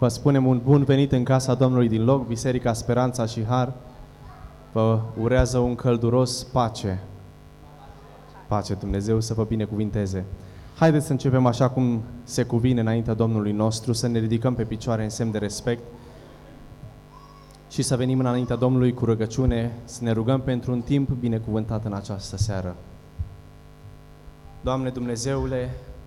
Vă spunem un bun venit în casa Domnului din loc, Biserica Speranța și Har. Vă urează un călduros pace. Pace, Dumnezeu să vă binecuvinteze. Haideți să începem așa cum se cuvine înaintea Domnului nostru, să ne ridicăm pe picioare în semn de respect și să venim înaintea Domnului cu rugăciune, să ne rugăm pentru un timp binecuvântat în această seară. Doamne Dumnezeule,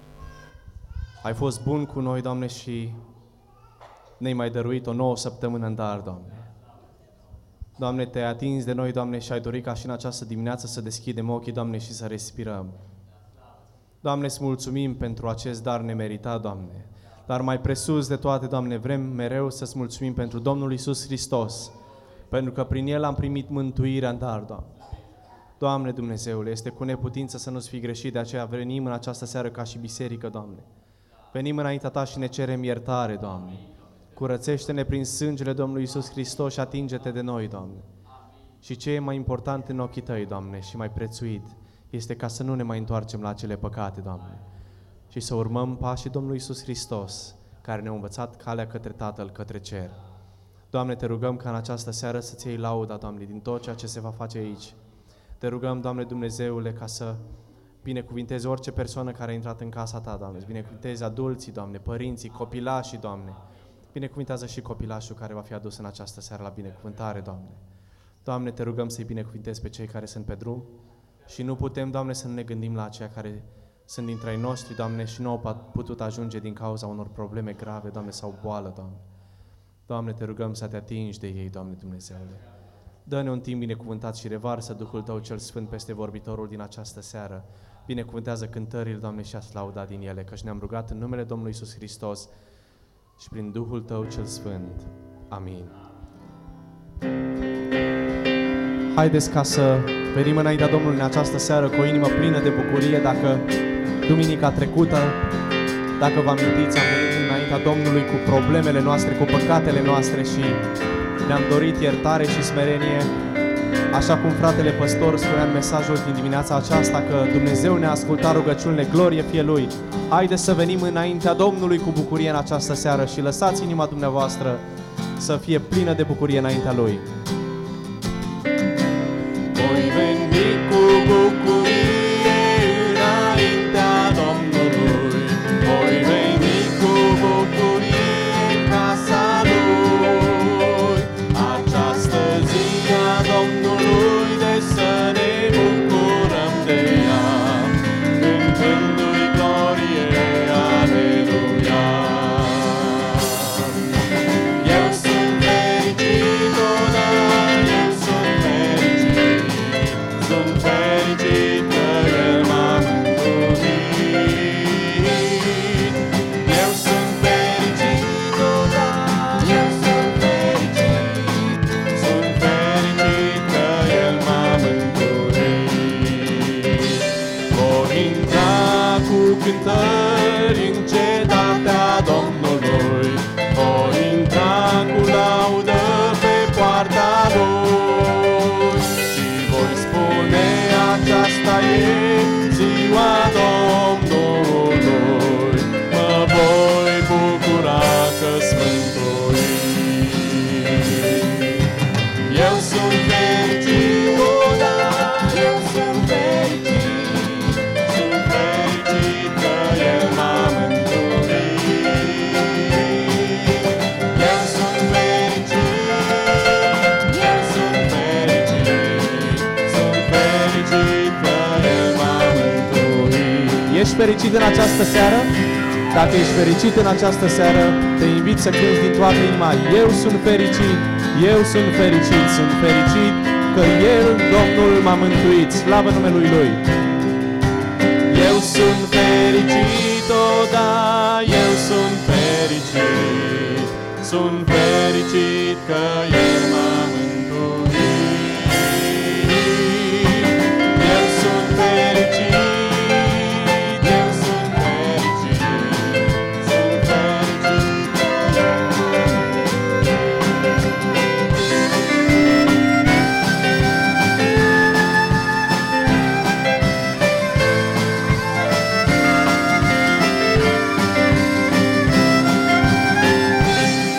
ai fost bun cu noi, Doamne, și ne-ai mai dăruit o nouă săptămână în dar, Doamne. Doamne, te-ai atins de noi, Doamne, și ai dorit ca și în această dimineață să deschidem ochii, Doamne, și să respirăm. Doamne, îți mulțumim pentru acest dar nemeritat, Doamne. Dar mai presus de toate, Doamne, vrem mereu să-ți mulțumim pentru Domnul Iisus Hristos, pentru că prin El am primit mântuirea în dar, Doamne. Doamne Dumnezeule, este cu neputință să nu-ți fi greșit, de aceea venim în această seară ca și biserică, Doamne. Venim înaintea Ta și ne cerem iertare, Doamne. Curățește-ne prin sângele Domnului Iisus Hristos și atinge-te de noi, Doamne. Și ce e mai important în ochii Tăi, Doamne, și mai prețuit, este ca să nu ne mai întoarcem la acele păcate, Doamne, și să urmăm pașii Domnului Iisus Hristos, care ne-a învățat calea către Tatăl, către cer. Doamne, te rugăm ca în această seară să-ți iei lauda, Doamne, din tot ceea ce se va face aici. Te rugăm, Doamne Dumnezeule, ca să binecuvintezi orice persoană care a intrat în casa Ta, Doamne. Îți binecuvintezi adulții, Doamne, părinții, copilașii, Doamne. Binecuvintează și copilașul care va fi adus în această seară la binecuvântare, Doamne. Doamne, te rugăm să-i binecuvintezi pe cei care sunt pe drum și nu putem, Doamne, să nu ne gândim la aceia care sunt dintre ai noștri, Doamne, și nu au putut ajunge din cauza unor probleme grave, Doamne, sau boală, Doamne. Doamne, te rugăm să te atingi de ei, Doamne Dumnezeule. Dă-ne un timp binecuvântat și revarsă Duhul Tău cel Sfânt peste vorbitorul din această seară. Binecuvântează cântările, Doamne, și a-ți lauda din ele, căci ne-am rugat în numele Domnului Iisus Hristos și prin Duhul Tău cel Sfânt. Amin. Haideți ca să venim înaintea Domnului în această seară cu o inimă plină de bucurie. Dacă duminica trecută, dacă vă amintiți, am venit înaintea Domnului cu problemele noastre, cu păcatele noastre și ne-am dorit iertare și smerenie, așa cum fratele păstor spunea în mesajul din dimineața aceasta, că Dumnezeu ne-a ascultat rugăciunile, glorie fie Lui. Haideți să venim înaintea Domnului cu bucurie în această seară și lăsați inima dumneavoastră să fie plină de bucurie înaintea Lui. Voi veni cu bucurie înaintea Domnului, voi veni cu bucurie în casa Lui. Această zi a Domnului, de să ne bucurăm de ea, cântându-i glorie, aleluia. Eu sunt fericit, o da, eu sunt fericit, sunt fericit că El m-a mântuit. Eu sunt fericit, o da, eu sunt fericit, sunt fericit că El m-a mântuit. Voi intra cu cântări în cetatea Domnului, voi intra cu laudă pe poarta Lui și voi spune: aceasta e ziua Domnului, mă voi bucura că-s mântuit. Eu sunt fericit, o da, eu sunt fericit, sunt fericit că El m-a mântuit. Eu sunt fericit, eu sunt fericit, sunt fericit că El m-a mântuit. Ești fericit în această seară? Dacă ești fericit în această seară, te invit să cânti din toată inima: eu sunt fericit, eu sunt fericit, sunt fericit că El, Domnul, m-a mântuit. Slavă numelui Lui! Eu sunt fericit, o da, eu sunt fericit, sunt fericit că El m-a mântuit. Eu sunt fericit, eu sunt fericit, sunt fericit că El m-a mântuit.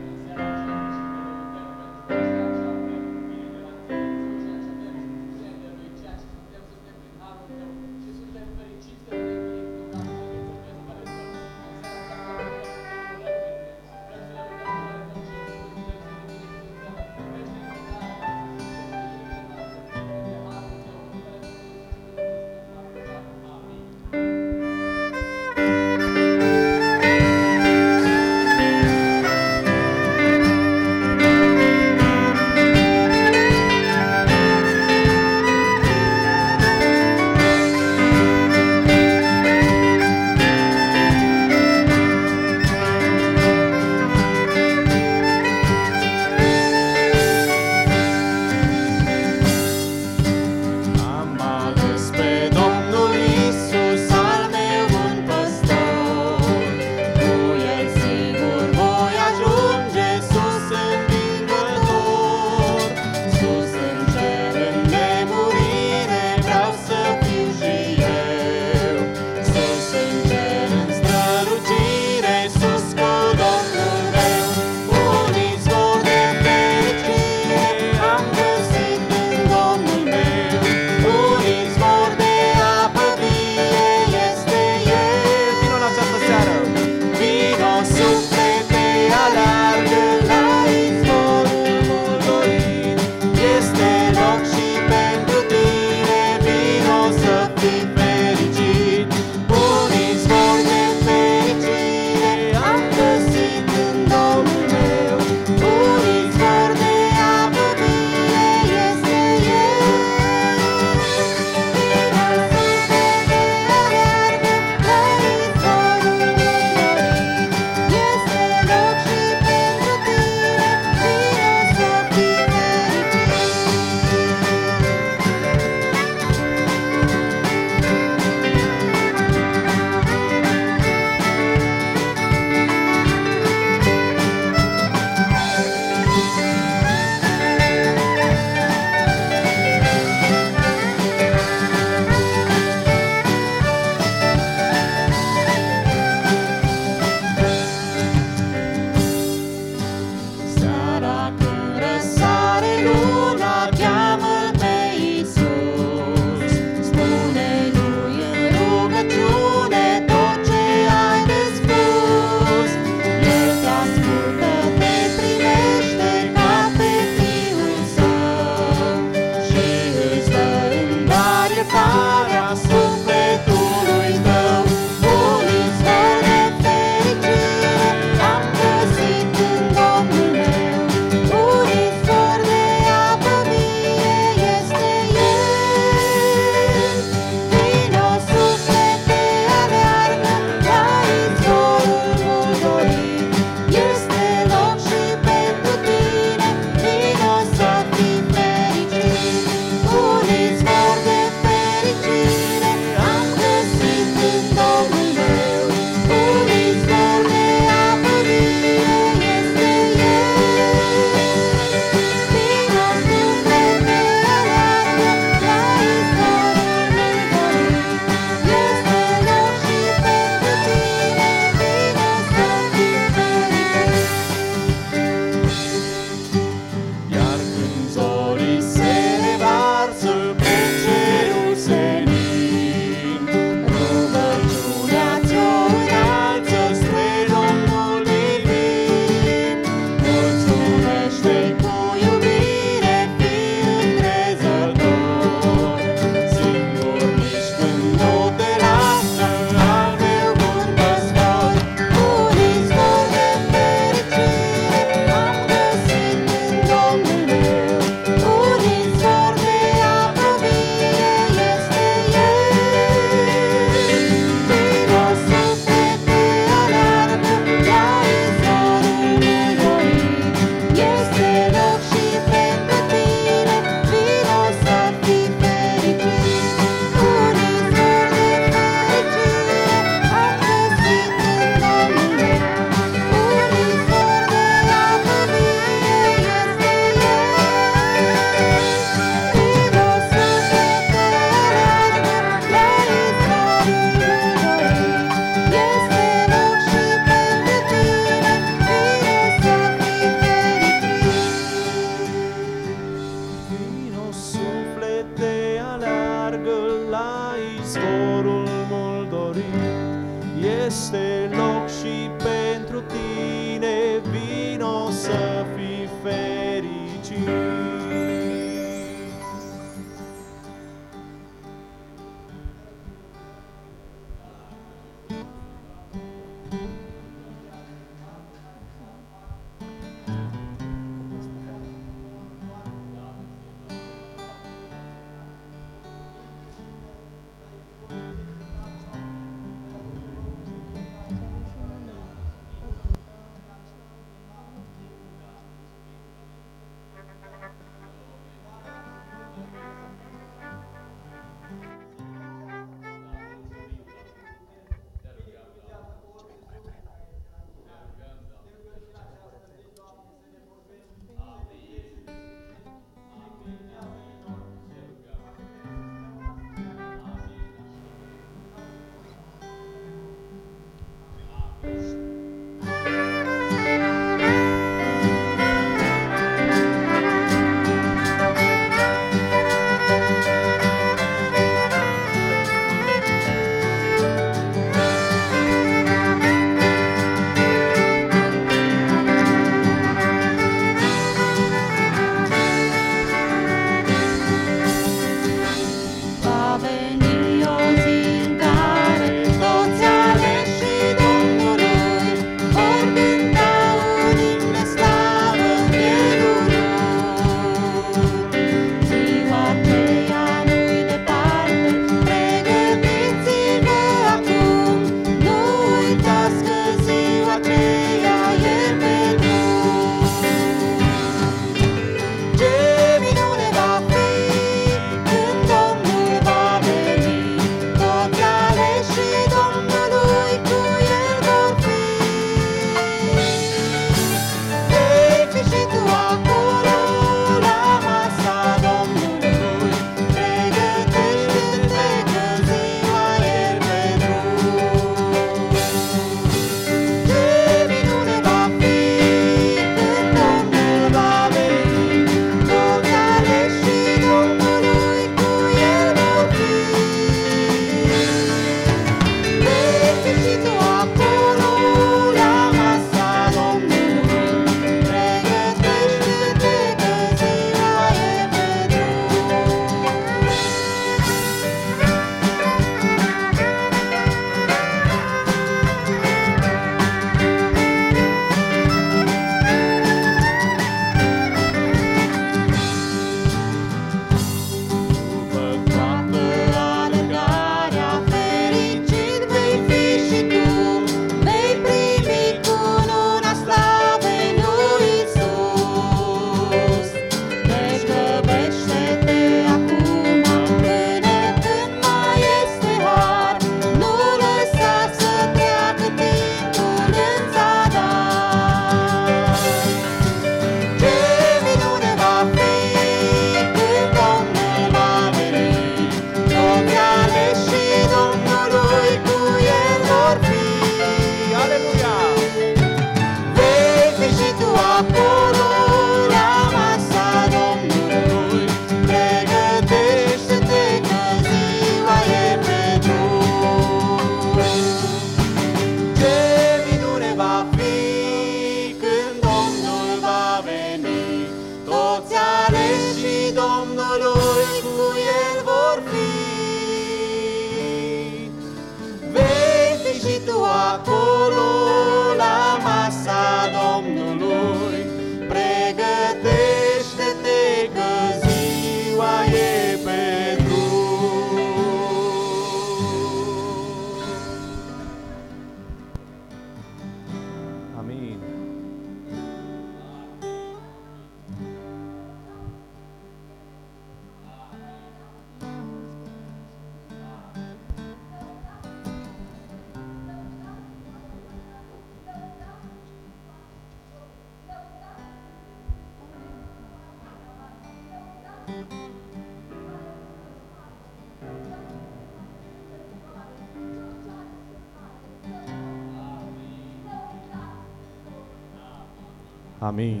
Amin.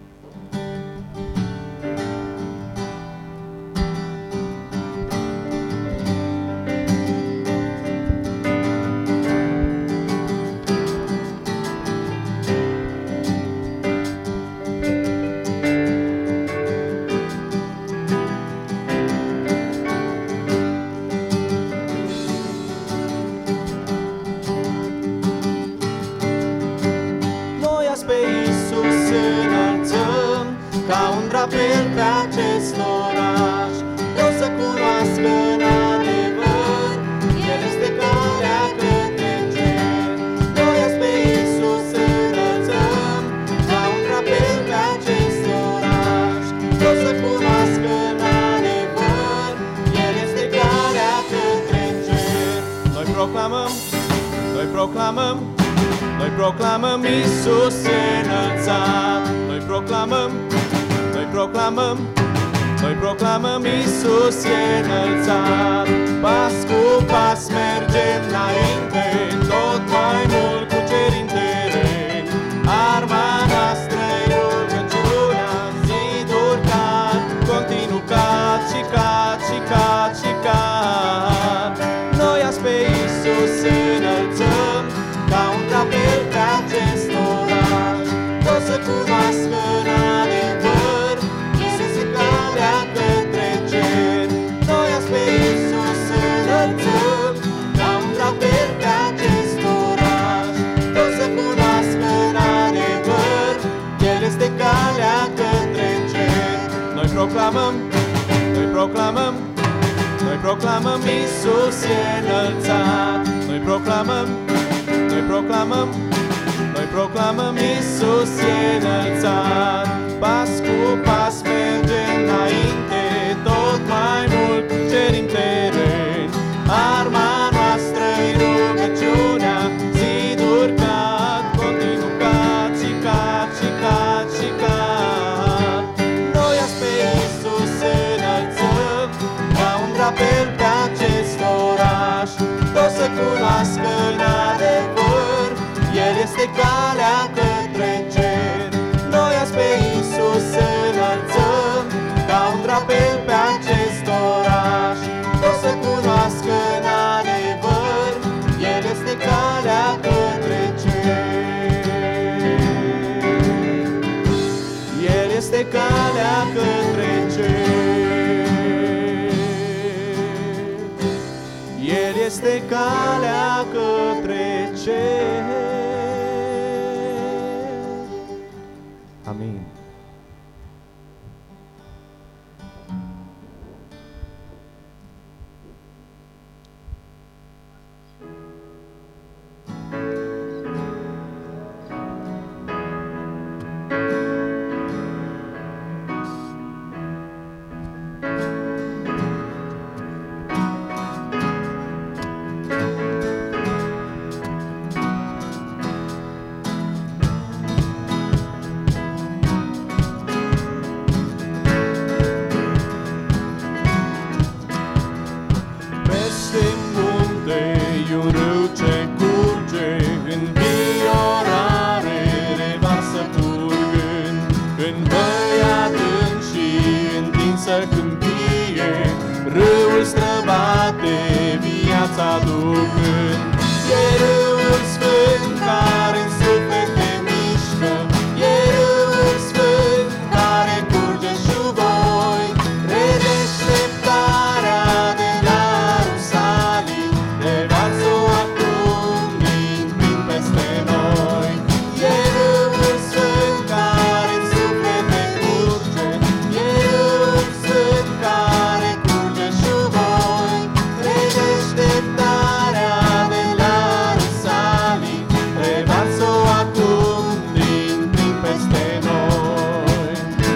Apel pe acest oraș, vreau să cunoască în adevăr, El este calea către cer. Noi azi pe Iisus înălțăm, ca un drapel pe acest oraș, vreau să cunoască în adevăr, El este calea către cer. Noi proclamăm, noi proclamăm, noi proclamăm Iisus e înălțat. Noi proclamăm, noi proclamăm, noi proclamăm Iisus e înălțat. Pas cu pas mergem înainte, tot mai mult cucerim teren. Arma noastră e rugăciunea, ziduri cad, continuu cad și cad și cad și cad. Noi azi pe Iisus înălțăm, ca un drapel pe acest oraș, tot să cunoască în adevăr, Iisus e calea către cer. Noi azi pe Iisus înălțăm, ca un drapel pe acest oraș, tot să cunoască în adevăr, El este calea către cer. Noi proclamăm, noi proclamăm, noi proclamăm Iisus e înălțat. Noi proclamăm, noi proclamăm, noi proclamăm Iisus e înălțat. Pas cu pas mergem înainte, tot mai mult cucerim teren. Arma noastră-i rugăciunea, ziduri cad, continuu cad și cad și cad și cad. Noi azi pe Iisus înălțăm, ca un drapel pe acest oraș, tot să cunoască în adevăr, El este calea către cer. Noi azi pe Iisus înălțăm, ca un drapel pe acest oraș, tot să cunoască în adevăr, El este calea către cer. El este calea către cer. El este calea către cer. Amin. Râul străbate, viața ducând. E râul sfânt care în suflet te mișcă, e râul sfânt care curge și voi. Redeșteptarea de la Rusalii, revarsă acum din plin peste noi. E râul sfânt care în suflet te curge, e râul sfânt care curge și voi. Redeșteptarea de la Rusalii, revarsă acum din plin peste noi.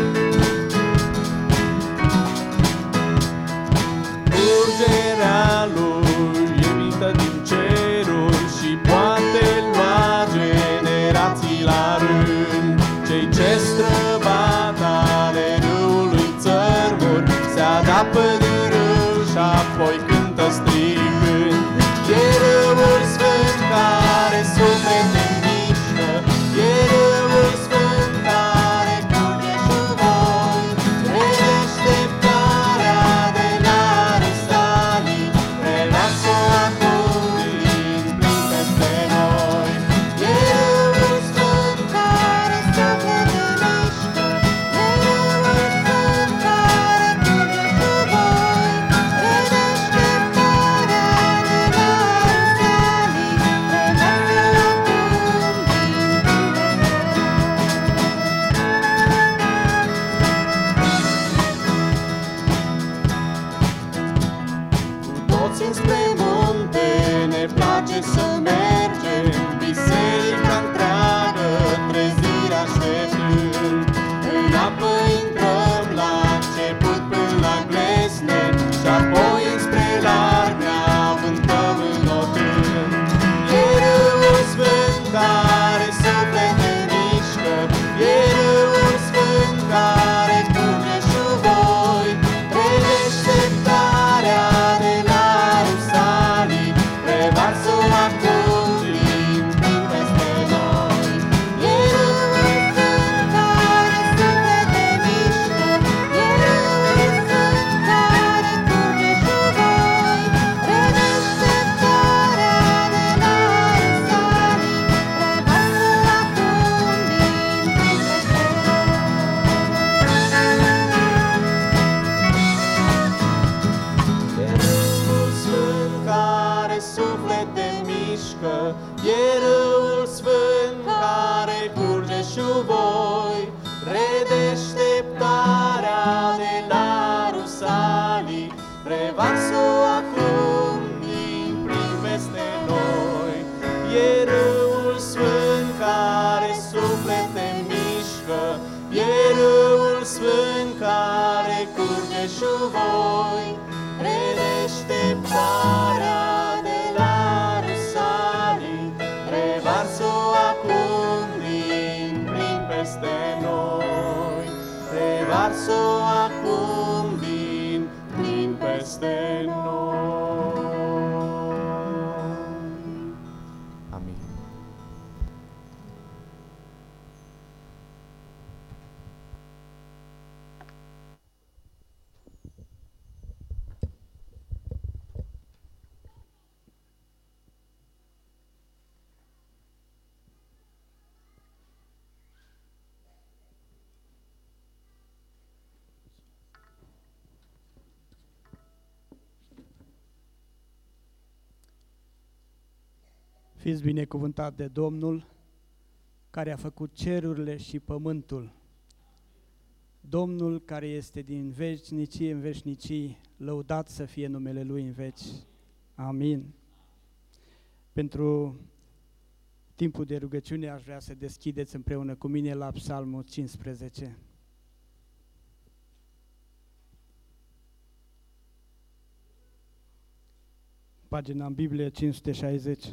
Curgerea lui e mintă din ceruri și poate lua generații la rând. Cei ce străbat ale râului țărmuri se adapă din râu și apoi cântă strigând. E râul sfânt care suflete mișcă, e râul sfânt care de plând. În apă intrăm la început până la glesne și apoi înspre larg ne avântăm înotând. E râul sfânt care suflete mișcă, e râul sfânt care curge și voi. Redeșteptarea de la Rusalii, revarsă acum din plin peste noi. E râul sfânt care suflete mișcă, e râul sfânt care curge și voi. Redeșteptarea de la Rusalii, revarsă acum din plin peste E râul sfânt care suflete mișcă, e râul sfânt care curge și voi. Redeșteptarea de la Rusalii, revarsă acum din plin peste noi. E râul sfânt care suflete mișcă, e râul sfânt care curge și voi. Redeșteptarea de la Rusalii, revarsă acum din plin peste noi. Revarsă acum din plin peste noi. Amin. Fiți binecuvântat de Domnul, care a făcut cerurile și pământul. Domnul care este din veșnicie în veșnicii, lăudat să fie numele Lui în veci. Amin. Pentru timpul de rugăciune aș vrea să deschideți împreună cu mine la Psalmul 15. Pagina în Biblie 560.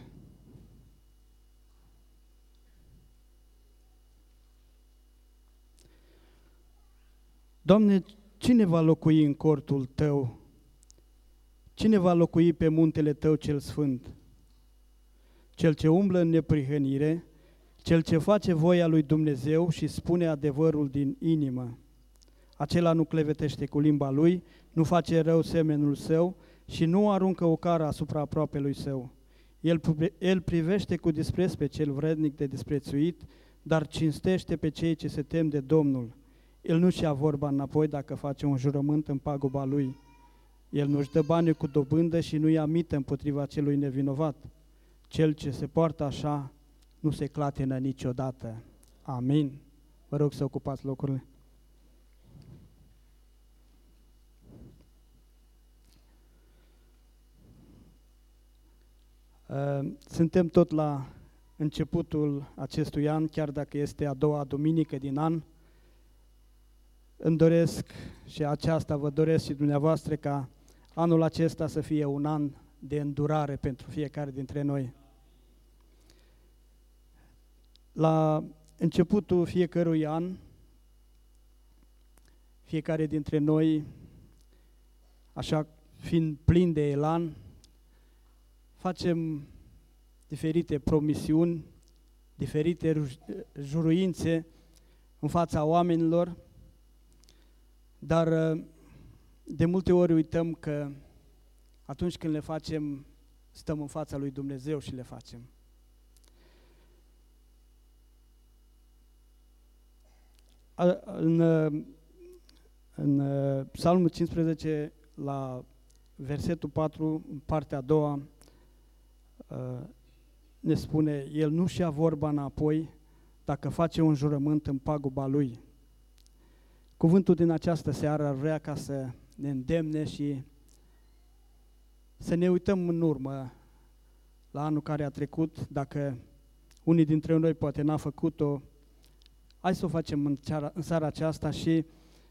Doamne, cine va locui în cortul Tău? Cine va locui pe muntele Tău cel sfânt? Cel ce umblă în neprihănire, cel ce face voia lui Dumnezeu și spune adevărul din inimă. Acela nu clevetește cu limba lui, nu face rău semenul său și nu aruncă o cară asupra aproapelui său. El privește cu dispreț pe cel vrednic de disprețuit, dar cinstește pe cei ce se tem de Domnul. El nu-și ia vorba înapoi dacă face un jurământ în paguba lui. El nu-și dă bani cu dobândă și nu ia mită împotriva celui nevinovat. Cel ce se poartă așa nu se clatină niciodată. Amin. Vă rog să ocupați locurile. Suntem tot la începutul acestui an, chiar dacă este a doua duminică din an. Îmi doresc și aceasta vă doresc și dumneavoastră ca anul acesta să fie un an de îndurare pentru fiecare dintre noi. La începutul fiecărui an, fiecare dintre noi, așa fiind plin de elan, facem diferite promisiuni, diferite juruințe în fața oamenilor, dar de multe ori uităm că atunci când le facem, stăm în fața lui Dumnezeu și le facem. În Psalmul 15, la versetul 4, în partea a doua, ne spune, El nu-și ia vorba înapoi dacă face un jurământ în paguba lui. Cuvântul din această seară ar vrea ca să ne îndemne și să ne uităm în urmă la anul care a trecut, dacă unii dintre noi poate n-a făcut-o, Hai să o facem în seara aceasta și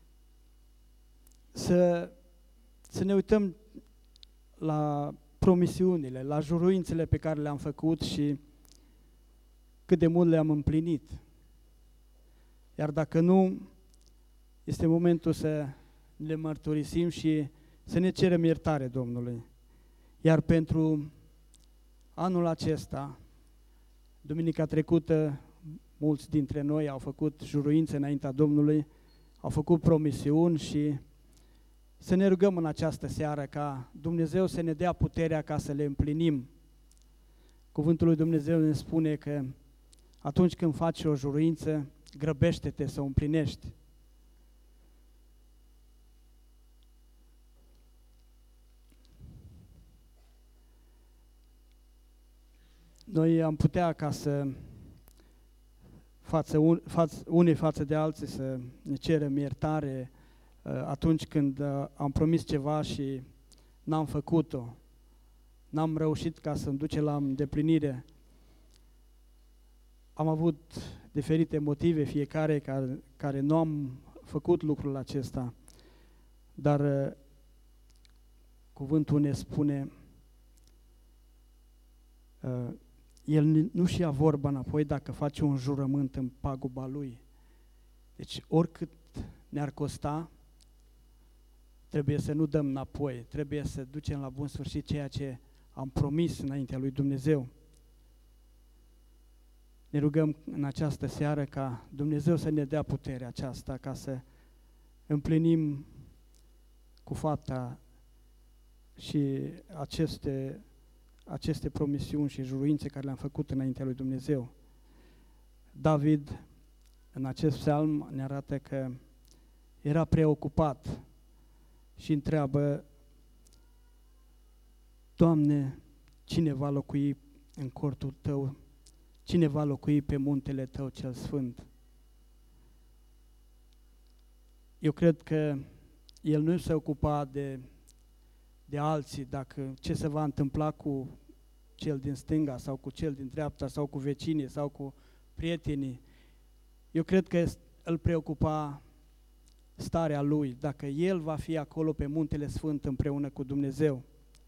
să ne uităm la promisiunile, la juruințele pe care le-am făcut și cât de mult le-am împlinit. Iar dacă nu, este momentul să le mărturisim și să ne cerem iertare Domnului. Iar pentru anul acesta, duminica trecută, mulți dintre noi au făcut juruințe înaintea Domnului, au făcut promisiuni și să ne rugăm în această seară ca Dumnezeu să ne dea puterea ca să le împlinim. Cuvântul lui Dumnezeu ne spune că atunci când faci o juruință, grăbește-te să o împlinești. Noi am putea ca să unii față de alții să ne cerem iertare atunci când am promis ceva și n-am făcut-o, n-am reușit ca să-mi duce la îndeplinire. Am avut diferite motive, fiecare care nu am făcut lucrul acesta, dar cuvântul ne spune, el nu-și ia vorba înapoi dacă face un jurământ în paguba lui. Deci oricât ne-ar costa, trebuie să nu dăm înapoi, trebuie să ducem la bun sfârșit ceea ce am promis înaintea lui Dumnezeu. Ne rugăm în această seară ca Dumnezeu să ne dea puterea aceasta ca să împlinim cu fapta și aceste promisiuni și juruințe care le-am făcut înaintea lui Dumnezeu. David, în acest psalm, ne arată că era preocupat și întreabă, Doamne, cine va locui în cortul Tău? Cine va locui pe muntele Tău cel sfânt? Eu cred că el nu se ocupa de alții, dacă ce se va întâmpla cu cel din stânga sau cu cel din dreapta sau cu vecinii sau cu prietenii. Eu cred că îl preocupa starea lui, dacă el va fi acolo pe muntele sfânt împreună cu Dumnezeu.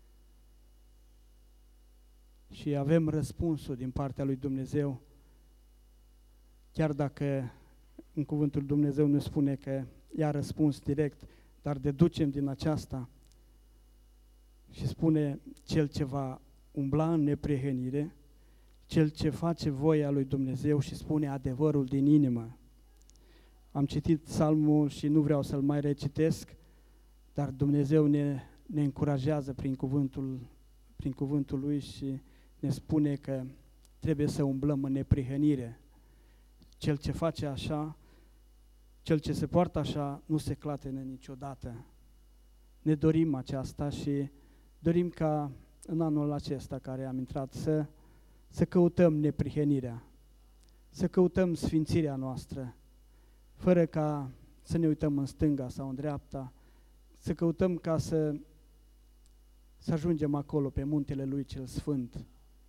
Și avem răspunsul din partea lui Dumnezeu, chiar dacă în cuvântul Dumnezeu ne spune că i-a răspuns direct, dar deducem din aceasta și spune, cel ce va umbla în neprihănire, cel ce face voia lui Dumnezeu și spune adevărul din inimă. Am citit psalmul și nu vreau să-l mai recitesc, dar Dumnezeu ne încurajează prin cuvântul lui și ne spune că trebuie să umblăm în neprihănire. Cel ce face așa, cel ce se poartă așa, nu se clatină niciodată. Ne dorim aceasta și dorim ca în anul acesta care am intrat să căutăm neprihănirea, să căutăm sfințirea noastră, fără ca să ne uităm în stânga sau în dreapta, să căutăm ca să ajungem acolo pe muntele Lui cel Sfânt.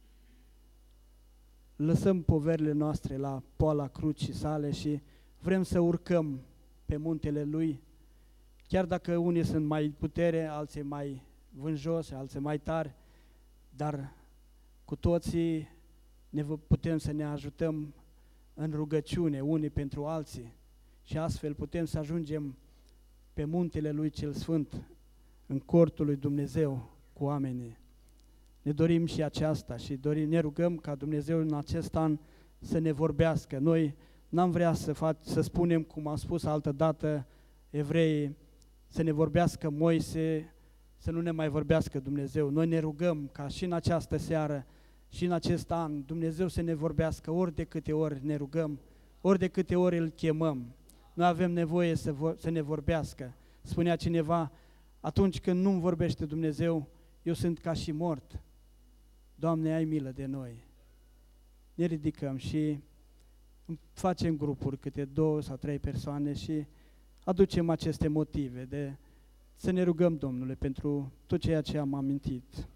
Lăsăm poverile noastre la poala crucii sale și vrem să urcăm pe muntele Lui, chiar dacă unii sunt mai putere, alții mai vânjoși, alții mai tari, dar cu toții putem să ne ajutăm în rugăciune unii pentru alții și astfel putem să ajungem pe muntele Lui cel Sfânt, în cortul lui Dumnezeu cu oamenii. Ne dorim și aceasta și ne rugăm ca Dumnezeu în acest an să ne vorbească. Noi n-am vrea să spunem, cum am spus altă dată evreii, să ne vorbească Moise, să nu ne mai vorbească Dumnezeu. Noi ne rugăm ca și în această seară și în acest an Dumnezeu să ne vorbească ori de câte ori ne rugăm, ori de câte ori îl chemăm. Noi avem nevoie să ne vorbească. Spunea cineva, atunci când nu-mi vorbește Dumnezeu, eu sunt ca și mort. Doamne, ai milă de noi. Ne ridicăm și facem grupuri, câte 2 sau 3 persoane și aducem aceste motive de să ne rugăm Domnule pentru tot ceea ce am amintit.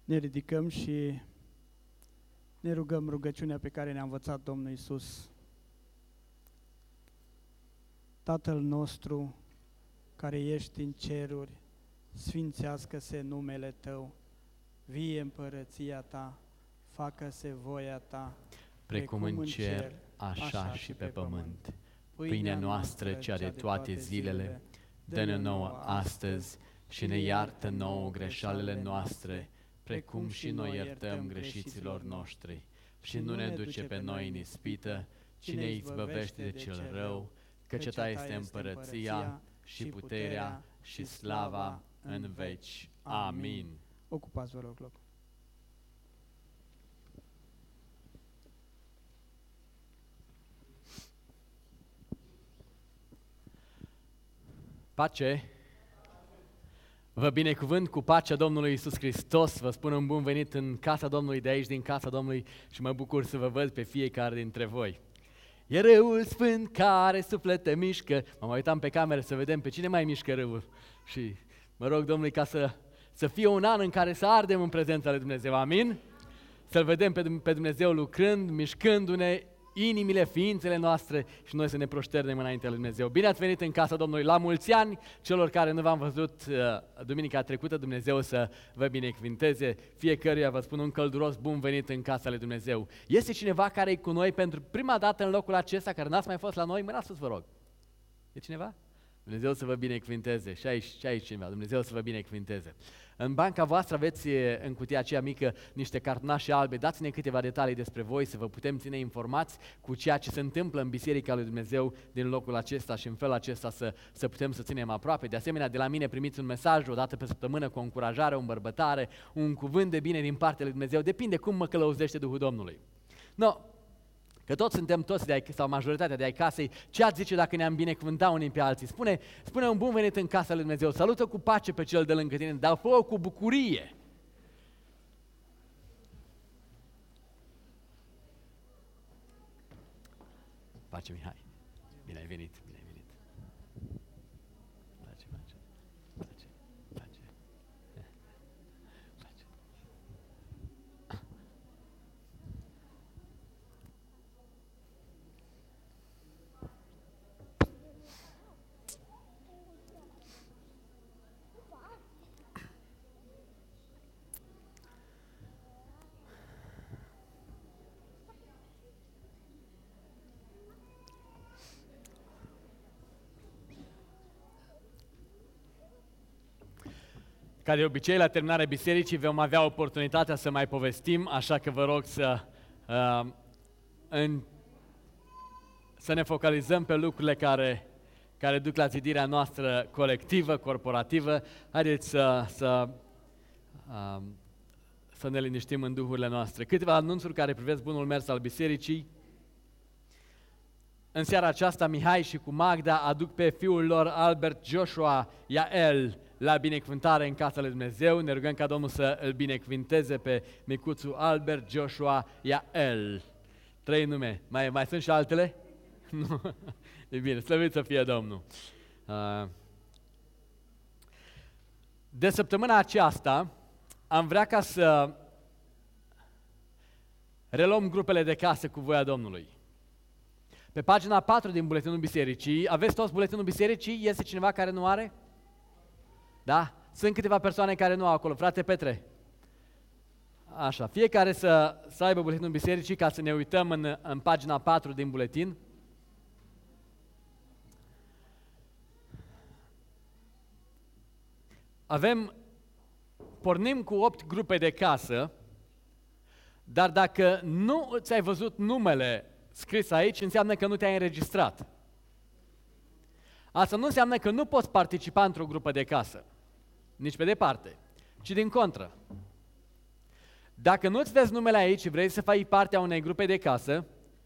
Ne ridicăm și ne rugăm rugăciunea pe care ne-a învățat Domnul Iisus. Tatăl nostru, care ești în ceruri, sfințească-se numele Tău, vie împărăția Ta, facă-se voia Ta, precum în cer, așa și pe pământ. Pâinea noastră, cea de toate zilele, dă-ne nouă astăzi și ne iartă nouă greșalele noastre, precum și noi iertăm greșiților noștri. Și nu ne duce pe noi în ispită, ci ne izbăvește de cel rău, căci Ta este împărăția și puterea și slava în veci. Amin. Ocupați, vă rog, loc. Pace! Vă binecuvânt cu pacea Domnului Iisus Hristos, vă spun un bun venit în casa Domnului de aici, din casa Domnului, și mă bucur să vă văd pe fiecare dintre voi. E râul sfânt care suflete mișcă. Mă mai uitam pe cameră să vedem pe cine mai mișcă râul. Și mă rog Domnului ca să fie un an în care să ardem în prezența lui Dumnezeu. Amin? Să-L vedem pe Dumnezeu lucrând, mișcându-ne inimile, ființele noastre și noi să ne proșternem înaintea lui Dumnezeu. Bine ați venit în casa Domnului, la mulți ani celor care nu v-am văzut duminica trecută. Dumnezeu să vă binecuvinteze. Fiecăruia vă spun un călduros bun venit în casa lui Dumnezeu. Este cineva care e cu noi pentru prima dată în locul acesta, care n-ați mai fost la noi? Mâna sus, vă rog. E cineva? Dumnezeu să vă binecuvinteze. Și aici cineva. Dumnezeu să vă binecuvinteze. În banca voastră aveți în cutia aceea mică niște cartonașe albe. Dați-ne câteva detalii despre voi, să vă putem ține informați cu ceea ce se întâmplă în Biserica lui Dumnezeu din locul acesta și în felul acesta să putem să ținem aproape. De asemenea, de la mine primiți un mesaj o dată pe săptămână cu o încurajare, o îmbărbătare, un cuvânt de bine din partea lui Dumnezeu. Depinde cum mă călăuzește Duhul Domnului. Că toți suntem sau majoritatea de ai casei, ce ați zice dacă ne-am binecuvântat unii pe alții? Spune un bun venit în casa lui Dumnezeu, salută cu pace pe cel de lângă tine, dar fă-o cu bucurie. Pace, Mihai, bine ai venit, bine ai venit. Pace, pace, pace, pace, pace. Ca de obicei, la terminarea bisericii vom avea oportunitatea să mai povestim, așa că vă rog să ne focalizăm pe lucrurile care duc la zidirea noastră colectivă, corporativă. Haideți să ne liniștim în duhurile noastre. Câteva anunțuri care privesc bunul mers al bisericii. În seara aceasta, Mihai și cu Magda aduc pe fiul lor Albert Joshua Iael la binecuvântare în casa lui Dumnezeu. Ne rugăm ca Domnul să îl binecuvinteze pe micuțul Albert Joshua Iael. 3 nume. Mai sunt și altele? Nu. E bine, slăvit să fie Domnul. De săptămâna aceasta am vrea ca să reluăm grupele de casă cu voia Domnului. Pe pagina 4 din buletinul bisericii, aveți toți buletinul bisericii? Este cineva care nu are? Da? Sunt câteva persoane care nu au acolo. Frate Petre? Așa, fiecare să aibă buletinul bisericii ca să ne uităm în pagina 4 din buletin. Pornim cu 8 grupe de casă, dar dacă nu ți-ai văzut numele scris aici, înseamnă că nu te-ai înregistrat. Asta nu înseamnă că nu poți participa într-o grupă de casă, nici pe departe, ci din contră. Dacă nu-ți vezi numele aici și vrei să faci parte a unei grupe de casă,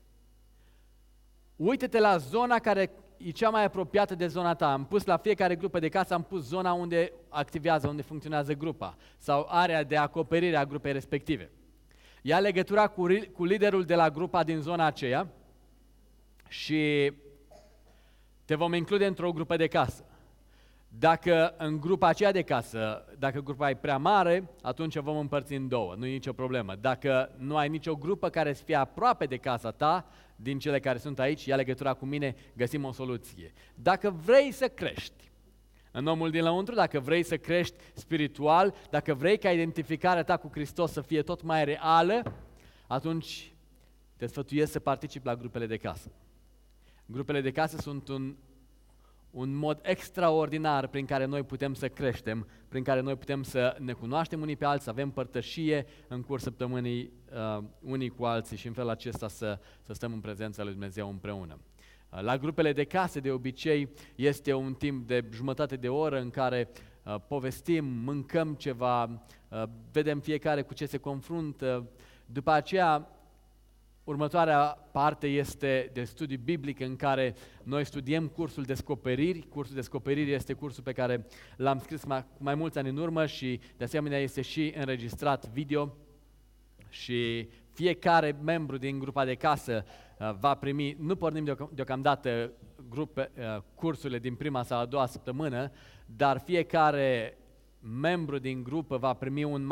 uite-te la zona care e cea mai apropiată de zona ta. Am pus la fiecare grupă de casă, am pus zona unde activează, unde funcționează grupa sau area de acoperire a grupei respective. Ia legătura cu liderul de la grupa din zona aceea și te vom include într-o grupă de casă. Dacă în grupa aceea de casă, dacă grupa e prea mare, atunci o vom împărți în două, nu e nicio problemă. Dacă nu ai nicio grupă care să fie aproape de casa ta, din cele care sunt aici, ia legătura cu mine, găsim o soluție. Dacă vrei să crești în omul din lăuntru, dacă vrei să crești spiritual, dacă vrei ca identificarea ta cu Hristos să fie tot mai reală, atunci te sfătuiesc să participi la grupele de casă. Grupele de casă sunt un mod extraordinar prin care noi putem să creștem, prin care noi putem să ne cunoaștem unii pe alții, să avem părtășie în curs săptămânii unii cu alții și în felul acesta să stăm în prezența lui Dumnezeu împreună. La grupele de casă, de obicei, este un timp de jumătate de oră în care povestim, mâncăm ceva, vedem fiecare cu ce se confruntă. După aceea, următoarea parte este de studiu biblic în care noi studiem cursul Descoperiri. Cursul Descoperiri este cursul pe care l-am scris cu mai mulți ani în urmă și de asemenea este și înregistrat video și fiecare membru din grupa de casă va primi, nu pornim deocamdată cursurile din prima sau a doua săptămână, dar fiecare membru din grupă va primi un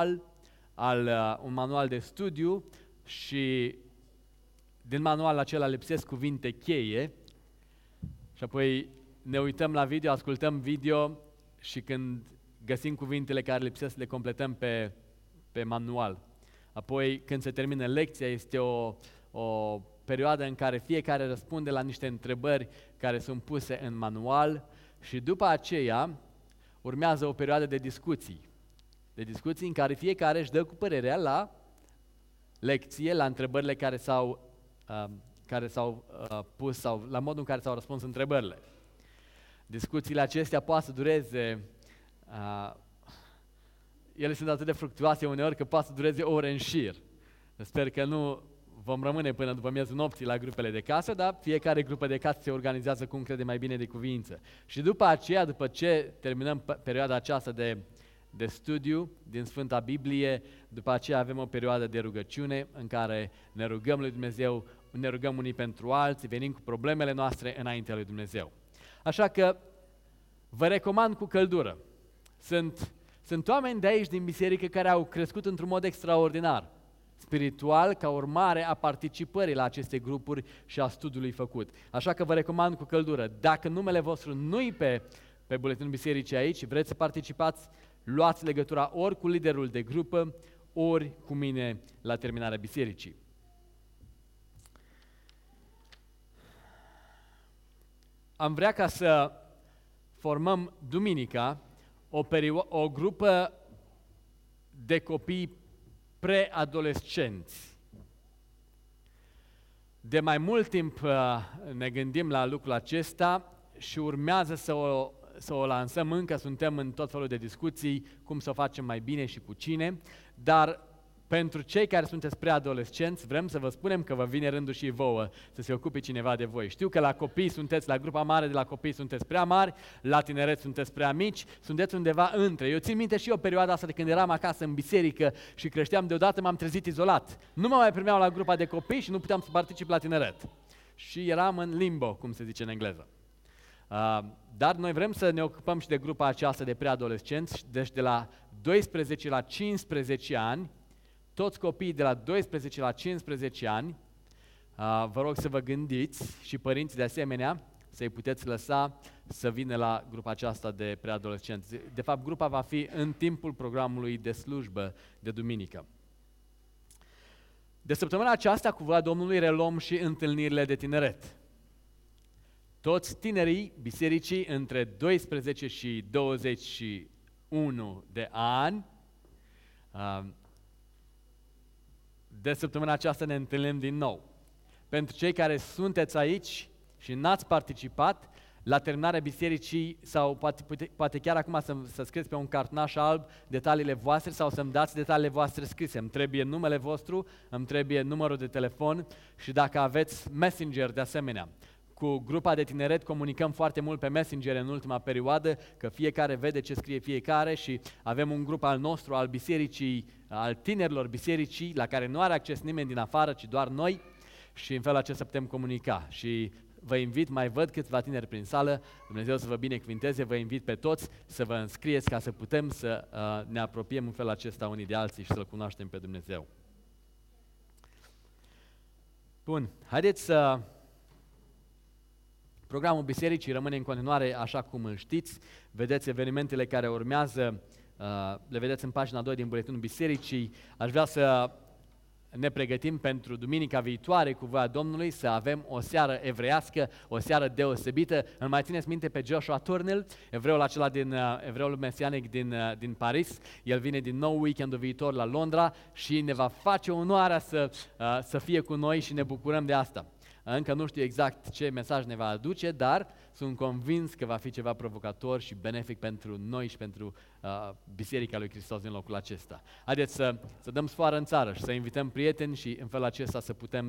manual de studiu și din manual acela lipsesc cuvinte cheie și apoi ne uităm la video, ascultăm video și când găsim cuvintele care lipsesc le completăm pe manual. Apoi când se termină lecția este o perioadă în care fiecare răspunde la niște întrebări care sunt puse în manual și după aceea urmează o perioadă de discuții. De discuții în care fiecare își dă cu părerea la lecție, la întrebările care s-au pus sau la modul în care s-au răspuns întrebările. Discuțiile acestea poate să dureze, ele sunt atât de fructuoase uneori că poate să dureze ore în șir. Sper că nu vom rămâne până după miezul nopții la grupele de casă, dar fiecare grupă de casă se organizează cum crede mai bine de cuvință. Și după aceea, după ce terminăm perioada aceasta de studiu din Sfânta Biblie, după aceea avem o perioadă de rugăciune în care ne rugăm lui Dumnezeu, ne rugăm unii pentru alții, venim cu problemele noastre înaintea lui Dumnezeu. Așa că vă recomand cu căldură. Sunt oameni de aici din biserică care au crescut într-un mod extraordinar, spiritual, ca urmare a participării la aceste grupuri și a studiului făcut. Așa că vă recomand cu căldură. Dacă numele vostru nu-i pe buletinul bisericii aici, vreți să participați, luați legătura ori cu liderul de grupă, ori cu mine la terminarea bisericii. Am vrea ca să formăm duminica o grupă de copii preadolescenți. De mai mult timp ne gândim la lucrul acesta și urmează să o lansăm, încă suntem în tot felul de discuții, cum să o facem mai bine și cu cine, dar pentru cei care sunteți preadolescenți, vrem să vă spunem că vă vine rândul și vouă să se ocupe cineva de voi. Știu că la copii sunteți, la grupa mare de la copii sunteți prea mari, la tineret sunteți prea mici, sunteți undeva între. Eu țin minte și eu perioada asta de când eram acasă în biserică și creșteam, deodată m-am trezit izolat. Nu mă mai primeau la grupa de copii și nu puteam să particip la tineret. Și eram în limbo, cum se zice în engleză. Dar noi vrem să ne ocupăm și de grupa aceasta de preadolescenți, deci de la 12 la 15 ani, toți copiii de la 12 la 15 ani, vă rog să vă gândiți și părinții de asemenea, să-i puteți lăsa să vină la grupa aceasta de preadolescenți. De fapt, grupa va fi în timpul programului de slujbă de duminică. De săptămâna aceasta, cu voia Domnului, reluăm și întâlnirile de tineret. Toți tinerii bisericii între 12 și 21 de ani, de săptămâna aceasta ne întâlnim din nou. Pentru cei care sunteți aici și n-ați participat, la terminarea bisericii sau poate chiar acum să scrieți pe un cartonaș alb detaliile voastre sau să-mi dați detaliile voastre scrise. Îmi trebuie numele vostru, îmi trebuie numărul de telefon și dacă aveți Messenger de asemenea. Cu grupa de tineret comunicăm foarte mult pe Messenger în ultima perioadă, că fiecare vede ce scrie fiecare și avem un grup al nostru, al bisericii, al tinerilor bisericii, la care nu are acces nimeni din afară, ci doar noi și în felul acesta putem comunica. Și vă invit, mai văd câțiva tineri prin sală, Dumnezeu să vă binecuvinteze, vă invit pe toți să vă înscrieți ca să putem să ne apropiem în felul acesta unii de alții și să-L cunoaștem pe Dumnezeu. Bun, haideți să... Programul bisericii rămâne în continuare așa cum îl știți, vedeți evenimentele care urmează, le vedeți în pagina 2 din buletinul bisericii. Aș vrea să ne pregătim pentru duminica viitoare cu voia Domnului, să avem o seară evreiască, o seară deosebită. Îl mai țineți minte pe Joshua Turnell, evreul acela evreul mesianic din Paris. El vine din nou weekendul viitor la Londra și ne va face onoarea să fie cu noi și ne bucurăm de asta. Încă nu știu exact ce mesaj ne va aduce, dar sunt convins că va fi ceva provocator și benefic pentru noi și pentru Biserica lui Hristos din locul acesta. Haideți să dăm sfoară în țară și să invităm prieteni și în felul acesta să putem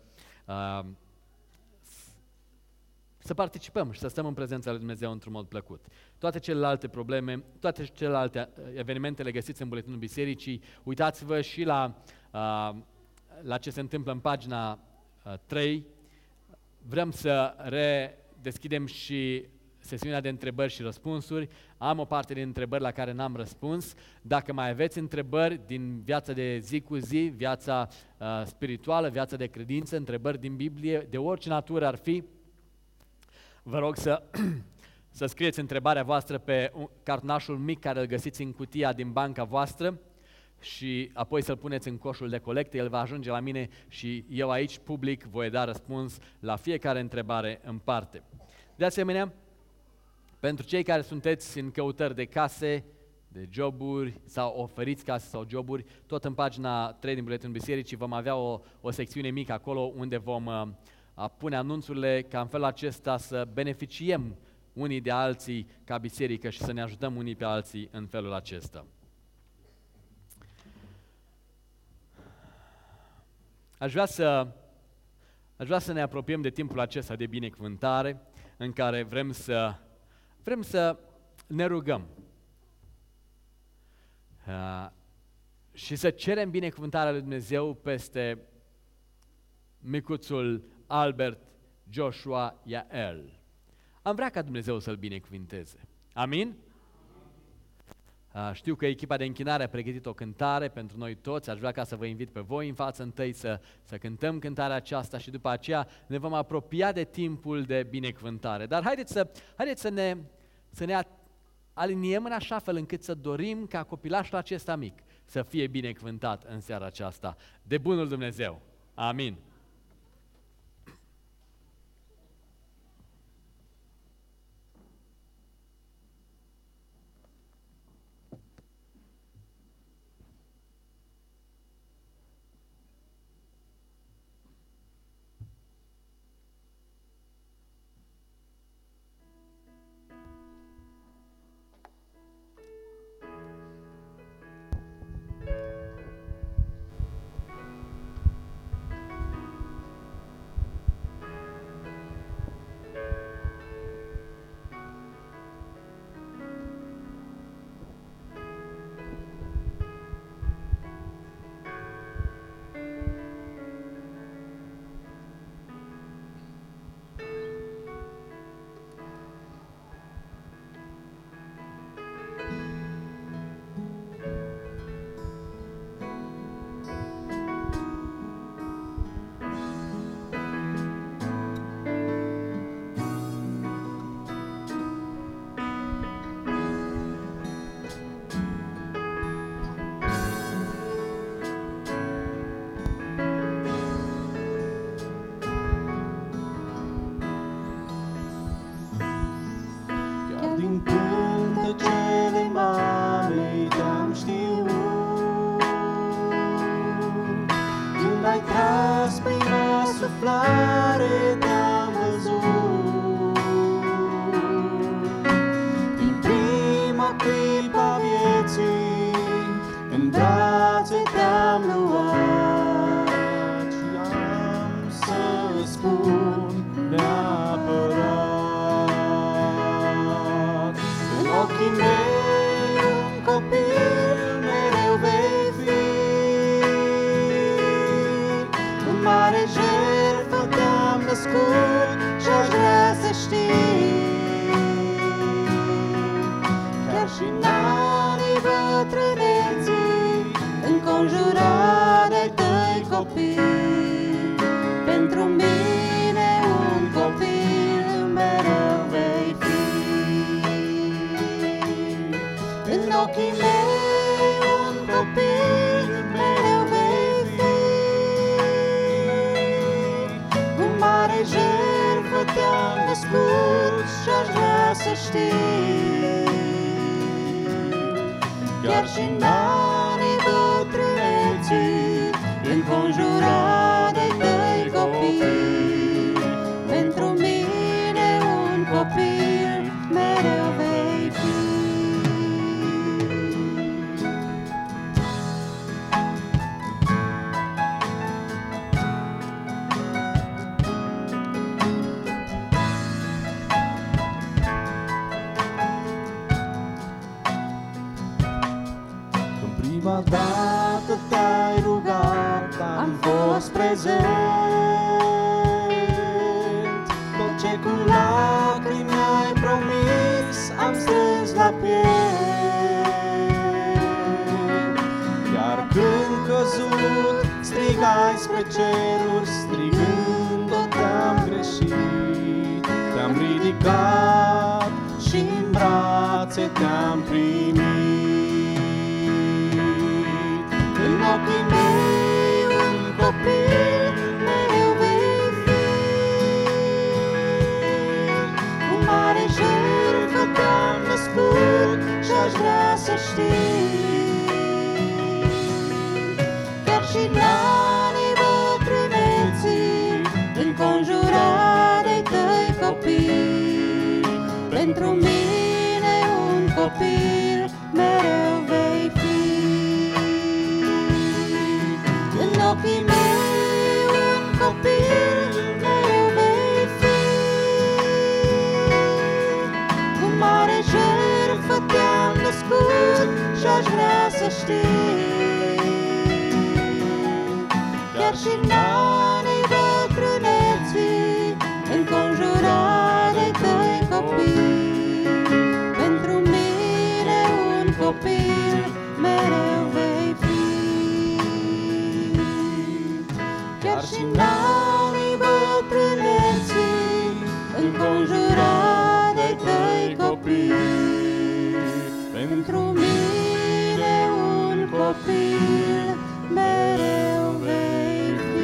să participăm și să stăm în prezența lui Dumnezeu într-un mod plăcut. Toate celelalte probleme, toate celelalte evenimente le găsiți în buletinul bisericii. Uitați-vă și la ce se întâmplă în pagina 3. Vrem să redeschidem și sesiunea de întrebări și răspunsuri. Am o parte de întrebări la care n-am răspuns. Dacă mai aveți întrebări din viața de zi cu zi, viața spirituală, viața de credință, întrebări din Biblie, de orice natură ar fi, vă rog să scrieți întrebarea voastră pe cartonașul mic care îl găsiți în cutia din banca voastră și apoi să-l puneți în coșul de colectă, el va ajunge la mine și eu aici, public, voi da răspuns la fiecare întrebare în parte. De asemenea, pentru cei care sunteți în căutări de case, de joburi sau oferiți case sau joburi, tot în pagina 3 din buletinul bisericii vom avea o secțiune mică acolo unde vom pune anunțurile ca în felul acesta să beneficiem unii de alții ca biserică și să ne ajutăm unii pe alții în felul acesta. Aș vrea să ne apropiem de timpul acesta de binecuvântare în care vrem să ne rugăm și să cerem binecuvântarea lui Dumnezeu peste micuțul Albert Joshua Yael. Am vrea ca Dumnezeu să-l binecuvinteze. Amin? Știu că echipa de închinare a pregătit o cântare pentru noi toți. Aș vrea ca să vă invit pe voi în față întâi să cântăm cântarea aceasta și după aceea ne vom apropia de timpul de binecuvântare. Dar haideți să ne aliniem în așa fel încât să dorim ca copilașul acesta mic să fie binecuvântat în seara aceasta de bunul Dumnezeu. Amin. suflare te-am văzut. Din prima clipă a vieții, în brațe te-am luat și am să spun neapărat. În ochii mei un copil mereu vei fi, în mare jertfă te-am născut și aș Chiar și în anii bătrâneții, înconjurat de tăi copii, pentru mine un copil mereu vei fi. În ochii mei un copil mereu vei fi. Cu mare jertfă te-am născut și-aș vrea să știi. Chiar și în anii bătrâneții, înconjurat de tăi copii, pentru mine un copil mereu vei fi. Când prima dată te-ai rugat, am fost prezent. Tot ce cu lacrimi ai promis, am strâns la piept. Iar când căzut, strigai spre ceruri, strigând-o te-am greșit. Te-am ridicat și în brațe te-am primit. În ochii mei un copil mereu vei fi. Cu mare jertfă te-am născut și-aș vrea să știi. Chiar și în anii bătrâneții, înconjurat de tăi copii, pentru mine un copil mereu vei fi. În ochii mei un copil mereu vei fi. Cu mare jertfă te-am născut și-aș vrea să știi. Chiar și în anii bătrâneții, înconjurat de tăi copii, pentru mine un copil mereu vei fi. Chiar și în anii bătrâneții, înconjurat de tăi copii, pentru mine un copil mereu vei fi.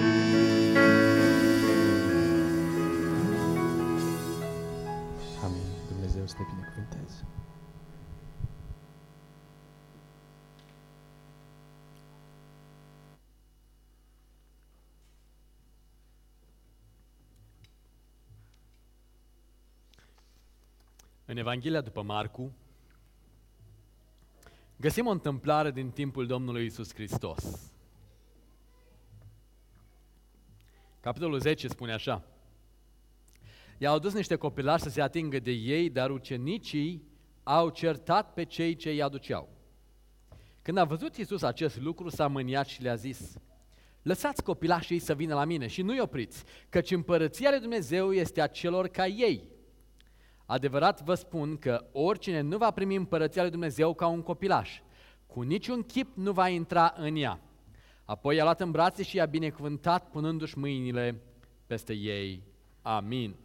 Amin. Dumnezeu să te binecuvânteze. În Evanghelia după Marcu găsim o întâmplare din timpul Domnului Iisus Hristos. Capitolul 10 spune așa: I-au adus niște copilași să se atingă de ei, dar ucenicii au certat pe cei ce îi aduceau. Când a văzut Iisus acest lucru, s-a mâniat și le-a zis: lăsați copilașii să vină la mine și nu-i opriți, căci împărăția lui Dumnezeu este a celor ca ei. Adevărat vă spun că oricine nu va primi împărăția lui Dumnezeu ca un copilaș, cu niciun chip nu va intra în ea. Apoi i-a luat în brațe și i-a binecuvântat, punându-și mâinile peste ei. Amin.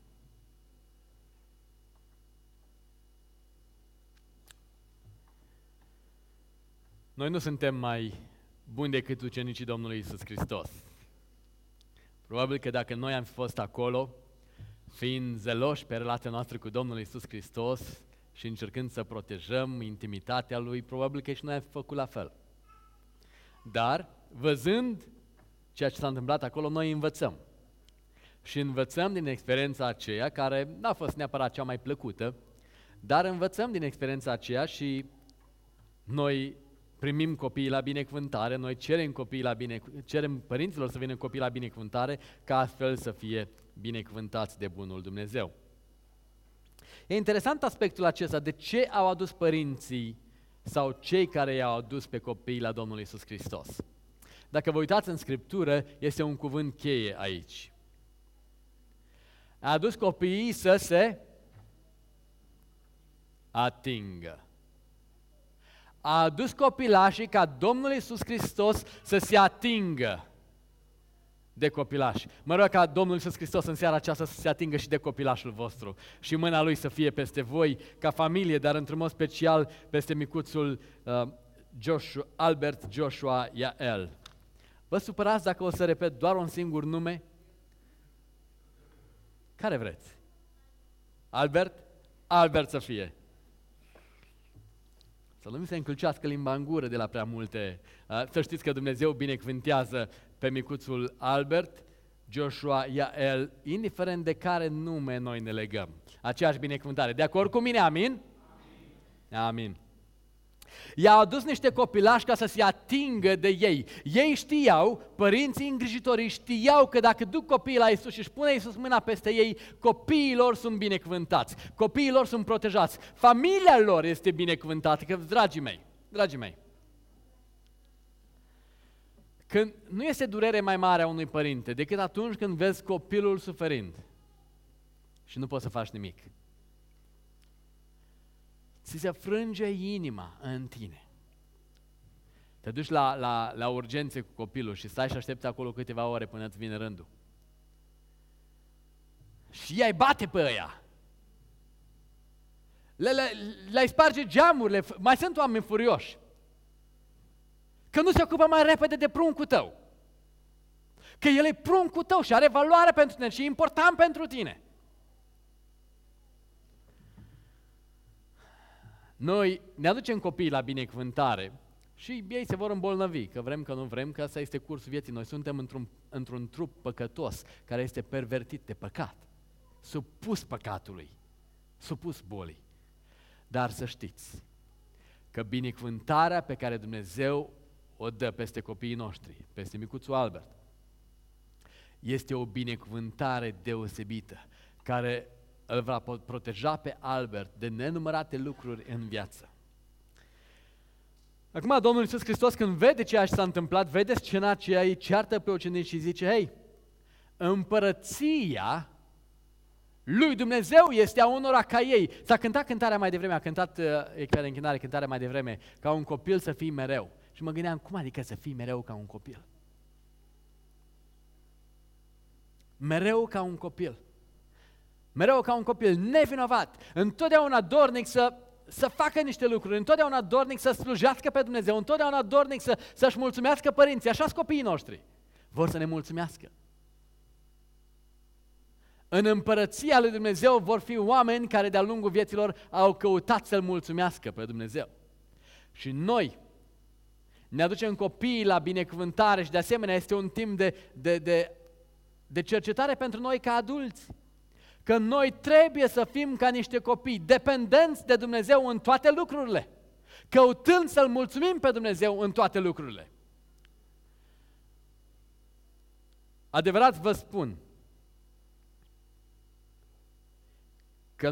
Noi nu suntem mai buni decât ucenicii Domnului Iisus Hristos. Probabil că dacă noi am fi fost acolo, fiind zeloși pe relația noastră cu Domnul Iisus Hristos și încercând să protejăm intimitatea Lui, probabil că și noi am făcut la fel. Dar, văzând ceea ce s-a întâmplat acolo, noi învățăm. Și învățăm din experiența aceea, care n-a fost neapărat cea mai plăcută, dar învățăm din experiența aceea și noi primim copiii la binecuvântare, noi cerem părinților să vină copiii la binecuvântare, ca astfel să fie binecuvântați de bunul Dumnezeu. E interesant aspectul acesta, de ce au adus părinții sau cei care i-au adus pe copiii la Domnul Iisus Hristos. Dacă vă uitați în Scriptură, este un cuvânt cheie aici. A adus copiii să se atingă. A adus copilașii ca Domnul Iisus Hristos să se atingă de copilași. Mă rog ca Domnul Iisus Hristos în seara aceasta să se atingă și de copilașul vostru și mâna Lui să fie peste voi ca familie, dar într-un mod special peste micuțul Albert Joshua Yael. Vă supărați dacă o să repet doar un singur nume? Care vreți? Albert? Albert să fie. Să nu mi se încălcească limba în gură de la prea multe. Să știți că Dumnezeu binecuvântează pe micuțul Albert, Joshua Yael, indiferent de care nume noi ne legăm. Aceeași binecuvântare. De acord cu mine? Amin? Amin. I-au adus niște copilași ca să se atingă de ei. Ei știau, părinții îngrijitorii știau că dacă duc copiii la Iisus și își pune Iisus mâna peste ei, copiii lor sunt binecuvântați, copiii lor sunt protejați, familia lor este binecuvântată. Că, dragii mei, când nu este durere mai mare a unui părinte decât atunci când vezi copilul suferind și nu poți să faci nimic. Ți se frânge inima în tine. Te duci la urgențe cu copilul și stai și aștepți acolo câteva ore până îți vine rândul. Și ei bate pe ăia. Le-ai sparge geamurile, mai sunt oameni furioși. Că nu se ocupă mai repede de pruncul tău. Că el e pruncul tău și are valoare pentru tine și e important pentru tine. Noi ne aducem copiii la binecuvântare și ei se vor îmbolnăvi, că vrem, că nu vrem, că asta este cursul vieții. Noi suntem într-un trup păcătos, care este pervertit de păcat, supus păcatului, supus bolii. Dar să știți că binecuvântarea pe care Dumnezeu o dă peste copiii noștri, peste micuțul Albert, este o binecuvântare deosebită, care îl va proteja pe Albert de nenumărate lucruri în viață. Acum Domnul Iisus Hristos, când vede ceea ce s-a întâmplat, vede scena aceea, îi ceartă pe ucenici și zice: hei, împărăția lui Dumnezeu este a unora ca ei. S-a cântat cântarea mai devreme, a cântat echipa de închinare cântarea mai devreme, ca un copil să fii mereu. Și mă gândeam, cum adică să fii mereu ca un copil? Mereu ca un copil. Mereu ca un copil nevinovat, întotdeauna dornic să facă niște lucruri, întotdeauna dornic să slujească pe Dumnezeu, întotdeauna dornic să-și mulțumească părinții. Așa-s copiii noștri. Vor să ne mulțumească. În împărăția lui Dumnezeu vor fi oameni care de-a lungul vieților au căutat să-L mulțumească pe Dumnezeu. Și noi ne aducem copiii la binecuvântare și de asemenea este un timp de cercetare pentru noi ca adulți. Că noi trebuie să fim ca niște copii, dependenți de Dumnezeu în toate lucrurile, căutând să-L mulțumim pe Dumnezeu în toate lucrurile. Adevărat vă spun că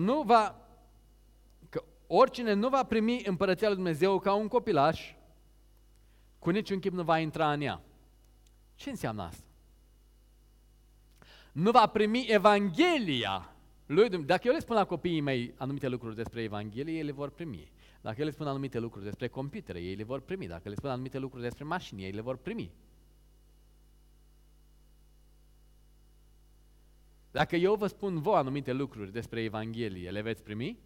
oricine nu va primi împărăția lui Dumnezeu ca un copilaș, cu niciun chip nu va intra în ea. Ce înseamnă asta? Nu va primi Evanghelia lui Dumnezeu. Dacă eu le spun la copiii mei anumite lucruri despre Evanghelie, ei le vor primi. Dacă eu le spun anumite lucruri despre computere, ei le vor primi. Dacă le spun anumite lucruri despre mașini, ei le vor primi. Dacă eu vă spun vouă anumite lucruri despre Evanghelie, le veți primi?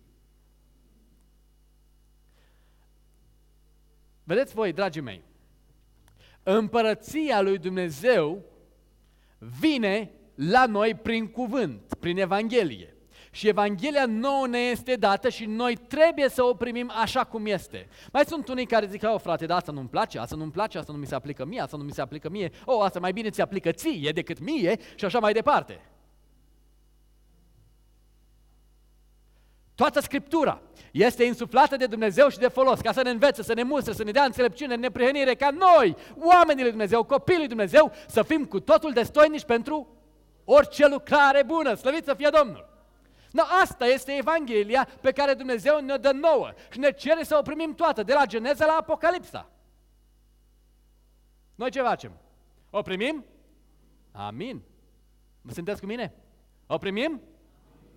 Vedeți voi, dragii mei, împărăția lui Dumnezeu vine la noi prin cuvânt, prin Evanghelie. Și Evanghelia nouă ne este dată și noi trebuie să o primim așa cum este. Mai sunt unii care zic: oh frate, dar asta nu-mi place, asta nu-mi place, asta nu mi se aplică mie, asta nu mi se aplică mie, asta mai bine ți aplică ție decât mie și așa mai departe. Toată Scriptura este insuflată de Dumnezeu și de folos, ca să ne învețe, să ne mustre, să ne dea înțelepciune, neprihănire, ca noi, oamenii lui Dumnezeu, copiii lui Dumnezeu, să fim cu totul destoinici pentru orice lucrare bună. Slăvit să fie Domnul! No, asta este Evanghelia pe care Dumnezeu ne dă nouă și ne cere să o primim toată, de la Geneza la Apocalipsa. Noi ce facem? O primim? Amin! Sunteți cu mine? O primim?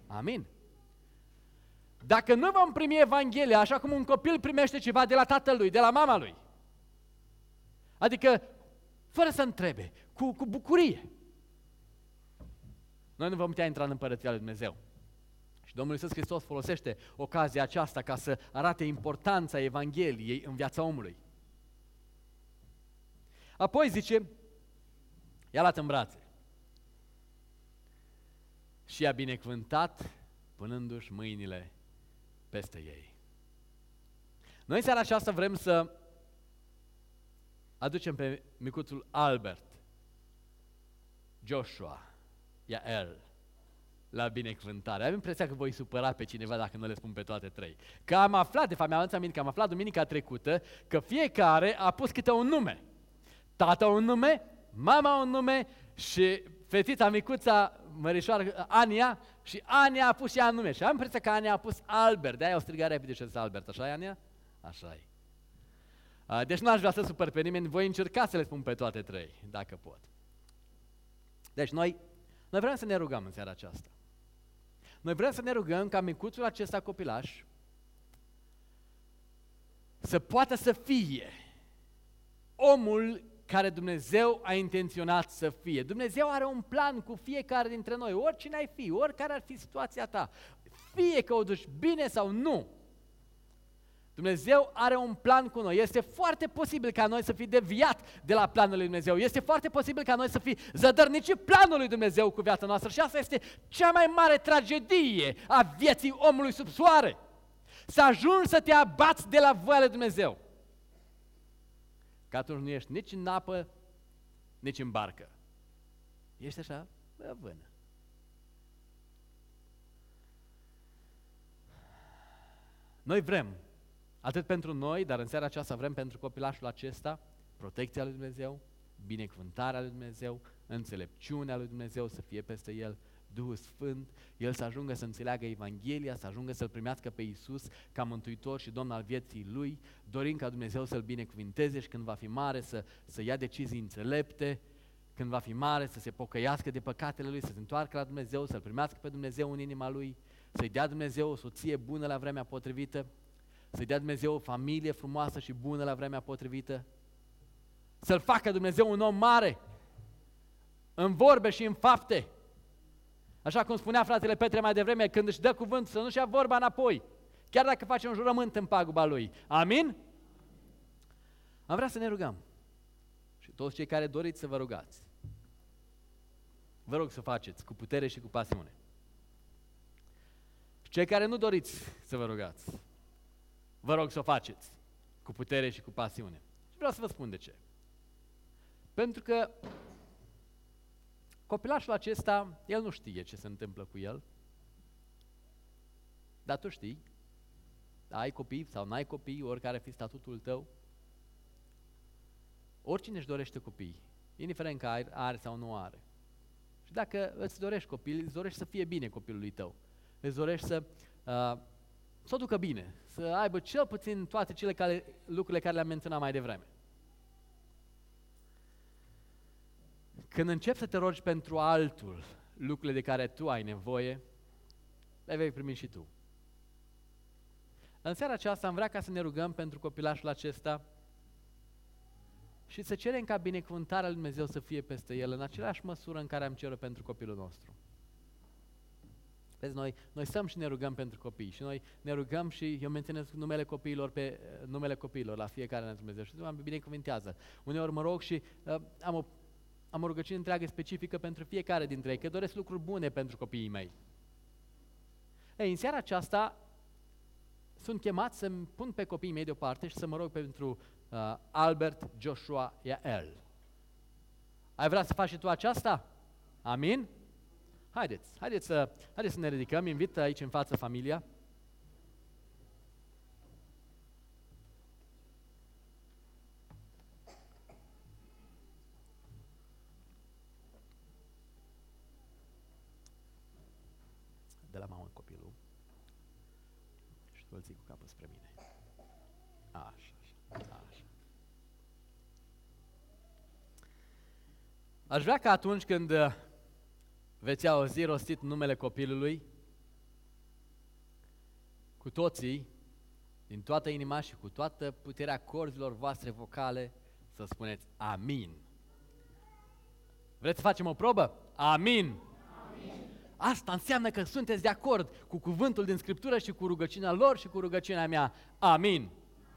Amin. Dacă nu vom primi Evanghelia așa cum un copil primește ceva de la tatăl lui, de la mama lui, adică fără să întrebe, cu bucurie, noi nu vom putea intra în Împărăția lui Dumnezeu. Și Domnul Iisus Hristos folosește ocazia aceasta ca să arate importanța Evangheliei în viața omului. Apoi zice, i-a luat în brațe și i-a binecuvântat punându-și mâinile peste ei. Noi seara aceasta vrem să aducem pe micuțul Albert, Joshua, Yael, la binecuvântare. Am impresia că voi supăra pe cineva dacă nu le spun pe toate trei. Că am aflat, de fapt mi-am adus aminte că am aflat duminica trecută că fiecare a pus câte un nume. Tata un nume, mama un nume și fetița micuța, mărișoară, Ania, și Ania a pus și ea nume. Și am impresia că Ania a pus Albert, de-aia o striga repede și a zis Albert. Așa e, Ania? Așa e. Deci nu aș vrea să supăr pe nimeni, voi încerca să le spun pe toate trei, dacă pot. Deci noi vrem să ne rugăm în seara aceasta. Noi vrem să ne rugăm ca micuțul acesta copilaș să poată să fie omul care Dumnezeu a intenționat să fie. Dumnezeu are un plan cu fiecare dintre noi, oricine ai fi, oricare ar fi situația ta, fie că o duci bine sau nu. Dumnezeu are un plan cu noi. Este foarte posibil ca noi să fi deviat de la planul lui Dumnezeu. Este foarte posibil ca noi să fi zădărnicit planul lui Dumnezeu cu viața noastră. Și asta este cea mai mare tragedie a vieții omului sub soare. Să ajungi să te abați de la voia lui Dumnezeu. Că atunci nu ești nici în apă, nici în barcă. Ești așa, la vână. Noi vrem, atât pentru noi, dar în seara aceasta vrem pentru copilașul acesta, protecția lui Dumnezeu, binecuvântarea lui Dumnezeu, înțelepciunea lui Dumnezeu să fie peste el, Duhul Sfânt, el să ajungă să înțeleagă Evanghelia, să ajungă să-L primească pe Iisus ca Mântuitor și Domn al vieții lui, dorim ca Dumnezeu să-L binecuvinteze și când va fi mare să ia decizii înțelepte, când va fi mare să se pocăiască de păcatele lui, să se întoarcă la Dumnezeu, să-L primească pe Dumnezeu în inima lui, să-i dea Dumnezeu o soție bună la vremea potrivită, să-i dea Dumnezeu o familie frumoasă și bună la vremea potrivită, să-L facă Dumnezeu un om mare, în vorbe și în fapte. Așa cum spunea fratele Petre mai devreme, când își dă cuvânt să nu-și ia vorba înapoi, chiar dacă face un jurământ în paguba lui. Amin? Am vrea să ne rugăm. Și toți cei care doriți să vă rugați, vă rog să faceți cu putere și cu pasiune. Și cei care nu doriți să vă rugați, vă rog să o faceți cu putere și cu pasiune. Și vreau să vă spun de ce. Pentru că copilașul acesta, el nu știe ce se întâmplă cu el, dar tu știi, ai copii sau n-ai copii, oricare ar fi statutul tău, oricine își dorește copii, indiferent că are sau nu are. Și dacă îți dorești copil, îți dorești să fie bine copilului tău, îți dorești să o ducă bine, să aibă cel puțin toate lucrurile care le-am menționat mai devreme. Când începi să te rogi pentru altul lucrurile de care tu ai nevoie, le vei primi și tu. În seara aceasta am vrea ca să ne rugăm pentru copilașul acesta și să cerem ca binecuvântarea lui Dumnezeu să fie peste el în același măsură în care am cerut pentru copilul nostru. Vezi, noi stăm și ne rugăm pentru copii și noi ne rugăm și eu menționez numele copiilor la fiecare dintre Dumnezeu și Dumnezeu mă binecuvintează. Uneori mă rog și am o rugăciune întreagă specifică pentru fiecare dintre ei, că doresc lucruri bune pentru copiii mei. Ei, în seara aceasta sunt chemat să-mi pun pe copiii mei deoparte și să mă rog pentru Albert, Joshua, Yael. Ai vrea să faci și tu aceasta? Amin? Haideți să ne ridicăm, invit aici în față familia. De la mamă copilul și tu îl ții cu capul spre mine. Așa. Aș vrea ca atunci când veți auzi rostit numele copilului, cu toții, din toată inima și cu toată puterea corzilor voastre vocale, să spuneți amin. Vreți să facem o probă? Amin! Asta înseamnă că sunteți de acord cu cuvântul din Scriptură și cu rugăciunea lor și cu rugăciunea mea. Amin!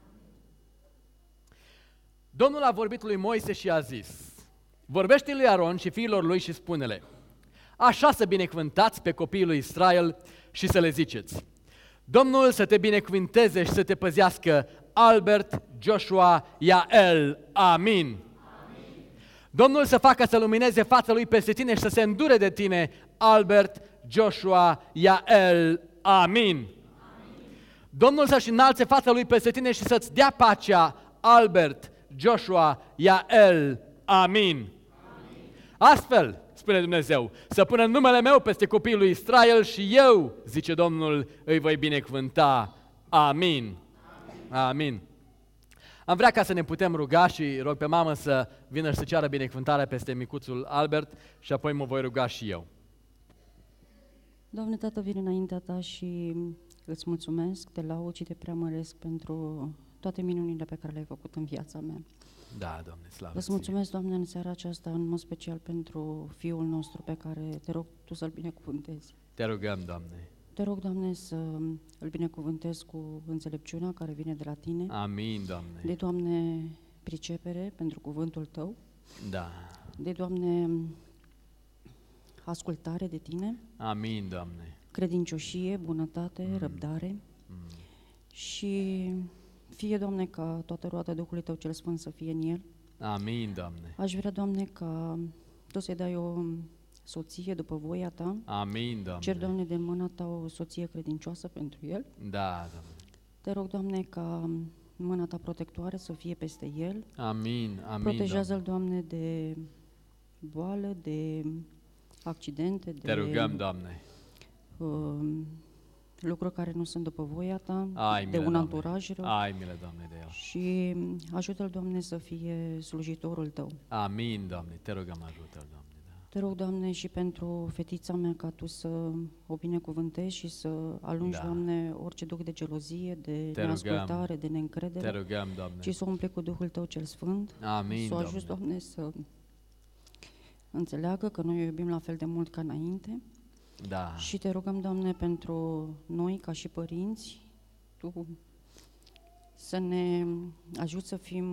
Domnul a vorbit lui Moise și a zis: vorbește lui Aron și fiilor lui și spune-le: așa să binecuvântați pe copiii lui Israel și să le ziceți: Domnul să te binecuvinteze și să te păzească, Albert, Joshua, Iael. Amin! Domnul să facă să lumineze fața lui peste tine și să se îndure de tine, Albert, Joshua, Iael. Amin! Domnul să-și înalțe fața lui peste tine și să-ți dea pacea, Albert, Joshua, Iael. Amin! Astfel, spune Dumnezeu, să pună numele meu peste copiii lui Israel și eu, zice Domnul, îi voi binecuvânta. Amin! Amin! Am vrea ca să ne putem ruga și rog pe mamă să vină și să ceară binecuvântarea peste micuțul Albert și apoi mă voi ruga și eu. Doamne Tată, vin înaintea Ta și îți mulțumesc, te laud și te preamăresc pentru toate minunile pe care le-ai făcut în viața mea. Da, Doamne, slavă Îți mulțumesc, Doamne, în seara aceasta, în mod special pentru Fiul nostru pe care te rog Tu să-L binecuvântezi. Te rugăm, Doamne. Te rog, Doamne, să îl binecuvântezi cu înțelepciunea care vine de la Tine. Amin, Doamne. De, Doamne, pricepere pentru cuvântul Tău. Da. De, Doamne, ascultare de Tine. Amin, Doamne. Credincioșie, bunătate, răbdare. Și fie, Doamne, ca toată roata Duhului Tău cel Sfânt să fie în el. Amin, Doamne. Aș vrea, Doamne, ca Tu să-i dai o soție după voia Ta. Amin, Doamne. Cer, Doamne, de mâna Ta o soție credincioasă pentru el. Da, Doamne. Te rog, Doamne, ca mâna Ta protectoare să fie peste el. Amin, amin, Protejează-l, Doamne, de boală, de accidente, Te rugăm, Doamne. lucruri care nu sunt după voia Ta, Ai de milă, un Doamne. anturaj rău. Ai milă, Doamne, de el. Și ajută-l, Doamne, să fie slujitorul Tău. Amin, Doamne. Te rugăm, ajută-l, Doamne. Da. Te rog, Doamne, și pentru fetița mea ca Tu să o binecuvântezi și să alungi, Da. Doamne, orice duh de gelozie, de Te neascultare, rugăm. de neîncredere. Te rugăm, Doamne. Și să o umple cu Duhul Tău cel Sfânt. Amin, Să o ajuți, Doamne. Doamne, să înțeleagă că noi o iubim la fel de mult ca înainte. Da. Și te rugăm, Doamne, pentru noi ca și părinți, Tu să ne ajuți să fim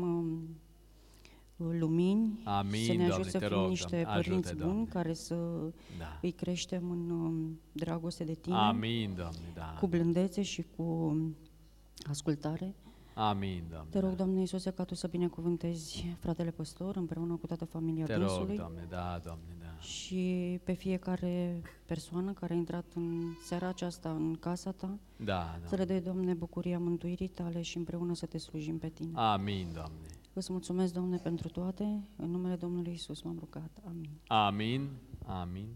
lumini, Amin, să ne Doamne, ajuți să te fim rog, niște Doamne. părinți Ajută, buni Doamne. care să Da. îi creștem în dragoste de Tine, Amin, Doamne, da. cu blândețe și cu ascultare. Amin, Doamne. Te rog, Doamne Iisuse, ca Tu să binecuvântezi fratele păstor împreună cu toată familia Te rog, dânsului Doamne, da, Doamne, da. și pe fiecare persoană care a intrat în seara aceasta în casa Ta, Da, să Doamne. le dai, Doamne, bucuria mântuirii Tale și împreună să Te slujim pe Tine. Amin, Doamne. Îți mulțumesc, Doamne, pentru toate. În numele Domnului Iisus m-am rugat. Amin. Amin, amin.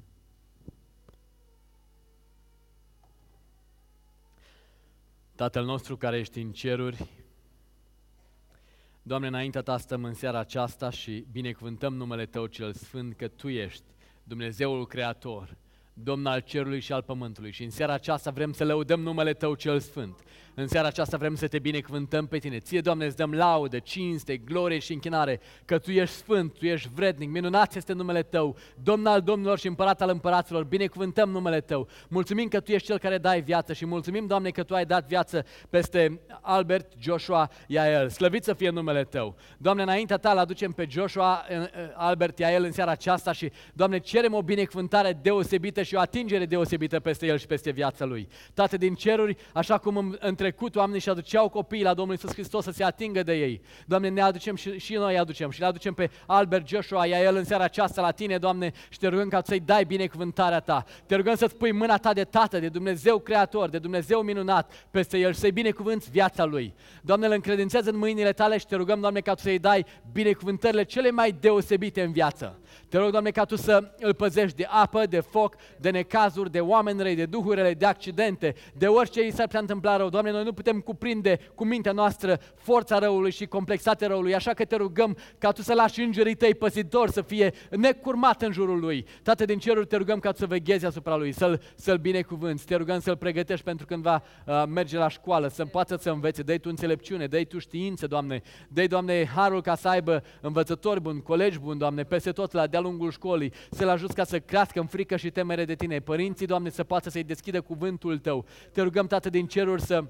Tatăl nostru care ești în ceruri, Doamne, înaintea Ta stăm în seara aceasta și binecuvântăm numele Tău cel Sfânt, că Tu ești Dumnezeul Creator, Domn al cerului și al pământului. Și în seara aceasta vrem să lăudăm numele Tău cel Sfânt. În seara aceasta vrem să Te binecuvântăm pe Tine. Ție, Doamne, îți dăm laudă, cinste, glorie și închinare, că Tu ești Sfânt, Tu ești vrednic, minunat este numele Tău, Domn al domnilor și Împărat al împăraților, binecuvântăm numele Tău. Mulțumim că Tu ești Cel care dai viață și mulțumim, Doamne, că Tu ai dat viață peste Albert, Joshua, Iael. Slăvit să fie numele Tău. Doamne, înaintea Ta l-aducem pe Joshua, Albert, Iael în seara aceasta și, Doamne, cerem o binecuvântare deosebită și o atingere deosebită peste el și peste viața lui. Tată din ceruri, așa cum în trecut oamenii și aduceau copiii la Domnul Iisus Hristos să se atingă de ei. Doamne, ne aducem și noi aducem și le aducem pe Albert, Joshua, Iael în seara aceasta la Tine, Doamne, și Te rugăm ca să-i dai binecuvântarea Ta. Te rugăm să-ți pui mâna Ta de Tată, de Dumnezeu Creator, de Dumnezeu minunat peste el și să-i binecuvânți viața lui. Doamne, îl încredințează în mâinile Tale și Te rugăm, Doamne, ca Tu să-i dai binecuvântările cele mai deosebite în viață. Te rog, Doamne, ca Tu să îl păzești de apă, de foc, de necazuri, de oameni răi, de duhuri rele, de accidente, de orice i s-ar putea întâmpla rău. Doamne, noi noi nu putem cuprinde cu mintea noastră forța răului și complexitatea răului, așa că te rugăm ca Tu să lași îngerii Tăi păzitori să fie necurmat în jurul lui. Tată din ceruri, te rugăm ca Tu să veghezi asupra lui, să-l binecuvânți, te rugăm să-l pregătești pentru când va merge la școală, să poată să învețe, dă-i Tu înțelepciune, dă-i Tu știință, Doamne, dă-i, Doamne, harul ca să aibă învățători buni, colegi buni, Doamne, peste tot de-a lungul școlii, să-l ajuți ca să crească în frică și temere de Tine. Părinții, Doamne, să poată să-i deschidă cuvântul Tău. Te rugăm, Tată din ceruri, să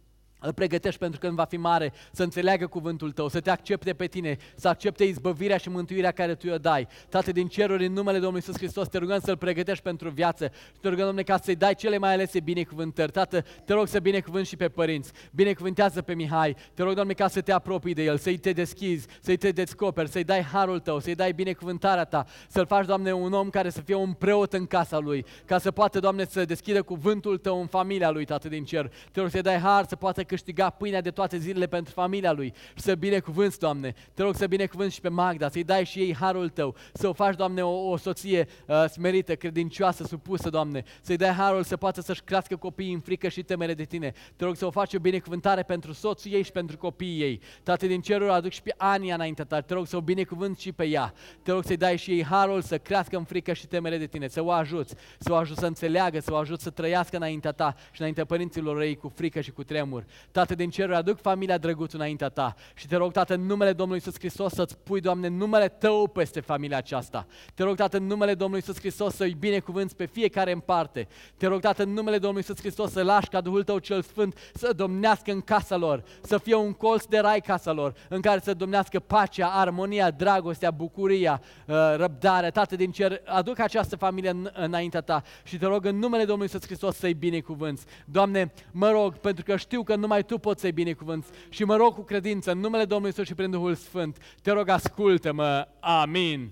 îl pregătești pentru când va fi mare, să înțeleagă cuvântul Tău, să Te accepte pe Tine, să accepte izbăvirea și mântuirea care Tu o dai. Tată din ceruri, în numele Domnului Iisus Hristos, te rugăm să-l pregătești pentru viață și te rugăm, Doamne, ca să-i dai cele mai alese binecuvântări. Tată, te rog să binecuvânți și pe părinți, binecuvântează pe Mihai, te rog, Doamne, ca să te apropii de el, să-i te deschizi, să-i te descoperi, să-i dai harul Tău, să-i dai binecuvântarea Ta, să-l faci, Doamne, un om care să fie un preot în casa lui, ca să poată, Doamne, să deschidă cuvântul Tău în familia lui, Tată din cer. Te rog să-i dai har, să poată câștiga pâinea de toate zilele pentru familia lui și să binecuvânți, Doamne. Te rog să binecuvânți și pe Magda, să-i dai și ei harul Tău, să o faci, Doamne, o soție smerită, credincioasă, supusă, Doamne, să-i dai harul să poată să-și crească copiii în frică și temere de Tine. Te rog să o faci o binecuvântare pentru soțul ei și pentru copiii ei. Tată din ceruri, aduc și pe Ania înaintea Ta, te rog să o binecuvânți și pe ea. Te rog să-i dai și ei harul să crească în frică și temere de Tine, să o ajuți, să înțeleagă, să o ajuți să trăiască înaintea Ta și înaintea părinților ei cu frică și cu tremur. Tată din ceruri, aduc familia Drăguț înaintea Ta și te rog, Tată, în numele Domnului Iisus Hristos să-ți pui, Doamne, numele Tău peste familia aceasta. Te rog, Tată, în numele Domnului Iisus Hristos să-i binecuvânți pe fiecare în parte. Te rog, Tată, în numele Domnului Iisus Hristos să lași ca Duhul Tău cel Sfânt să domnească în casa lor, să fie un colț de rai casa lor, în care să domnească pacea, armonia, dragostea, bucuria, răbdarea. Tată din cer, aduc această familie înaintea Ta și te rog, în numele Domnului Iisus Hristos să-i binecuvânți. Doamne, mă rog, pentru că știu că numai Tu poți să-i binecuvânți și mă rog cu credință în numele Domnului Iisus și prin Duhul Sfânt. Te rog, ascultă-mă. Amin.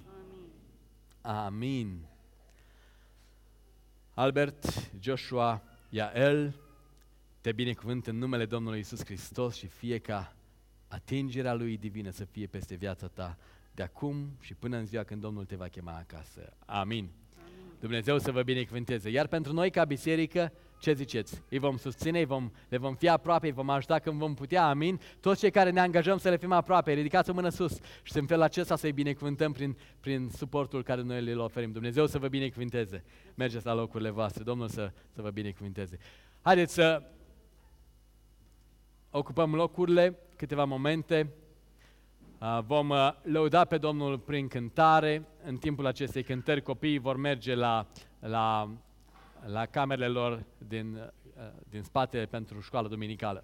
Amin. Albert, Joshua, Iael, te binecuvânt în numele Domnului Iisus Hristos și fie ca atingerea Lui divină să fie peste viața ta de acum și până în ziua când Domnul te va chema acasă. Amin. Dumnezeu să vă binecuvânteze. Iar pentru noi ca biserică, ce ziceți? Îi vom susține, le vom fi aproape, îi vom ajuta când vom putea, amin? Toți cei care ne angajăm să le fim aproape, ridicați o mână sus și în felul acesta să-i binecuvântăm prin suportul care noi le oferim. Dumnezeu să vă binecuvânteze. Mergeți la locurile voastre, Domnul să vă binecuvânteze. Haideți să ocupăm locurile câteva momente. Vom lăuda pe Domnul prin cântare. În timpul acestei cântări copiii vor merge la camerele lor din spate pentru școală duminicală.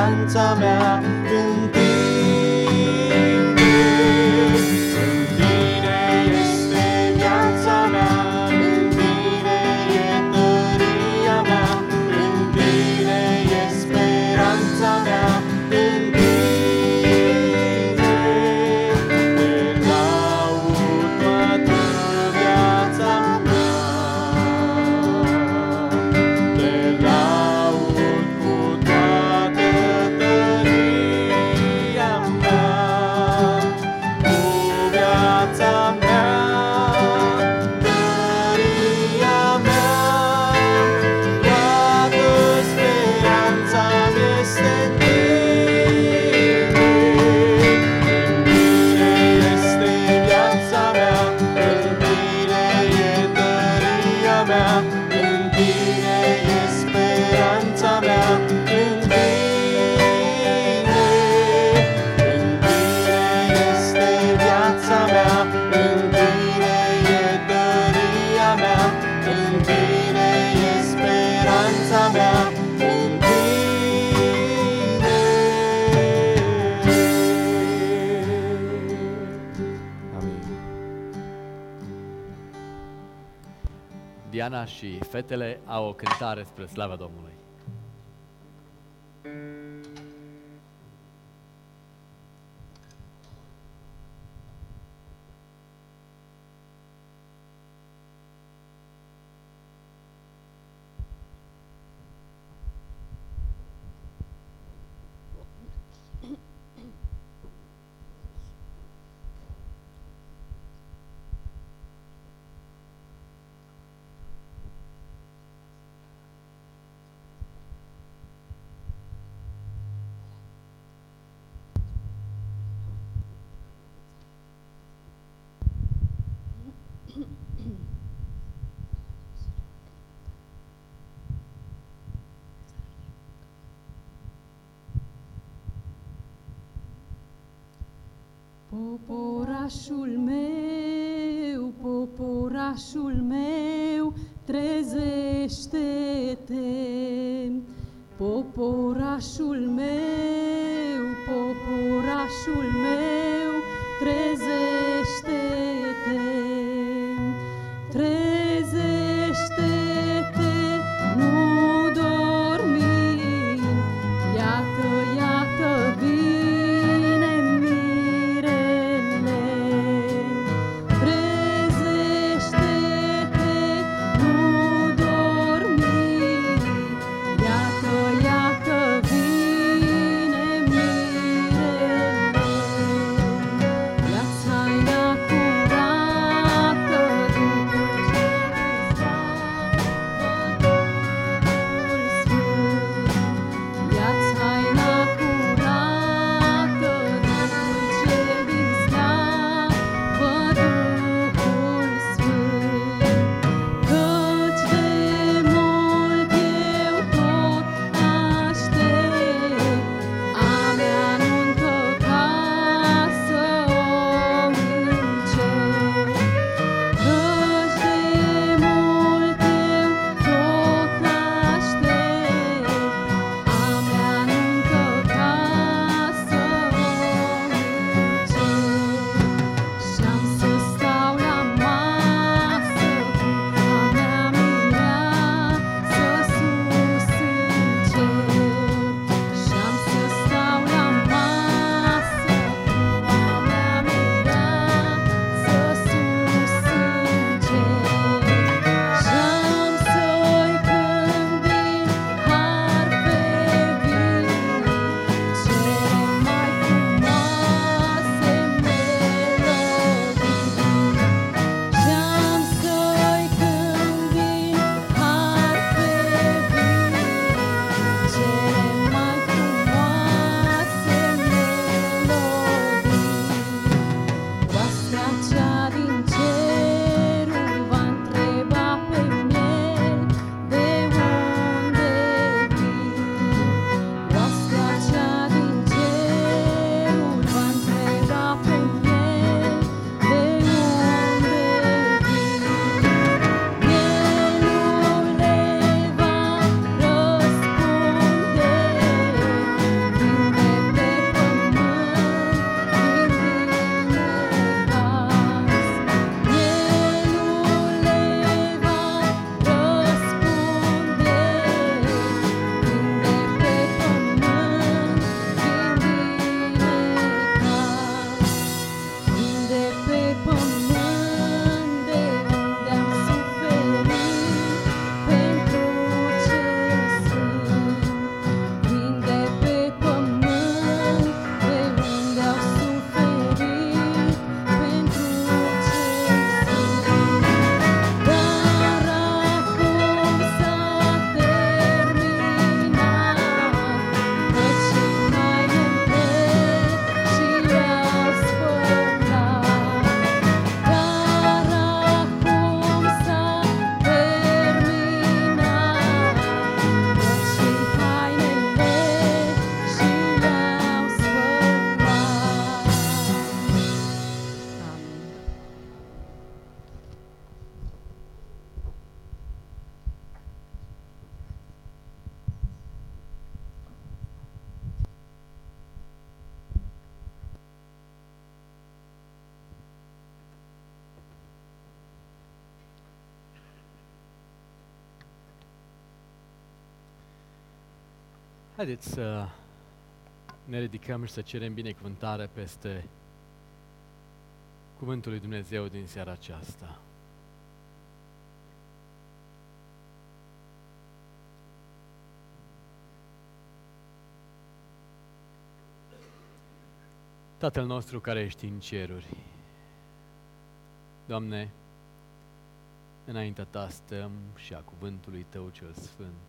speranța mea în tine. În tine este viața mea, în tine e tăria mea, în tine e speranța mea, în tine. Te laud toată viața mea, te laud cu toată tăria mea, cu viața mea, tăria mea, toată speranța-mi este în tine. În tine este viața mea, în tine e tăria mea, în tine e speranța mea, în tine. În tine este viața mea, în tine e tăria mea, în tine e speranța mea, în tine. Amin. Diana și fetele au o cântare spre slava Domnului. Poporașul meu, trezește-te. Poporașul meu, trezește-te. Trezește-te, nu dormi. Iată, iată, vine mirele. Trezește-te, nu dormi. Iată, iată, vine mirele. Viața-i Haideți să ne ridicăm și să cerem binecuvântare peste Cuvântul lui Dumnezeu din seara aceasta. Tatăl nostru care ești în ceruri, Doamne, înaintea Ta stăm și a cuvântului Tău cel Sfânt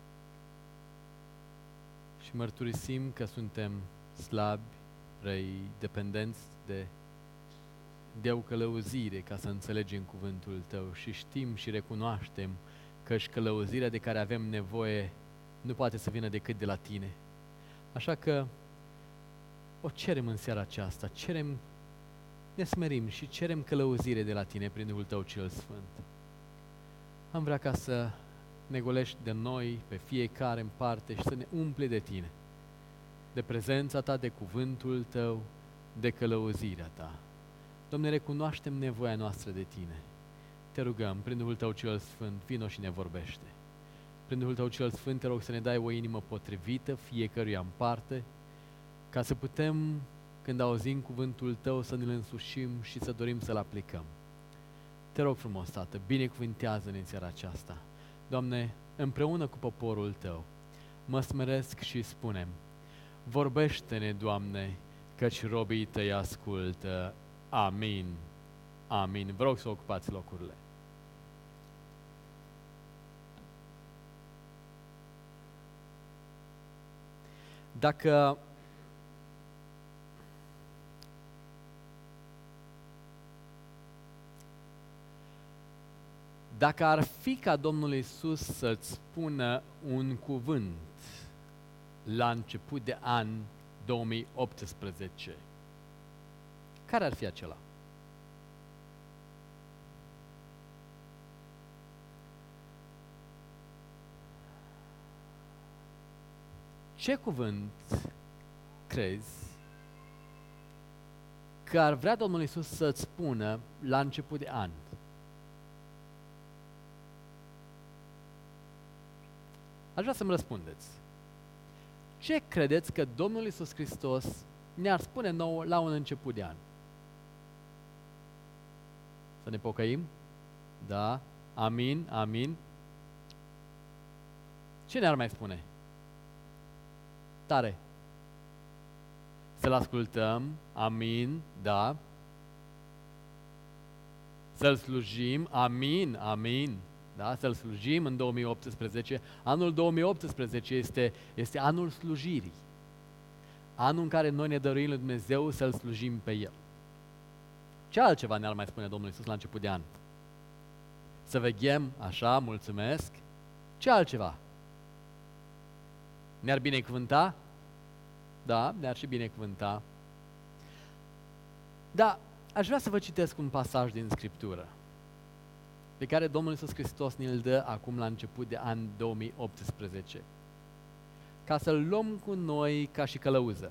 și mărturisim că suntem slabi, răi, dependenți de o călăuzire ca să înțelegem cuvântul Tău și știm și recunoaștem că și călăuzirea de care avem nevoie nu poate să vină decât de la Tine. Așa că o cerem în seara aceasta, ne smerim și cerem călăuzire de la Tine prin Duhul Tău cel Sfânt. Am vrea ca să ne golești de noi, pe fiecare în parte și să ne umple de Tine, de prezența Ta, de cuvântul Tău, de călăuzirea Ta. Doamne, recunoaștem nevoia noastră de Tine. Te rugăm, prin Duhul Tău cel Sfânt, vino și ne vorbește. Prin Duhul Tău cel Sfânt, te rog să ne dai o inimă potrivită fiecăruia în parte, ca să putem, când auzim cuvântul Tău, să ne-l însușim și să dorim să-l aplicăm. Te rog frumos, Tată, binecuvântează-ne în seara aceasta. Doamne, împreună cu poporul Tău, mă smeresc și spunem, vorbește-ne, Doamne, căci robii Tăi ascultă. Amin. Amin. Vă rog să ocupați locurile. Dacă ar fi ca Domnul Iisus să-ți spună un cuvânt la început de an 2018, care ar fi acela? Ce cuvânt crezi că ar vrea Domnul Iisus să-ți spună la început de an? Aș vrea să-mi răspundeți. Ce credeți că Domnul Iisus Hristos ne-ar spune nouă la un început de an? Să ne pocăim? Da. Amin, amin. Ce ne-ar mai spune? Tare. Să-L ascultăm, amin, da. Să-L slujim, amin, amin. Da? Să-L slujim în 2018. Anul 2018 este anul slujirii. Anul în care noi ne dăruim lui Dumnezeu să-L slujim pe El. Ce altceva ne-ar mai spune Domnul Iisus la început de an? Să veghem, așa, mulțumesc. Ce altceva? Ne-ar binecuvânta? Da, ne-ar și binecuvânta. Da, aș vrea să vă citesc un pasaj din Scriptură pe care Domnul Iisus Hristos ne-l dă acum la început de an 2018, ca să-l luăm cu noi ca și călăuză.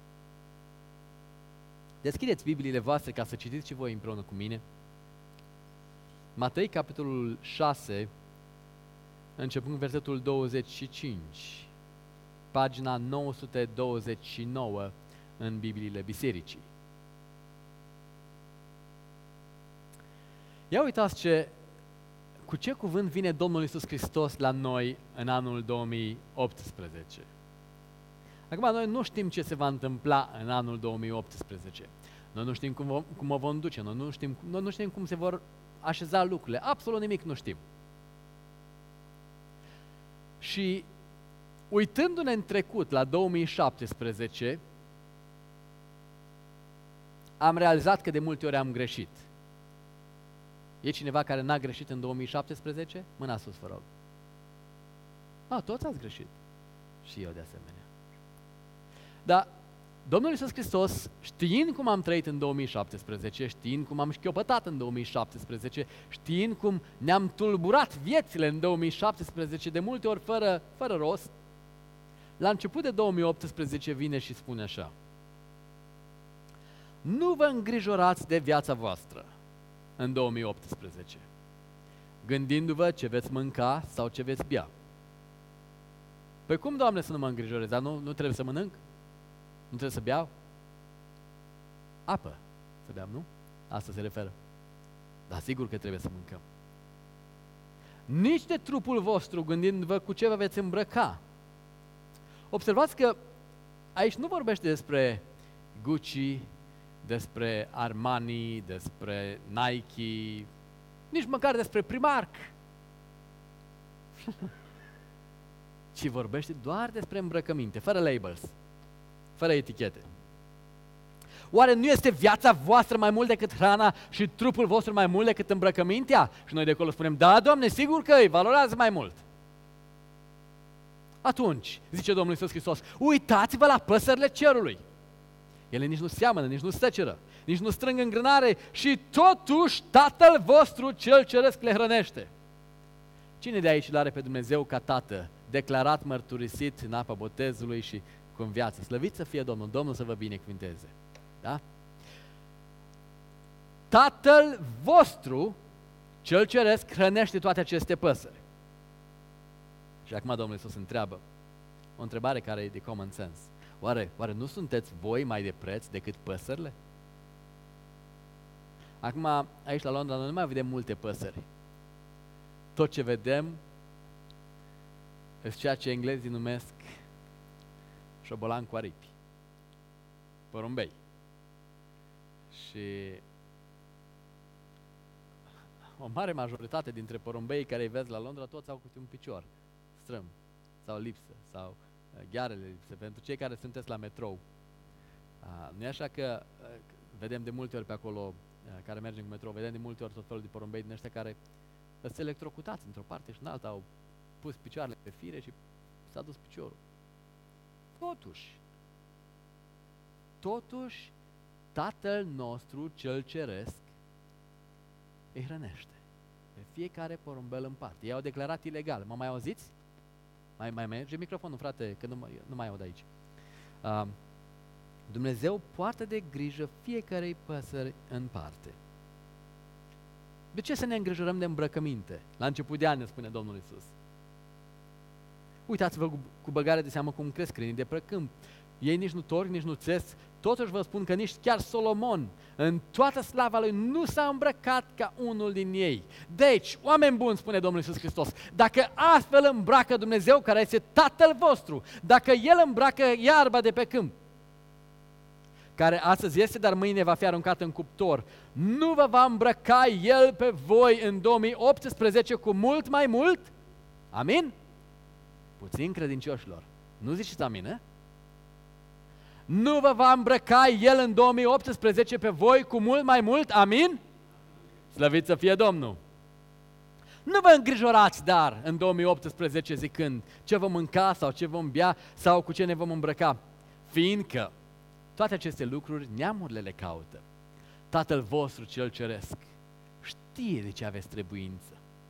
Deschideți Bibliile voastre ca să citiți și voi împreună cu mine. Matei, capitolul 6, începând versetul 25, pagina 929 în Bibliile Bisericii. Ia uitați cu ce cuvânt vine Domnul Iisus Hristos la noi în anul 2018. Acum, noi nu știm ce se va întâmpla în anul 2018. Noi nu știm cum o vom duce, noi nu știm cum se vor așeza lucrurile. Absolut nimic nu știm. Și uitându-ne în trecut, la 2017, am realizat că de multe ori am greșit. E cineva care n-a greșit în 2017? Mâna sus, vă rog. Toți ați greșit. Și eu de asemenea. Dar Domnul Iisus Hristos, știind cum am trăit în 2017, știind cum am șchiopătat în 2017, știind cum ne-am tulburat viețile în 2017, de multe ori fără rost, la început de 2018 vine și spune așa: nu vă îngrijorați de viața voastră în 2018, gândindu-vă ce veți mânca sau ce veți bea. Păi cum, Doamne, să nu mă îngrijorez? Dar nu trebuie să mănânc? Nu trebuie să beau? Apă să beam, nu? Asta se referă. Dar sigur că trebuie să mâncăm. Nici de trupul vostru, gândindu-vă cu ce vă veți îmbrăca. Observați că aici nu vorbește despre Gucci, despre Armani, despre Nike, nici măcar despre Primark. Ci vorbește doar despre îmbrăcăminte, fără labels, fără etichete. Oare nu este viața voastră mai mult decât hrana și trupul vostru mai mult decât îmbrăcămintea? Și noi de acolo spunem, da, Doamne, sigur că îi valorează mai mult. Atunci, zice Domnul Iisus Hristos, uitați-vă la păsările cerului. Ele nici nu seamănă, nici nu săceră, nici nu strâng în grânare și totuși Tatăl vostru cel ceresc le hrănește. Cine de aici l-are pe Dumnezeu ca Tată, declarat, mărturisit în apa botezului și cu în viață? Slăvit să fie Domnul, Domnul să vă binecuvinteze. Da? Tatăl vostru, cel ceresc, hrănește toate aceste păsări. Și acum Domnul Iisus întreabă, o întrebare care e de common sense. Oare nu sunteți voi mai de preț decât păsările? Acum, aici la Londra, noi nu mai vedem multe păsări. Tot ce vedem este ceea ce englezii numesc șobolan cu aripi, porumbei. Și o mare majoritate dintre porumbeii care îi vezi la Londra, toți au câte un picior strâm sau lipsă sau ghearele lipsă, pentru cei care sunteți la metrou. Nu e așa că vedem de multe ori pe acolo, care mergem cu metrou, vedem de multe ori tot felul de porumbei din ăștia care sunt electrocutați într-o parte și în alta, au pus picioarele pe fire și s-a dus piciorul. Totuși, Tatăl nostru cel ceresc îi hrănește pe fiecare porumbel în parte. Ei au declarat ilegal. Mă mai auziți? Mai merge microfonul, frate, că nu mai aud aici. Dumnezeu poartă de grijă fiecarei păsări în parte. De ce să ne îngrijorăm de îmbrăcăminte? La început de an ne spune Domnul Iisus. Uitați-vă cu băgare de seamă cum cresc câinii de pe câmp. Ei nici nu torc, nici nu țes. Totuși vă spun că nici chiar Solomon, în toată slava lui, nu s-a îmbrăcat ca unul din ei. Deci, oameni buni, spune Domnul Iisus Hristos, dacă astfel îmbracă Dumnezeu, care este Tatăl vostru, dacă El îmbracă iarba de pe câmp, care astăzi este, dar mâine va fi aruncat în cuptor, nu vă va îmbrăca El pe voi în 2018 cu mult mai mult? Amin? Puțin credincioșilor. Nu ziceți amin, eh? Nu vă va îmbrăca El în 2018 pe voi cu mult mai mult? Amin? Slăvit să fie Domnul! Nu vă îngrijorați, dar, în 2018 zicând ce vom mânca sau ce vom bea sau cu ce ne vom îmbrăca, fiindcă toate aceste lucruri neamurile le caută. Tatăl vostru cel ceresc știe de ce aveți trebuință.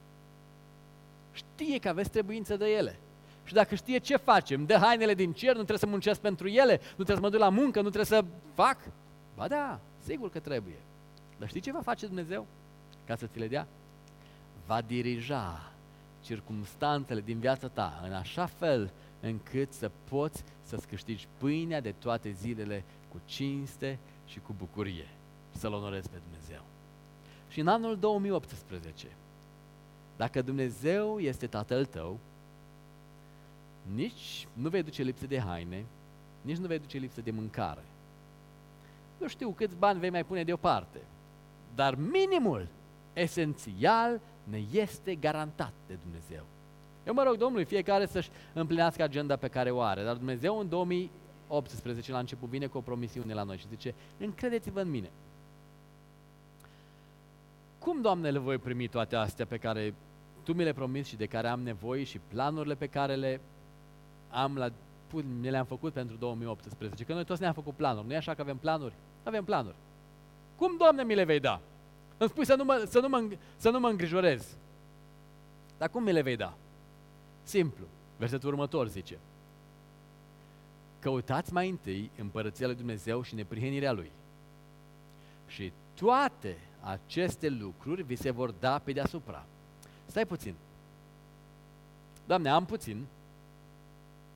Știe că aveți trebuință de ele. Și dacă știe ce facem, dă hainele din cer, nu trebuie să muncesc pentru ele, nu trebuie să mă duc la muncă, nu trebuie să fac? Ba da, sigur că trebuie. Dar știi ce va face Dumnezeu ca să ți le dea? Va dirija circumstanțele din viața ta în așa fel încât să poți să-ți câștigi pâinea de toate zilele cu cinste și cu bucurie. Să-L onorezi pe Dumnezeu. Și în anul 2018, dacă Dumnezeu este Tatăl tău, nici nu vei duce lipsă de haine, nici nu vei duce lipsă de mâncare. Nu știu câți bani vei mai pune deoparte, dar minimul esențial ne este garantat de Dumnezeu. Eu mă rog Domnului fiecare să-și împlinească agenda pe care o are, dar Dumnezeu în 2018 la început vine cu o promisiune la noi și zice, încredeți-vă în mine. Cum, Doamne, le voi primi toate astea pe care Tu mi le promiți și de care am nevoie și planurile pe care ne le-am făcut pentru 2018? Că noi toți ne-am făcut planuri, nu e așa că avem planuri? Avem planuri. Cum, Doamne, mi le vei da? Îmi spui să nu mă îngrijorez. Dar cum mi le vei da? Simplu. Versetul următor zice, căutați mai întâi împărăția lui Dumnezeu și neprihănirea Lui. Și toate aceste lucruri vi se vor da pe deasupra. Stai puțin. Doamne, am puțin,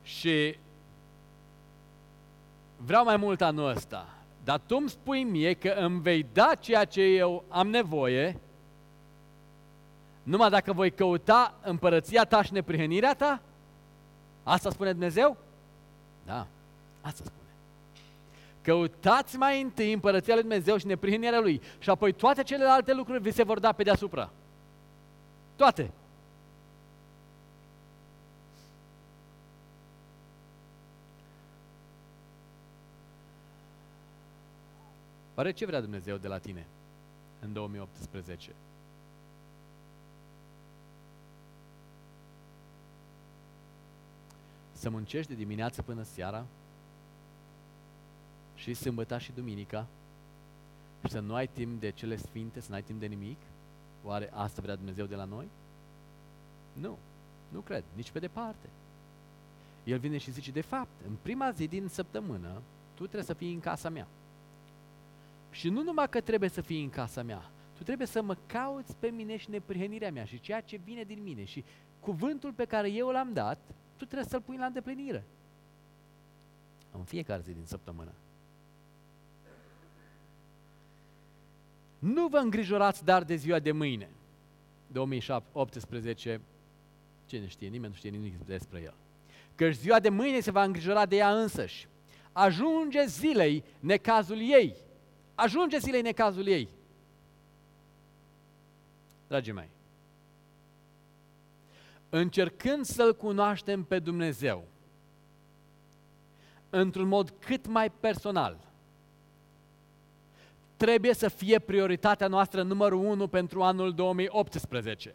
Și vreau mai mult anul ăsta, dar tu îmi spui mie că îmi vei da ceea ce eu am nevoie, numai dacă voi căuta împărăția ta și neprihănirea ta? Asta spune Dumnezeu? Da, asta spune. Căutați mai întâi împărăția lui Dumnezeu și neprihănirea Lui și apoi toate celelalte lucruri vi se vor da pe deasupra. Toate. Oare ce vrea Dumnezeu de la tine în 2018? Să muncești de dimineață până seara și sâmbăta și duminica și să nu ai timp de cele sfinte, să nu ai timp de nimic? Oare asta vrea Dumnezeu de la noi? Nu, nu cred, nici pe departe. El vine și zice, de fapt, în prima zi din săptămână, tu trebuie să fii în casa mea. Și nu numai că trebuie să fii în casa mea, tu trebuie să mă cauți pe mine și neprihănirea mea și ceea ce vine din mine și cuvântul pe care eu l-am dat, tu trebuie să-l pui la îndeplinire. În fiecare zi din săptămână. Nu vă îngrijorați dar de ziua de mâine. 2018, cine știe, nimeni nu știe nimic despre el. Căci ziua de mâine se va îngrijora de ea însăși. Ajunge zilei necazul ei. Ajunge zilei necazul ei. Dragii mei, încercând să-L cunoaștem pe Dumnezeu într-un mod cât mai personal, trebuie să fie prioritatea noastră numărul 1 pentru anul 2018.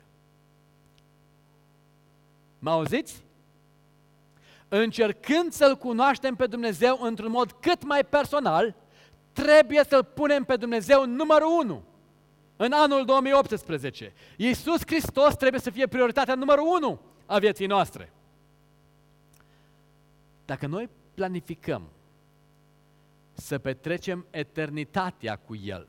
Mă auziți? Încercând să-L cunoaștem pe Dumnezeu într-un mod cât mai personal, trebuie să-L punem pe Dumnezeu numărul 1 în anul 2018. Iisus Hristos trebuie să fie prioritatea numărul 1 a vieții noastre. Dacă noi planificăm să petrecem eternitatea cu El,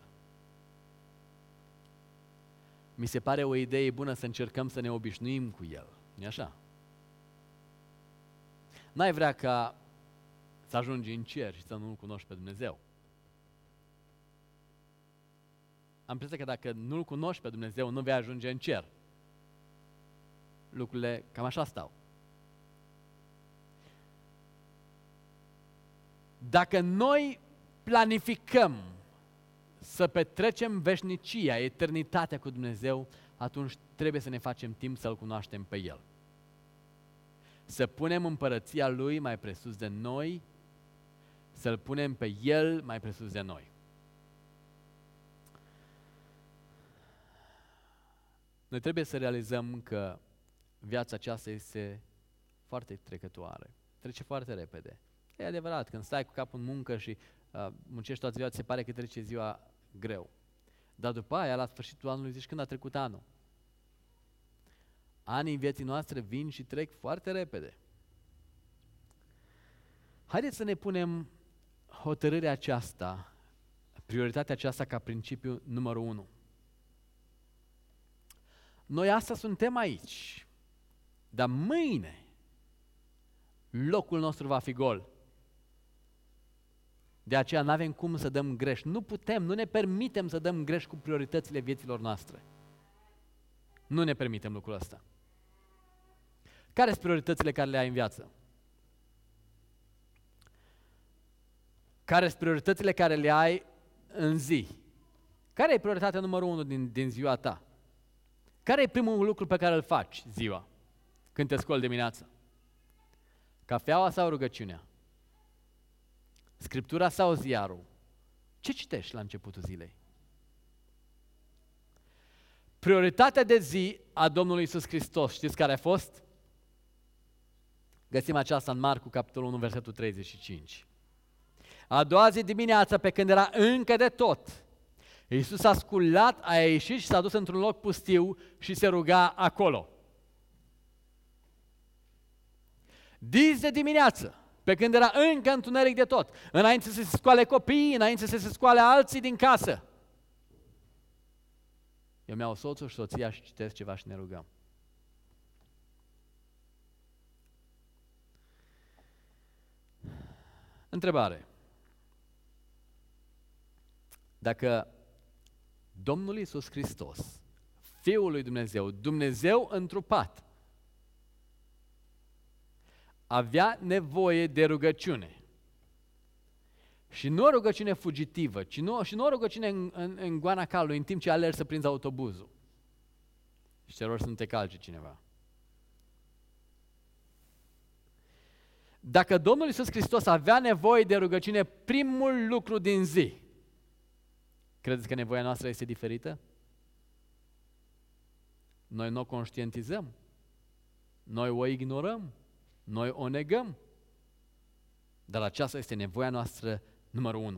mi se pare o idee bună să încercăm să ne obișnuim cu El. Nu-i așa? N-ai vrea ca să ajungi în cer și să nu-L cunoști pe Dumnezeu. Am impresia că dacă nu-L cunoști pe Dumnezeu, nu vei ajunge în cer. Lucrurile cam așa stau. Dacă noi planificăm să petrecem veșnicia, eternitatea cu Dumnezeu, atunci trebuie să ne facem timp să-L cunoaștem pe El. Să punem împărăția Lui mai presus de noi, să-L punem pe El mai presus de noi. Noi trebuie să realizăm că viața aceasta este foarte trecătoare, trece foarte repede. E adevărat, când stai cu capul în muncă și muncești toată ziua, ți se pare că trece ziua greu. Dar după aia, la sfârșitul anului, zici, când a trecut anul? Anii în vieții noastre vin și trec foarte repede. Haideți să ne punem hotărârea aceasta, prioritatea aceasta ca principiu numărul 1. Noi asta suntem aici, dar mâine locul nostru va fi gol. De aceea nu avem cum să dăm greș. Nu putem, nu ne permitem să dăm greș cu prioritățile vieților noastre. Nu ne permitem lucrul ăsta. Care sunt prioritățile care le ai în viață? Care sunt prioritățile care le ai în zi? Care e prioritatea numărul 1 din ziua ta? Care e primul lucru pe care îl faci ziua, când te scoli dimineața? Cafeaua sau rugăciunea? Scriptura sau ziarul? Ce citești la începutul zilei? Prioritatea de zi a Domnului Iisus Hristos, știți care a fost? Găsim aceasta în Marcu, capitolul 1, versetul 35. A doua zi dimineața, pe când era încă de tot, Iisus a sculat, a ieșit și s-a dus într-un loc pustiu și se ruga acolo. Dis de dimineață, pe când era încă întuneric de tot, înainte să se scoale copiii, înainte să se scoale alții din casă. Eu mi-au soțul și soția și citesc ceva și ne rugăm. Întrebare. Dacă Domnul Iisus Hristos, Fiul lui Dumnezeu, Dumnezeu întrupat, avea nevoie de rugăciune, și nu o rugăciune fugitivă, și nu o rugăciune în goana calului, în timp ce alergi să prinzi autobuzul și te rogi să nu te calce cineva. Dacă Domnul Iisus Hristos avea nevoie de rugăciune primul lucru din zi, credeți că nevoia noastră este diferită? Noi nu o conștientizăm, noi o ignorăm, noi o negăm, dar aceasta este nevoia noastră numărul 1.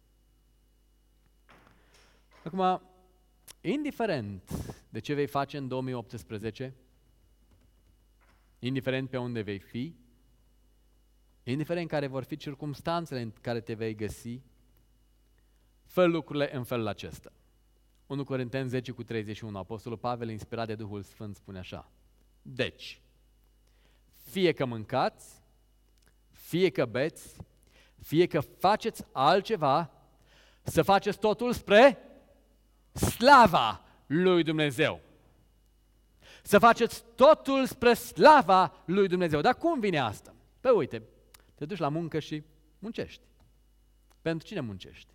Acum, indiferent de ce vei face în 2018, indiferent pe unde vei fi, indiferent care vor fi circumstanțele în care te vei găsi, fă lucrurile în felul acesta. 1 Corinteni 10:31, Apostolul Pavel, inspirat de Duhul Sfânt, spune așa: deci, fie că mâncați, fie că beți, fie că faceți altceva, să faceți totul spre slava lui Dumnezeu. Să faceți totul spre slava lui Dumnezeu. Dar cum vine asta? Păi uite, te duci la muncă și muncești. Pentru cine muncești?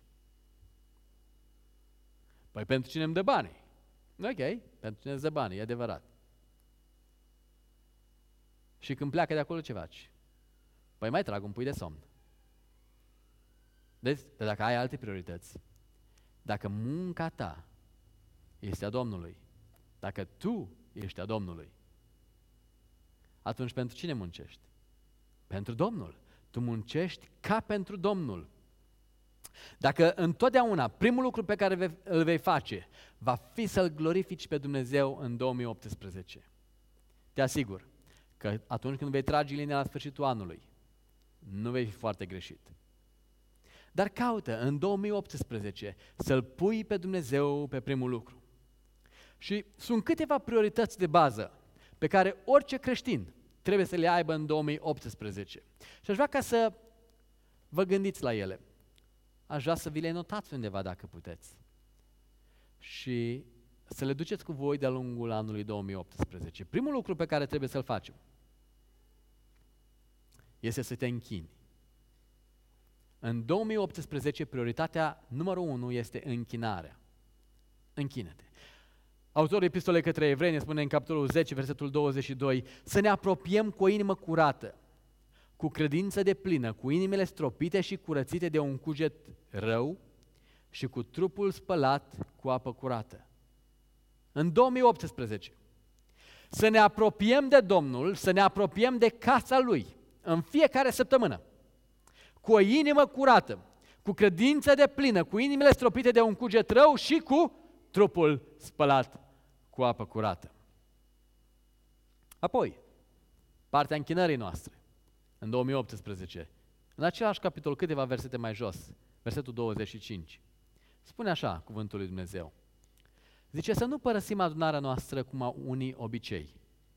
Păi pentru cine îmi dă banii. Ok, pentru cine îți dă banii, e adevărat. Și când pleacă de acolo, ce faci? Păi mai trag un pui de somn. Deci, dacă ai alte priorități, dacă munca ta este a Domnului, dacă tu ești a Domnului, atunci pentru cine muncești? Pentru Domnul. Tu muncești ca pentru Domnul. Dacă întotdeauna primul lucru pe care îl vei face va fi să-L glorifici pe Dumnezeu în 2018, te asigur că atunci când vei trage linia la sfârșitul anului, nu vei fi foarte greșit. Dar caută în 2018 să-L pui pe Dumnezeu pe primul lucru. Și sunt câteva priorități de bază pe care orice creștin trebuie să le aibă în 2018. Și aș vrea ca să vă gândiți la ele. Aș vrea să vi le notați undeva dacă puteți. Și să le duceți cu voi de-a lungul anului 2018. Primul lucru pe care trebuie să-l facem este să te închini. În 2018, prioritatea numărul 1 este închinarea. Închină-te. Autorul epistolei către evrei ne spune în capitolul 10, versetul 22, să ne apropiem cu o inimă curată, cu credință deplină, cu inimile stropite și curățite de un cuget rău și cu trupul spălat cu apă curată. În 2018, să ne apropiem de Domnul, să ne apropiem de casa Lui în fiecare săptămână, cu o inimă curată, cu credință deplină, cu inimile stropite de un cuget rău și cu trupul spălat cu apă curată. Apoi, partea închinării noastre, în 2018, în același capitol, câteva versete mai jos, versetul 25, spune așa cuvântul lui Dumnezeu. Zice să nu părăsim adunarea noastră cum au unii obicei.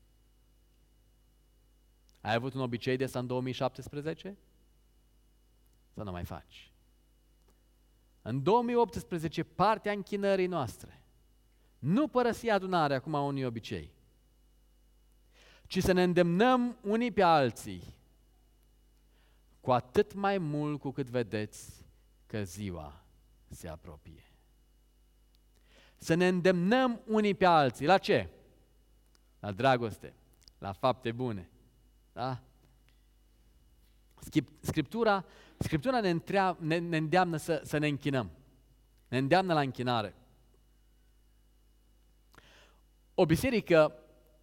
Ai avut un obicei de asta în 2017? Să nu mai faci. În 2018, partea închinării noastre, nu părăsi adunarea cum au unii obicei, ci să ne îndemnăm unii pe alții, cu atât mai mult cu cât vedeți că ziua se apropie. Să ne îndemnăm unii pe alții. La ce? La dragoste, la fapte bune. Da? Scriptura ne îndeamnă să ne închinăm. Ne îndeamnă la închinare. O biserică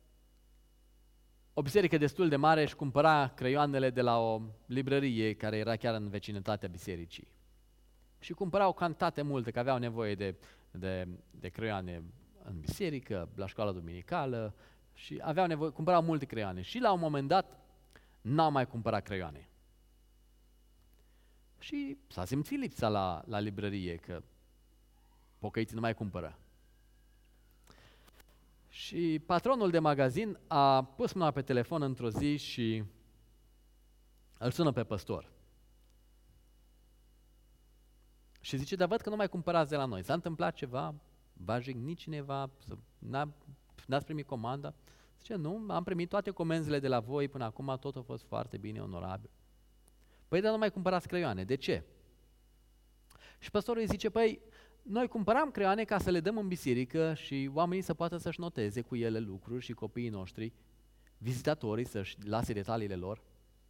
destul de mare își cumpăra creioanele de la o librărie care era chiar în vecinătatea bisericii. Și cumpărau cantitate multe, că aveau nevoie de creioane în biserică, la școala duminicală și aveau nevoie, cumpărau multe creioane. Și la un moment dat n-au mai cumpărat creioane. Și s-a simțit lipsa la librărie, că pocăiții nu mai cumpără. Și patronul de magazin a pus mâna pe telefon într-o zi și îl sună pe păstor. Și zice, dar văd că nu mai cumpărați de la noi. S-a întâmplat ceva? V-a jignit cineva? N-ați primit comanda? Zice, nu, am primit toate comenzile de la voi până acum, tot a fost foarte bine, onorabil. Păi, dar nu mai cumpărați creioane. De ce? Și păstorul îi zice, păi, noi cumpăram creioane ca să le dăm în biserică și oamenii să poată să-și noteze cu ele lucruri și copiii noștri, vizitatorii să-și lase detaliile lor.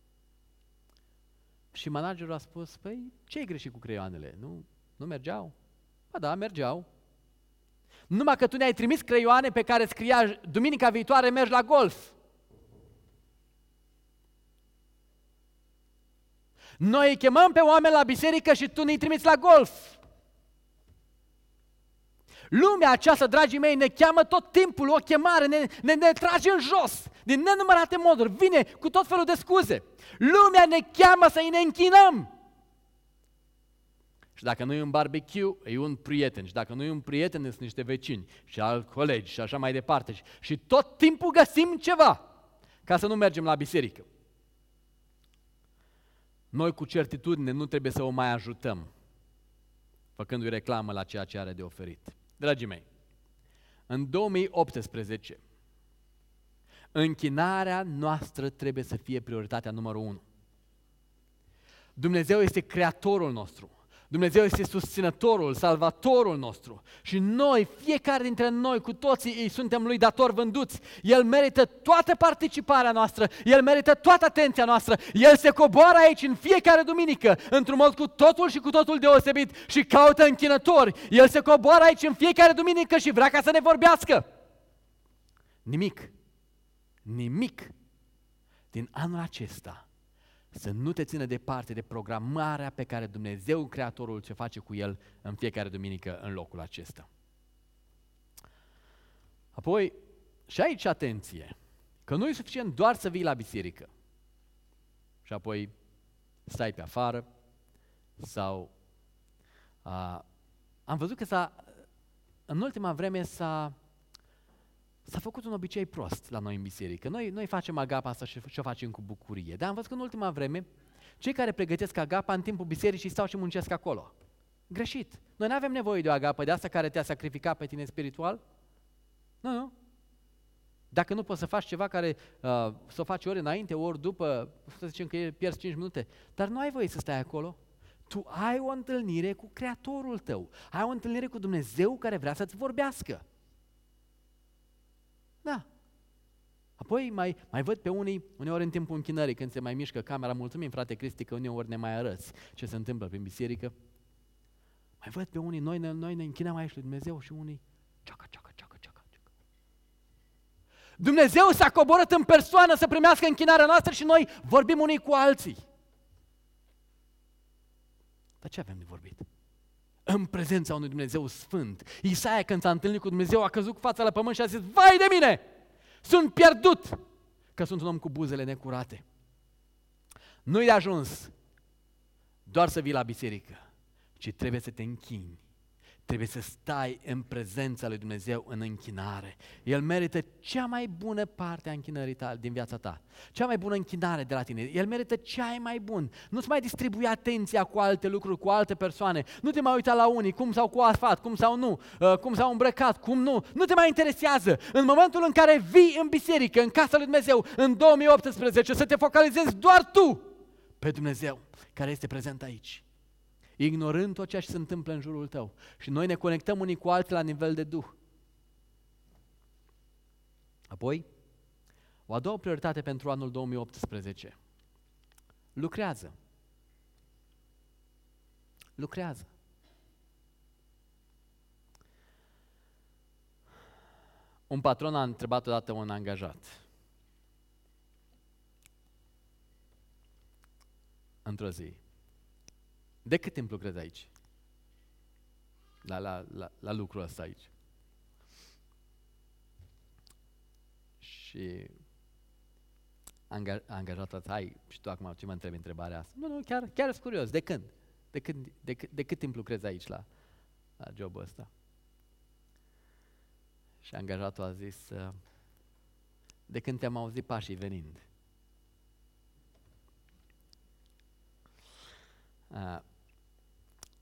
Și managerul a spus, păi, ce-i greșit cu creioanele? Nu mergeau? Ba da, mergeau. Numai că tu ne-ai trimis creioane pe care scria, duminica viitoare mergi la golf. Noi îi chemăm pe oameni la biserică și tu ne-i trimiți la golf. Lumea aceasta, dragii mei, ne cheamă tot timpul, o chemare, ne trage în jos, din nenumărate moduri, vine cu tot felul de scuze. Lumea ne cheamă să-i ne închinăm. Și dacă nu e un barbecue, e un prieten. Și dacă nu e un prieten, sunt niște vecini și alți colegi și așa mai departe. Și tot timpul găsim ceva ca să nu mergem la biserică. Noi cu certitudine nu trebuie să o mai ajutăm, făcându-i reclamă la ceea ce are de oferit. Dragii mei, în 2018, închinarea noastră trebuie să fie prioritatea numărul 1. Dumnezeu este creatorul nostru. Dumnezeu este susținătorul, salvatorul nostru. Și noi, fiecare dintre noi, cu toții, îi suntem lui datori vânduți. El merită toată participarea noastră, El merită toată atenția noastră. El se coboară aici în fiecare duminică, într-un mod cu totul și cu totul deosebit și caută închinători. El se coboară aici în fiecare duminică și vrea ca să ne vorbească. Nimic din anul acesta să nu te țină departe de programarea pe care Dumnezeu, Creatorul, ce face cu El în fiecare duminică în locul acesta. Apoi, și aici atenție, că nu e suficient doar să vii la biserică și apoi stai pe afară sau... am văzut că în ultima vreme s-a făcut un obicei prost la noi în biserică. Noi facem agapa asta și o facem cu bucurie. Dar am văzut că în ultima vreme, cei care pregătesc agapa în timpul bisericii stau și muncesc acolo. Greșit. Noi nu avem nevoie de o agapă de asta care te-a sacrificat pe tine spiritual. Nu. Dacă nu poți să faci ceva care să o faci ori înainte, ori după, să zicem că pierzi 5 minute, dar nu ai voie să stai acolo. Tu ai o întâlnire cu Creatorul tău. Ai o întâlnire cu Dumnezeu care vrea să-ți vorbească. Da. Apoi mai văd pe unii, uneori în timpul închinării, când se mai mișcă camera, mulțumim frate Cristi că uneori ne mai arăți ce se întâmplă prin biserică. Mai văd pe unii, noi ne închinăm aici lui Dumnezeu și unii ceacă. Dumnezeu s-a coborât în persoană să primească închinarea noastră și noi vorbim unii cu alții. Dar ce avem de vorbit? În prezența unui Dumnezeu sfânt. Isaia, când s-a întâlnit cu Dumnezeu, a căzut cu fața la pământ și a zis, vai de mine, sunt pierdut, că sunt un om cu buzele necurate. Nu-i de ajuns doar să vii la biserică, ci trebuie să te închini. Trebuie să stai în prezența lui Dumnezeu în închinare. El merită cea mai bună parte a închinării tale din viața ta. Cea mai bună închinare de la tine. El merită cea mai bună. Nu-ți mai distribui atenția cu alte lucruri, cu alte persoane. Nu te mai uita la unii, cum s-au coafat, cum sau nu, cum s-au îmbrăcat, cum nu. Nu te mai interesează. În momentul în care vii în biserică, în casa lui Dumnezeu, în 2018, să te focalizezi doar tu pe Dumnezeu care este prezent aici, ignorând tot ceea ce se întâmplă în jurul tău. Și noi ne conectăm unii cu alții la nivel de Duh. Apoi, o a doua prioritate pentru anul 2018. Lucrează. Un patron a întrebat odată un angajat. Într-o zi. De cât timp lucrezi aici? La lucrul ăsta aici. Și angajatul hai, și tu acum ce mă întrebi întrebarea asta? Nu, chiar sunt curios. De când? De cât timp lucrezi aici la jobul ăsta? Și angajatul a zis, de când te-am auzit pașii venind.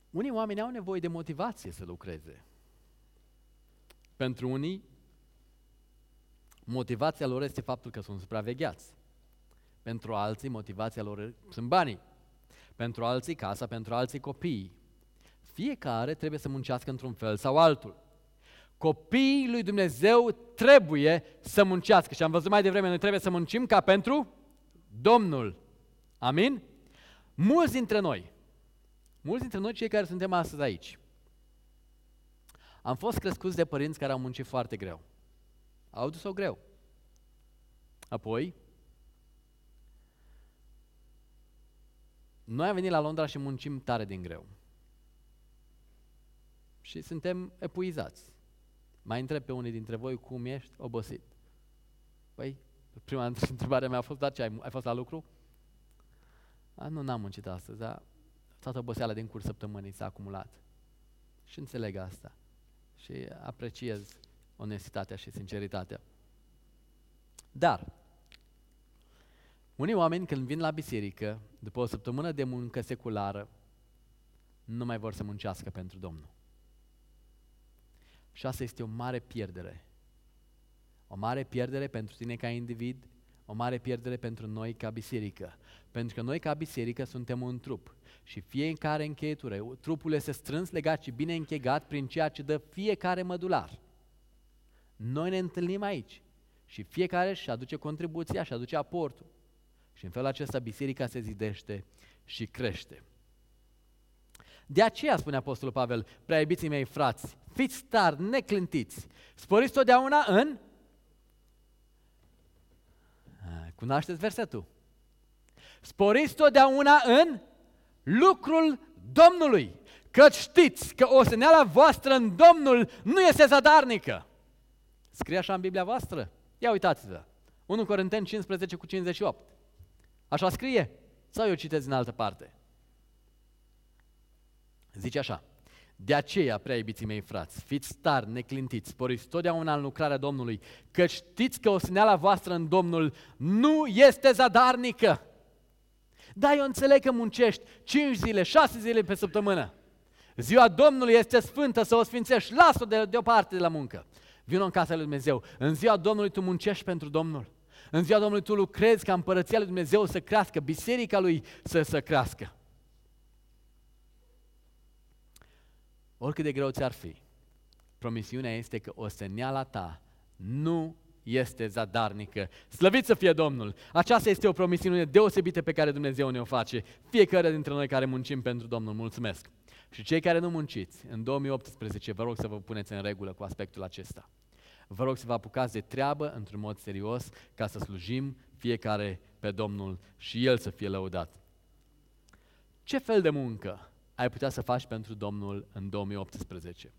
Unii oameni au nevoie de motivație să lucreze. Pentru unii, motivația lor este faptul că sunt supravegheați. Pentru alții, motivația lor sunt banii. Pentru alții, casa, pentru alții, copiii. Fiecare trebuie să muncească într-un fel sau altul. Copiii lui Dumnezeu trebuie să muncească. Și am văzut mai devreme, noi trebuie să muncim ca pentru Domnul. Amin? Mulți dintre noi, cei care suntem astăzi aici, am fost crescuți de părinți care au muncit foarte greu. Au dus-o greu. Apoi, noi am venit la Londra și muncim tare din greu. Și suntem epuizați. Mai întreb pe unii dintre voi cum ești obosit. Păi, prima întrebare mea a fost, dar ce, ai fost la lucru? Nu, n-am muncit astăzi, dar toată oboseala din curs săptămânii s-a acumulat. Și înțeleg asta. Și apreciez onestitatea și sinceritatea. Dar, unii oameni când vin la biserică, după o săptămână de muncă seculară, nu mai vor să muncească pentru Domnul. Și asta este o mare pierdere. O mare pierdere pentru tine ca individ, o mare pierdere pentru noi ca biserică. Pentru că noi ca biserică suntem un trup și fiecare încheietură, trupul este strâns legat și bine închegat prin ceea ce dă fiecare mădular. Noi ne întâlnim aici și fiecare își aduce contribuția, își aduce aportul. Și în felul acesta biserica se zidește și crește. De aceea spune Apostolul Pavel, prea iubiții mei frați, fiți tari, neclintiți, sporiți totdeauna în... Cunoașteți versetul? Sporiți totdeauna în lucrul Domnului, căci știți că oseneala voastră în Domnul nu este zadarnică. Scrie așa în Biblia voastră? Ia uitați-vă, 1 Corinteni 15 cu 58. Așa scrie? Sau eu citesc în altă parte? Zice așa, de aceea, prea iubiții mei frați, fiți tari, neclintiți, sporiți totdeauna în lucrarea Domnului, că știți că oseneala voastră în Domnul nu este zadarnică. Da, eu înțeleg că muncești 5 zile, 6 zile pe săptămână. Ziua Domnului este sfântă, să o sfințești, lasă-o deoparte de la muncă. Vino în casa lui Dumnezeu. În ziua Domnului tu muncești pentru Domnul. În ziua Domnului tu lucrezi ca împărăția lui Dumnezeu să crească, biserica lui să crească. Oricât de greu ți-ar fi, promisiunea este că oseneala ta nu este zadarnică. Slăvit să fie Domnul! Aceasta este o promisiune deosebită pe care Dumnezeu ne-o face. Fiecare dintre noi care muncim pentru Domnul, mulțumesc! Și cei care nu munciți, în 2018 vă rog să vă puneți în regulă cu aspectul acesta. Vă rog să vă apucați de treabă într-un mod serios ca să slujim fiecare pe Domnul și El să fie lăudat. Ce fel de muncă ai putea să faci pentru Domnul în 2018?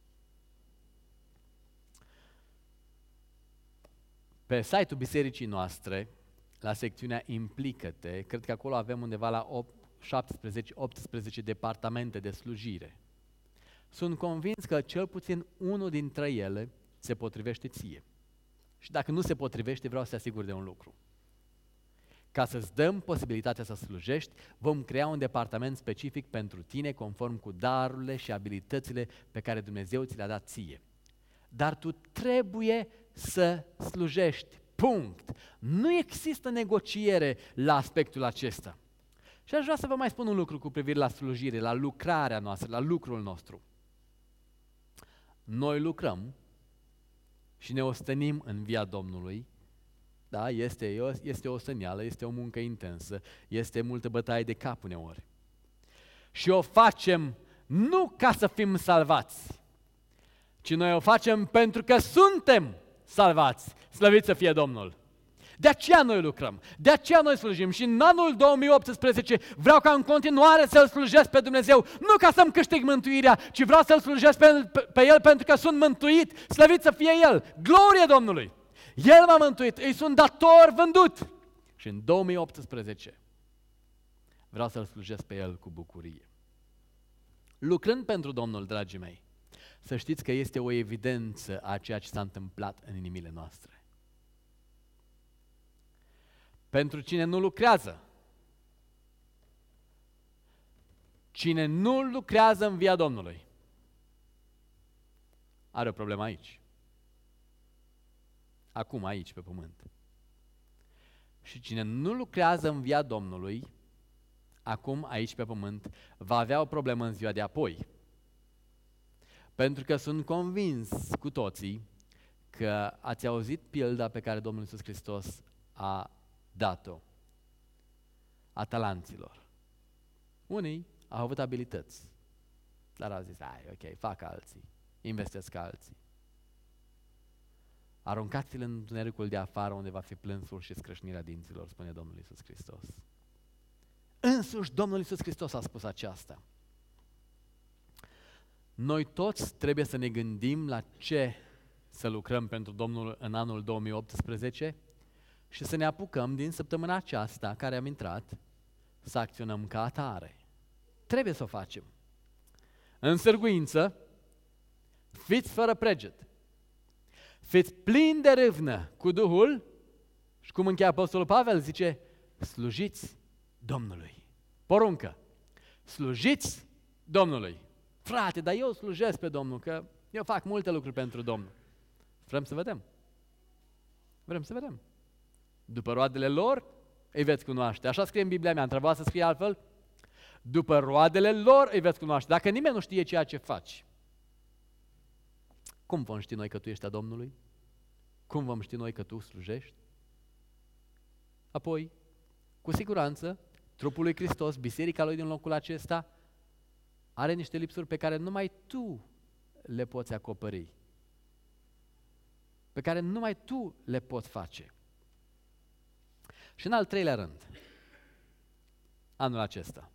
Pe site-ul bisericii noastre, la secțiunea Implică-te, cred că acolo avem undeva la 17-18 departamente de slujire. Sunt convins că cel puțin unul dintre ele se potrivește ție. Și dacă nu se potrivește, vreau să te asigur de un lucru. Ca să-ți dăm posibilitatea să slujești, vom crea un departament specific pentru tine, conform cu darurile și abilitățile pe care Dumnezeu ți le-a dat ție. Dar tu trebuie să slujești. Punct. Nu există negociere la aspectul acesta. Și aș vrea să vă mai spun un lucru cu privire la slujire, la lucrarea noastră, la lucrul nostru. Noi lucrăm și ne ostenim în via Domnului. Da, este o săneală, este o muncă intensă, este multă bătaie de cap uneori. Și o facem nu ca să fim salvați, ci noi o facem pentru că suntem salvați. Slăvit să fie Domnul! De aceea noi lucrăm, de aceea noi slujim și în anul 2018 vreau ca în continuare să-L slujesc pe Dumnezeu, nu ca să-mi câștig mântuirea, ci vreau să-L slujesc pe El pentru că sunt mântuit, slăvit să fie El, glorie Domnului! El m-a mântuit, îi sunt dator vândut și în 2018 vreau să-L slujesc pe El cu bucurie. Lucrând pentru Domnul, dragii mei, să știți că este o evidență a ceea ce s-a întâmplat în inimile noastre. Pentru cine nu lucrează, Cine nu lucrează în via Domnului are o problemă aici. Acum, aici, pe pământ. Și cine nu lucrează în via Domnului, acum, aici, pe pământ, va avea o problemă în ziua de apoi. Pentru că sunt convins cu toții că ați auzit pilda pe care Domnul Iisus Hristos a dat-o, a talanților. Unii au avut abilități, dar au zis, ok, fac alții, investesc alții. Aruncați-l în întunericul de afară, unde va fi plânsul și scrâșnirea dinților, spune Domnul Iisus Hristos. Însuși Domnul Iisus Hristos a spus aceasta. Noi toți trebuie să ne gândim la ce să lucrăm pentru Domnul în anul 2018 și să ne apucăm din săptămâna aceasta care am intrat să acționăm ca atare. Trebuie să o facem. În sârguință, fiți fără preget. Fiți plini de râvnă cu Duhul și cum încheie Apostolul Pavel, zice, slujiți Domnului. Poruncă, slujiți Domnului. Frate, dar eu slujesc pe Domnul, că eu fac multe lucruri pentru Domnul. Vrem să vedem. Vrem să vedem. După roadele lor, îi veți cunoaște. Așa scrie în Biblia mea, întreaba să scrie altfel. După roadele lor îi veți cunoaște. Dacă nimeni nu știe ceea ce faci, cum vom ști noi că tu ești a Domnului? Cum vom ști noi că tu slujești? Apoi, cu siguranță, trupul lui Hristos, biserica lui din locul acesta, are niște lipsuri pe care numai tu le poți acoperi. Pe care numai tu le poți face. Și în al treilea rând, anul acesta,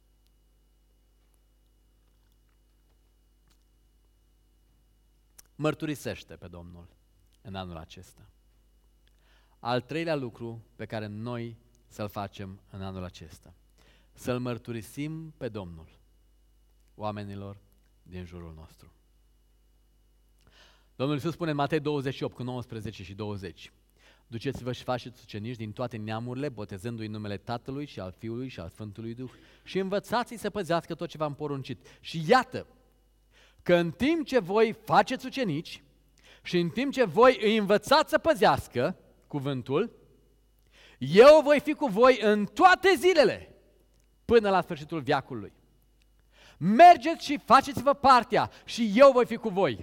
mărturisește pe Domnul în anul acesta. Al treilea lucru pe care noi să-l facem în anul acesta, să-l mărturisim pe Domnul oamenilor din jurul nostru. Domnul Iisus spune în Matei 28, cu 19 și 20, duceți-vă și faceți ucenici din toate neamurile, botezându-i în numele Tatălui și al Fiului și al Sfântului Duh și învățați-i să păzească tot ce v-am poruncit. Și iată că în timp ce voi faceți ucenici și în timp ce voi îi învățați să păzească cuvântul, eu voi fi cu voi în toate zilele până la sfârșitul veacului. Mergeți și faceți-vă partea și eu voi fi cu voi.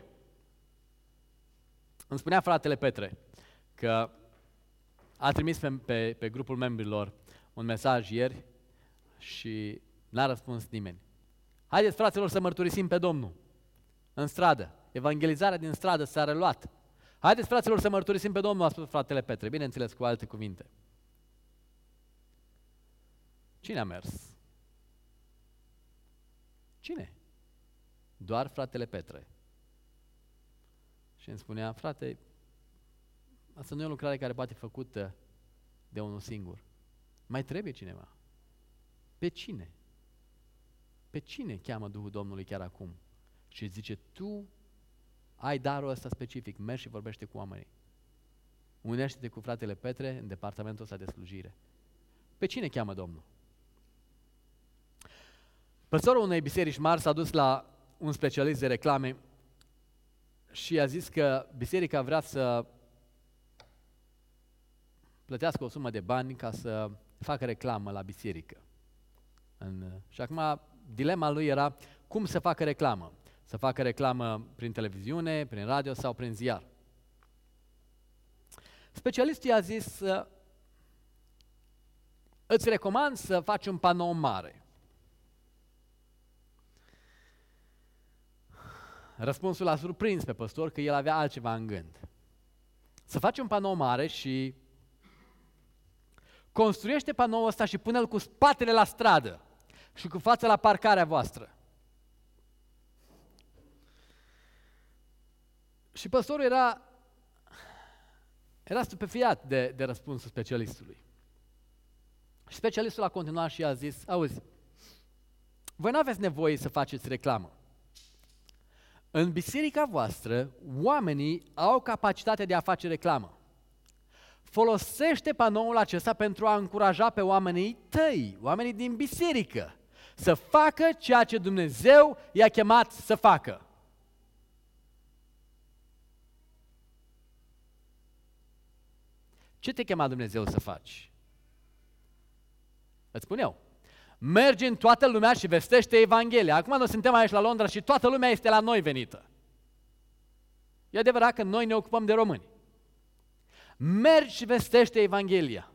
Îmi spunea fratele Petre că a trimis pe grupul membrilor un mesaj ieri și n-a răspuns nimeni. Haideți, fraților, să mărturisim pe Domnul în stradă. Evangelizarea din stradă s-a reluat. Haideți, fraților, să mărturisim pe Domnul, a spus fratele Petre, bineînțeles cu alte cuvinte. Cine a mers? Cine? Doar fratele Petre. Și îmi spunea, frate, asta nu e o lucrare care poate fi făcută de unul singur. Mai trebuie cineva. Pe cine? Pe cine cheamă Duhul Domnului chiar acum? Și zice, tu ai darul ăsta specific, mergi și vorbește cu oamenii. Unește-te cu fratele Petre în departamentul ăsta de slujire. Pe cine cheamă Domnul? Păstorul unei biserici mari s-a dus la un specialist de reclame și a zis că biserica vrea să plătească o sumă de bani ca să facă reclamă la biserică. Și acum dilema lui era cum să facă reclamă. Să facă reclamă prin televiziune, prin radio sau prin ziar. Specialistul i-a zis, îți recomand să faci un panou mare. Răspunsul a surprins pe păstor că el avea altceva în gând. Să faci un panou mare și construiește panoul ăsta și pune-l cu spatele la stradă și cu fața la parcarea voastră. Și păstorul era stupefiat de răspunsul specialistului. Și specialistul a continuat și a zis, auzi, voi nu aveți nevoie să faceți reclamă. În biserica voastră, oamenii au capacitatea de a face reclamă. Folosește panoul acesta pentru a încuraja pe oamenii tăi, oamenii din biserică, să facă ceea ce Dumnezeu i-a chemat să facă. Ce te chema Dumnezeu să faci? Îți spun eu. Mergi în toată lumea și vestește Evanghelia. Acum noi suntem aici la Londra și toată lumea este la noi venită. E adevărat că noi ne ocupăm de români. Mergi și vestește Evanghelia.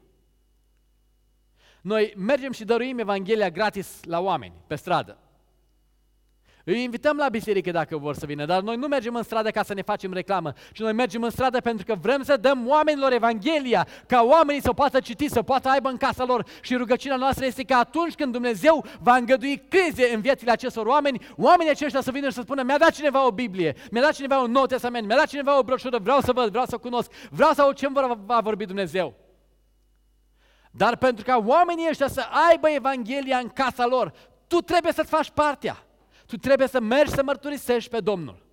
Noi mergem și dăruim Evanghelia gratis la oameni, pe stradă. Îi invităm la biserică dacă vor să vină, dar noi nu mergem în stradă ca să ne facem reclamă, ci noi mergem în stradă pentru că vrem să dăm oamenilor Evanghelia, ca oamenii să poată citi, să poată aibă în casa lor. Și rugăciunea noastră este că atunci când Dumnezeu va îngădui crize în viețile acestor oameni, oamenii aceștia să vină și să spună: mi-a dat cineva o Biblie, mi-a dat cineva un Nou Testament, mi-a dat cineva o broșură, vreau să văd, vreau să cunosc, vreau să aud ce va vorbi Dumnezeu. Dar pentru ca oamenii ăștia să aibă Evanghelia în casa lor, tu trebuie să-ți faci partea. Tu trebuie să mergi să mărturisești pe Domnul.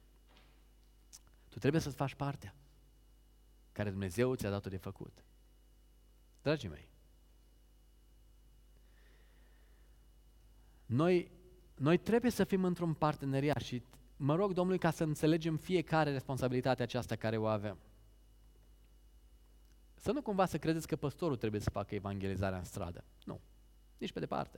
Tu trebuie să-ți faci partea care Dumnezeu ți-a dat-o de făcut. Dragii mei, noi trebuie să fim într-un parteneriat și mă rog Domnului ca să înțelegem fiecare responsabilitatea aceasta care o avem. Să nu cumva să credeți că păstorul trebuie să facă evangelizarea în stradă. Nu, nici pe departe.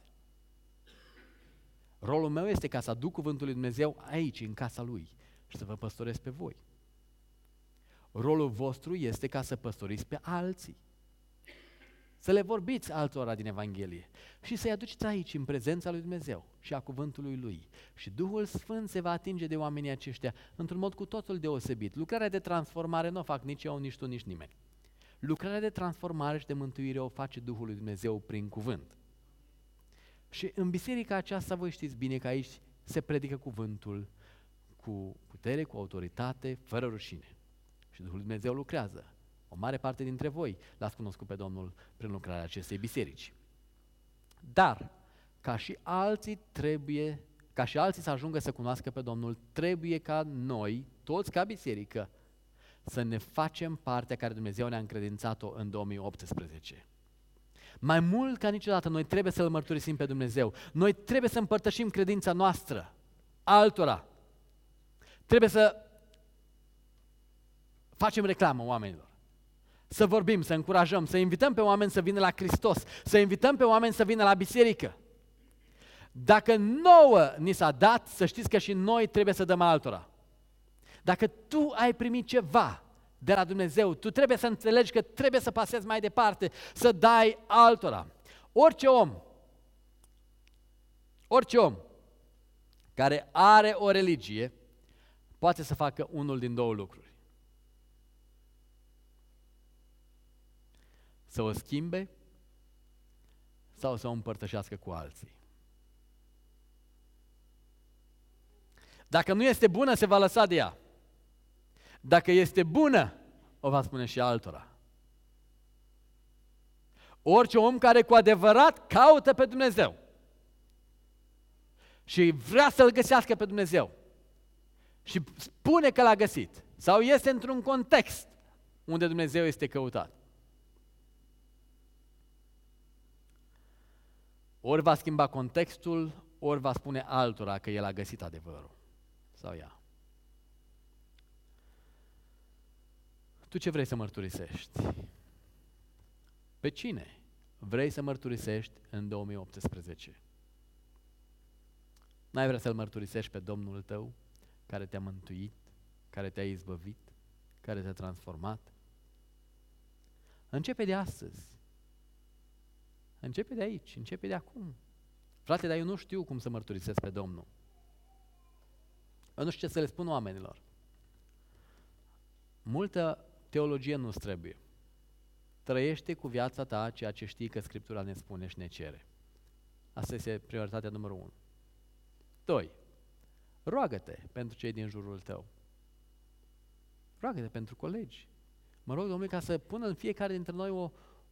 Rolul meu este ca să aduc cuvântul lui Dumnezeu aici, în casa Lui, și să vă păstoresc pe voi. Rolul vostru este ca să păstoriți pe alții. Să le vorbiți altora din Evanghelie și să-i aduceți aici, în prezența lui Dumnezeu și a cuvântului Lui. Și Duhul Sfânt se va atinge de oamenii aceștia într-un mod cu totul deosebit. Lucrarea de transformare nu o fac nici eu, nici tu, nici nimeni. Lucrarea de transformare și de mântuire o face Duhul lui Dumnezeu prin cuvânt. Și în biserica aceasta voi știți bine că aici se predică cuvântul cu putere, cu autoritate, fără rușine. Și Duhul lui Dumnezeu lucrează. O mare parte dintre voi l-ați cunoscut pe Domnul prin lucrarea acestei biserici. Dar, ca și alții să ajungă să cunoască pe Domnul, trebuie ca noi, toți ca biserică, să ne facem partea care Dumnezeu ne-a încredințat-o în 2018. Mai mult ca niciodată, noi trebuie să-L mărturisim pe Dumnezeu. Noi trebuie să împărtășim credința noastră altora. Trebuie să facem reclamă oamenilor. Să vorbim, să încurajăm, să invităm pe oameni să vină la Hristos, să invităm pe oameni să vină la biserică. Dacă nouă ni s-a dat, să știți că și noi trebuie să dăm altora. Dacă tu ai primit ceva de la Dumnezeu, tu trebuie să înțelegi că trebuie să pasezi mai departe, să dai altora. Orice om care are o religie poate să facă unul din două lucruri. Să o schimbe sau să o împărtășească cu alții. Dacă nu este bună, se va lăsa de ea. Dacă este bună, o va spune și altora. Orice om care cu adevărat caută pe Dumnezeu și vrea să-L găsească pe Dumnezeu și spune că l-a găsit sau este într-un context unde Dumnezeu este căutat, ori va schimba contextul, ori va spune altora că el a găsit adevărul sau ea. Tu ce vrei să mărturisești? Pe cine vrei să mărturisești în 2018? N-ai vrea să-L mărturisești pe Domnul tău, care te-a mântuit, care te-a izbăvit, care te-a transformat? Începe de astăzi. Începe de aici, începe de acum. Frate, dar eu nu știu cum să mărturisesc pe Domnul. Eu nu știu ce să le spun oamenilor. Multă teologie nu-ți trebuie. Trăiește cu viața ta ceea ce știi că Scriptura ne spune și ne cere. Asta este prioritatea numărul 1. 2. Roagă-te pentru cei din jurul tău. Roagă-te pentru colegi. Mă rog Domnului ca să pună în fiecare dintre noi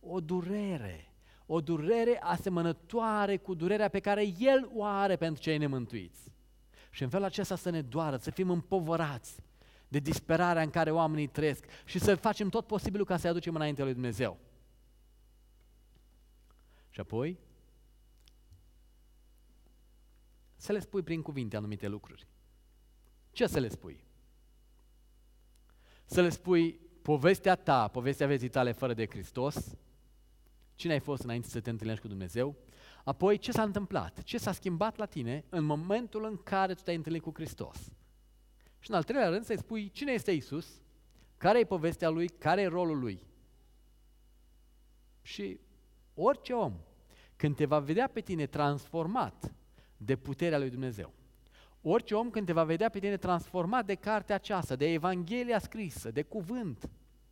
o durere asemănătoare cu durerea pe care El o are pentru cei nemântuiți. Și în felul acesta să ne doară, să fim împovărați de disperarea în care oamenii trăiesc și să facem tot posibilul ca să-i aducem înaintea lui Dumnezeu. Și apoi, să le spui prin cuvinte anumite lucruri. Ce să le spui? Să le spui povestea ta, povestea vieții tale fără de Hristos, cine ai fost înainte să te întâlnești cu Dumnezeu, apoi ce s-a întâmplat, ce s-a schimbat la tine în momentul în care tu te-ai întâlnit cu Hristos. Și în al treilea rând să-i spui cine este Iisus, care e povestea Lui, care e rolul Lui. Și orice om, când te va vedea pe tine transformat de puterea lui Dumnezeu, orice om când te va vedea pe tine transformat de cartea aceasta, de Evanghelia scrisă, de cuvânt,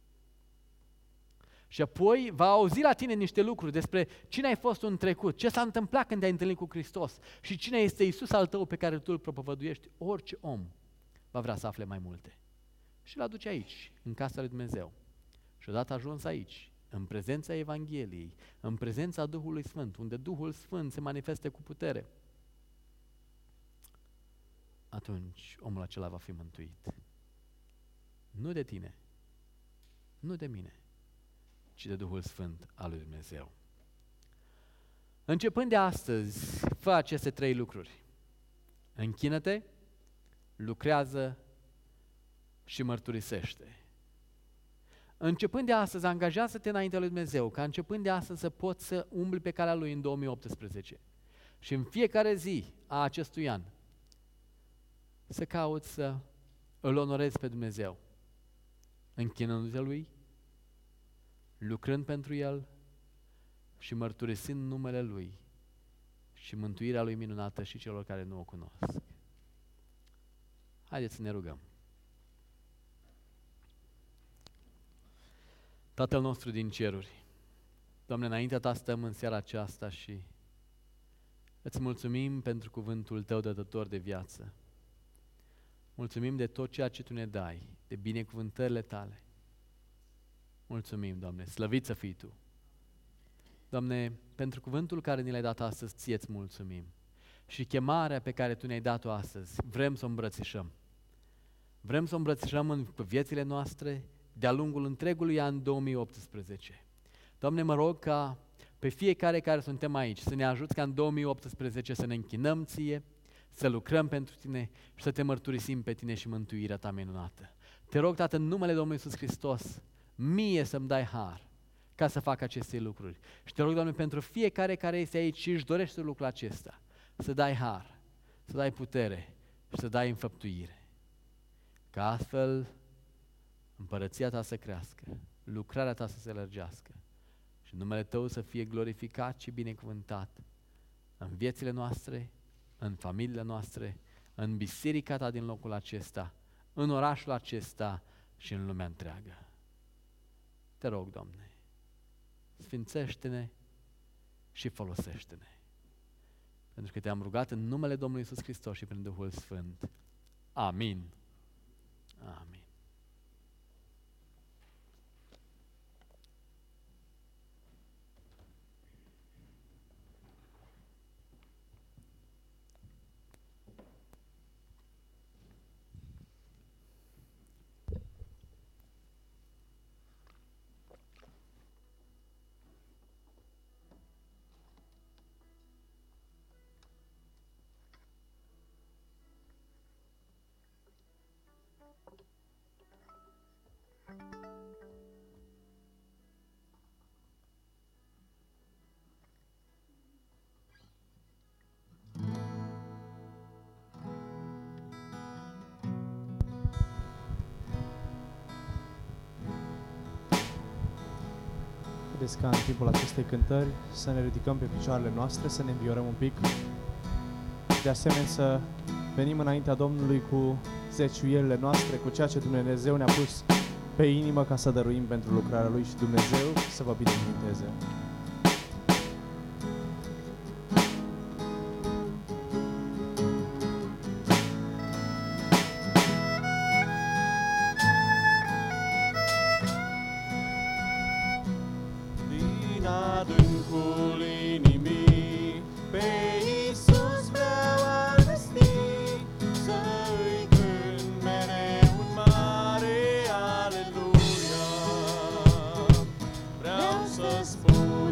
și apoi va auzi la tine niște lucruri despre cine ai fost în trecut, ce s-a întâmplat când te-ai întâlnit cu Hristos și cine este Iisus al tău pe care tu îl propovăduiești, orice om va vrea să afle mai multe. Și îl aduce aici, în casa lui Dumnezeu. Și odată ajuns aici, în prezența Evangheliei, în prezența Duhului Sfânt, unde Duhul Sfânt se manifeste cu putere, atunci omul acela va fi mântuit. Nu de tine, nu de mine, ci de Duhul Sfânt al lui Dumnezeu. Începând de astăzi, fă aceste 3 lucruri. Închină-te, lucrează și mărturisește. Începând de astăzi, angajează-te înaintea lui Dumnezeu, ca începând de astăzi să poți să umbli pe calea Lui în 2018. Și în fiecare zi a acestui an, să cauți să îl onorezi pe Dumnezeu, închinându-te Lui, lucrând pentru El și mărturisind numele Lui și mântuirea Lui minunată și celor care nu o cunosc. Haideți să ne rugăm. Tatăl nostru din ceruri, Doamne, înaintea Ta stăm în seara aceasta și îți mulțumim pentru cuvântul Tău dătător de viață. Mulțumim de tot ceea ce Tu ne dai, de binecuvântările Tale. Mulțumim, Doamne, slăvit să fii Tu. Doamne, pentru cuvântul care ni l-ai dat astăzi, Ție-ți mulțumim. Și chemarea pe care Tu ne-ai dat-o astăzi, vrem să o îmbrățișăm. Vrem să o îmbrățișăm în viețile noastre de-a lungul întregului an 2018. Doamne, mă rog ca pe fiecare care suntem aici să ne ajuți ca în 2018 să ne închinăm Ție, să lucrăm pentru Tine și să Te mărturisim pe Tine și mântuirea Ta minunată. Te rog, Tată, în numele Domnului Iisus Hristos, mie să-mi dai har ca să fac aceste lucruri. Și Te rog, Doamne, pentru fiecare care este aici și își dorește lucrul acesta, să dai har, să dai putere și să dai înfăptuire. Ca astfel împărăția Ta să crească, lucrarea Ta să se lărgească și numele Tău să fie glorificat și binecuvântat în viețile noastre, în familiile noastre, în biserica Ta din locul acesta, în orașul acesta și în lumea întreagă. Te rog, Doamne, sfințește-ne și folosește-ne. Pentru că Te-am rugat în numele Domnului Iisus Hristos și prin Duhul Sfânt. Amin. Amin. Haideți ca în timpul acestei cântări să ne ridicăm pe picioarele noastre, să ne înviorăm un pic. De asemenea să venim înaintea Domnului cu zeciuielile noastre, cu ceea ce Dumnezeu ne-a pus pe inimă ca să dăruim pentru lucrarea Lui și Dumnezeu să vă binecuvânteze. Din adâncul inimii, pe Iisus vreau a vesti, să-i cânt mereu un mare aleluia. Vreau să spun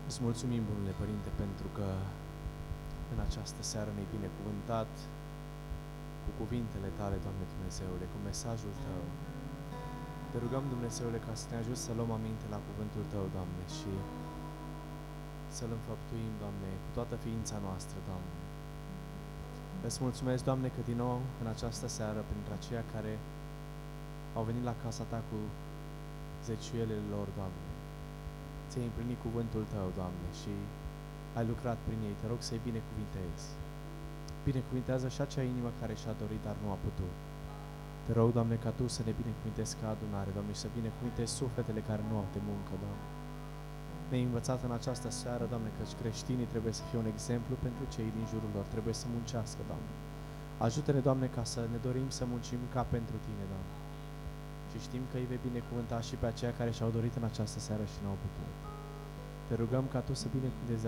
Îți mulțumim, Bunule Părinte, pentru că în această seară ne-ai binecuvântat cu cuvintele Tale, Doamne Dumnezeule, cu mesajul Tău. Te rugăm, Dumnezeule, ca să ne ajuți să luăm aminte la cuvântul Tău, Doamne, și să-L înfăptuim, Doamne, cu toată ființa noastră, Doamne. Îți mulțumesc, Doamne, că din nou în această seară, printre aceia care au venit la casa Ta cu zeciuielile lor, Doamne, Ți-ai împlinit cuvântul Tău, Doamne, și ai lucrat prin ei. Te rog să-i binecuvintezi. Binecuvintează și acea inimă care și-a dorit, dar nu a putut. Te rog, Doamne, ca Tu să ne binecuvintezi ca adunare, Doamne, și să binecuvintezi sufletele care nu au de muncă, Doamne. Ne-ai învățat în această seară, Doamne, că creștinii trebuie să fie un exemplu pentru cei din jurul lor. Trebuie să muncească, Doamne. Ajută-ne, Doamne, ca să ne dorim să muncim ca pentru Tine, Doamne. Și știm că îi vei binecuvânta și pe aceia care și-au dorit în această seară și n-au putut. Te rugăm ca Tu să binecuvântezi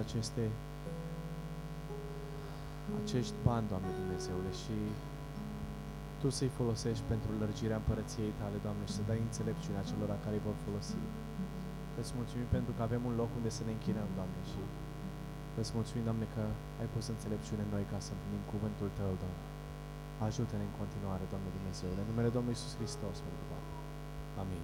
acești bani, Doamne Dumnezeule, și Tu să-i folosești pentru lărgirea împărăției Tale, Doamne, și să dai înțelepciunea celor care îi vor folosi. Îți mulțumim pentru că avem un loc unde să ne închinăm, Doamne, și îți mulțumim, Doamne, că ai pus înțelepciune în noi ca să împlinim cuvântul Tău, Doamne. Ajută-ne în continuare, Doamne Dumnezeule, în numele Domnului Iisus Hristos, pentru Doamne. Amin.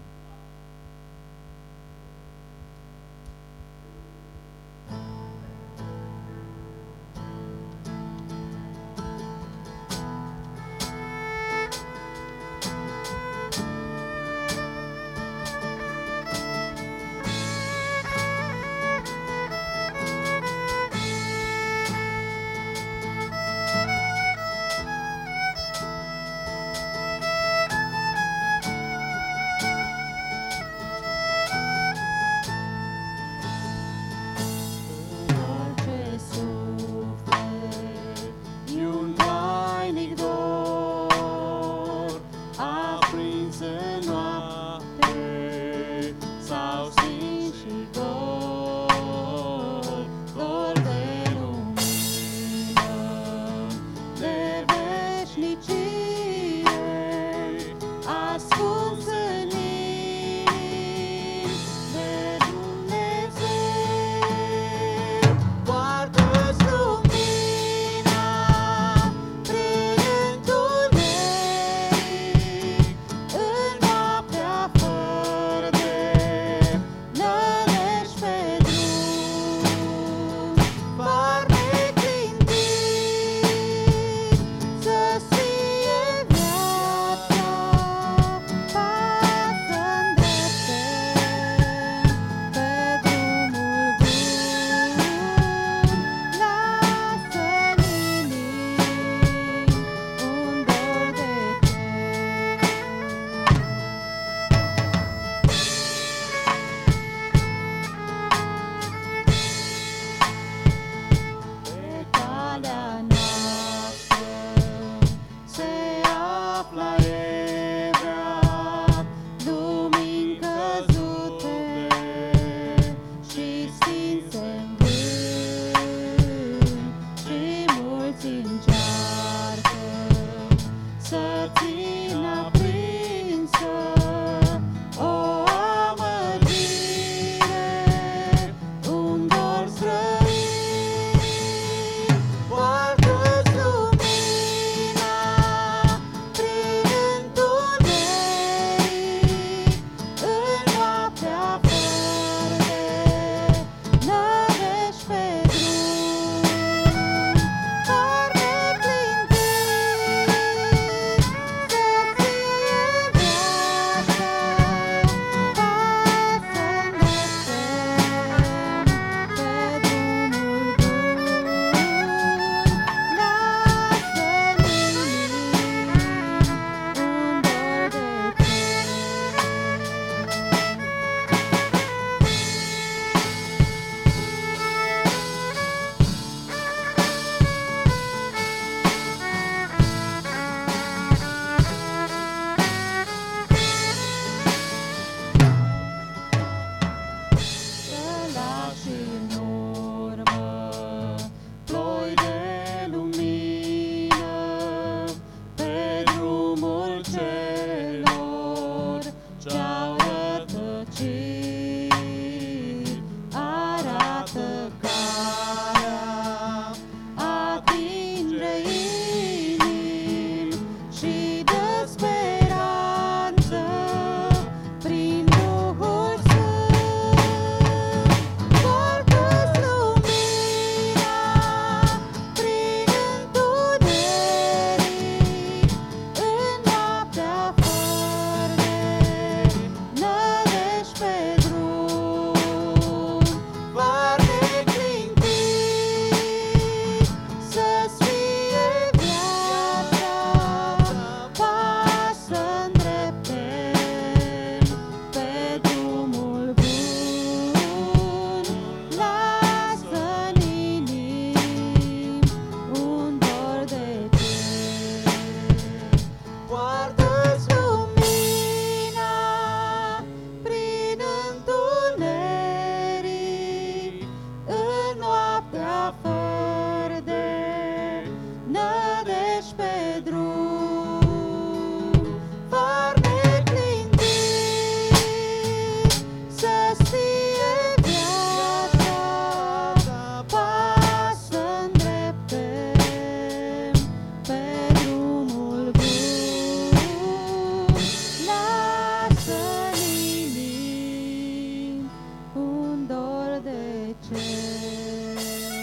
cer.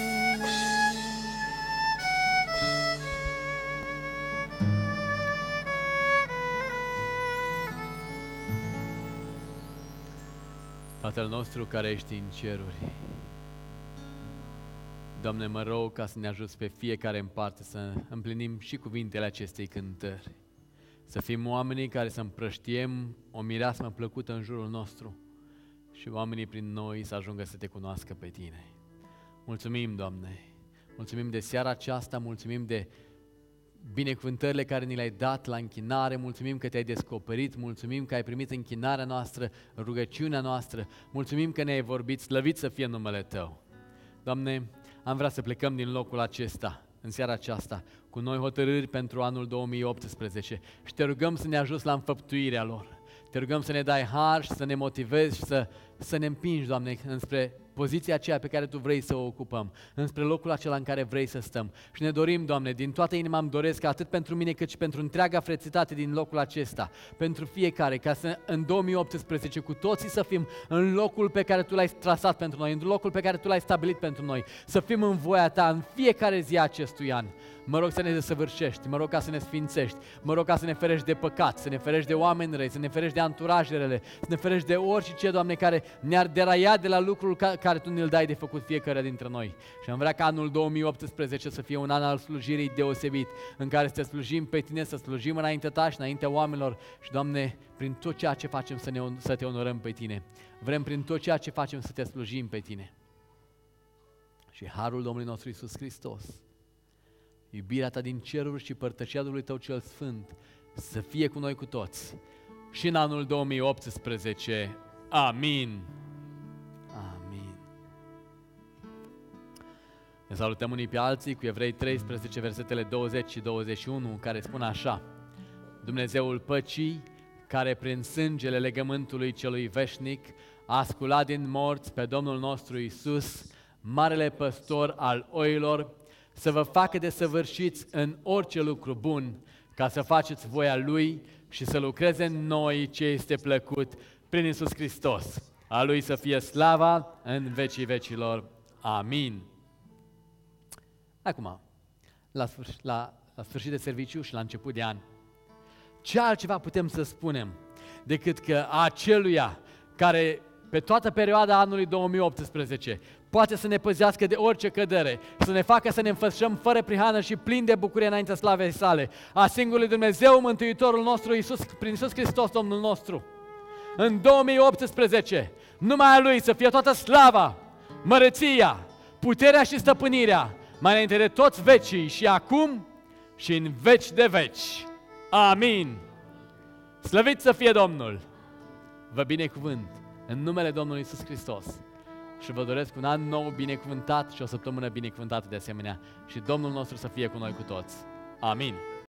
Tatăl nostru care ești în ceruri, Doamne, mă rog ca să ne ajuți pe fiecare în parte să împlinim și cuvintele acestei cântări. Să fim oamenii care să împrăștiem o mireasmă plăcută în jurul nostru și oamenii prin noi să ajungă să te cunoască pe Tine. Mulțumim, Doamne! Mulțumim de seara aceasta, mulțumim de binecuvântările care ni le-ai dat la închinare, mulțumim că te-ai descoperit, mulțumim că ai primit închinarea noastră, rugăciunea noastră, mulțumim că ne-ai vorbit, slăvit să fie numele Tău. Doamne, am vrea să plecăm din locul acesta, în seara aceasta, cu noi hotărâri pentru anul 2018 și te rugăm să ne ajuți la înfăptuirea lor. Te rugăm să ne dai har și să ne motivezi și să ne împingi, Doamne, înspre poziția aceea pe care Tu vrei să o ocupăm, înspre locul acela în care vrei să stăm. Și ne dorim, Doamne, din toată inima îmi doresc, atât pentru mine cât și pentru întreaga frățitate din locul acesta, pentru fiecare, ca să în 2018 cu toții să fim în locul pe care Tu l-ai trasat pentru noi, în locul pe care Tu l-ai stabilit pentru noi, să fim în voia Ta în fiecare zi a acestui an. Mă rog să ne desăvârșești, mă rog ca să ne sfințești, mă rog ca să ne ferești de păcat, să ne ferești de oameni răi, să ne ferești de anturajele, să ne ferești de orice, Doamne, care ne-ar deraia de la lucrul care Tu ne-l dai de făcut fiecare dintre noi. Și am vrea ca anul 2018 să fie un an al slujirii deosebit, în care să te slujim pe Tine, să slujim înaintea Ta și înaintea oamenilor și, Doamne, prin tot ceea ce facem să Te onorăm pe Tine. Vrem prin tot ceea ce facem să Te slujim pe Tine. Și harul Domnului nostru Iisus Hristos, iubirea Ta din ceruri și părtășia Duhului Tău cel Sfânt să fie cu noi cu toți și în anul 2018. Amin. Amin. Ne salutăm unii pe alții cu Evrei 13, versetele 20 și 21, care spun așa: Dumnezeul păcii, care prin sângele legământului celui veșnic a sculat din morți pe Domnul nostru Iisus, marele păstor al oilor, să vă facă desăvârșiți în orice lucru bun, ca să faceți voia Lui și să lucreze în noi ce este plăcut prin Iisus Hristos. A Lui să fie slava în vecii vecilor. Amin. Acum, la sfârșit de serviciu și la început de an, ce altceva putem să spunem decât că aceluia care pe toată perioada anului 2018 poate să ne păzească de orice cădere, să ne facă să ne înfășăm fără prihană și plini de bucurie înaintea slavei sale, a singurului Dumnezeu, Mântuitorul nostru, prin Iisus Hristos, Domnul nostru. În 2018, numai a Lui să fie toată slava, măreția, puterea și stăpânirea, mai înainte de toți vecii și acum și în veci de veci. Amin. Slăvit să fie Domnul! Vă binecuvânt în numele Domnului Iisus Hristos și vă doresc un an nou binecuvântat și o săptămână binecuvântată de asemenea și Domnul nostru să fie cu noi cu toți. Amin.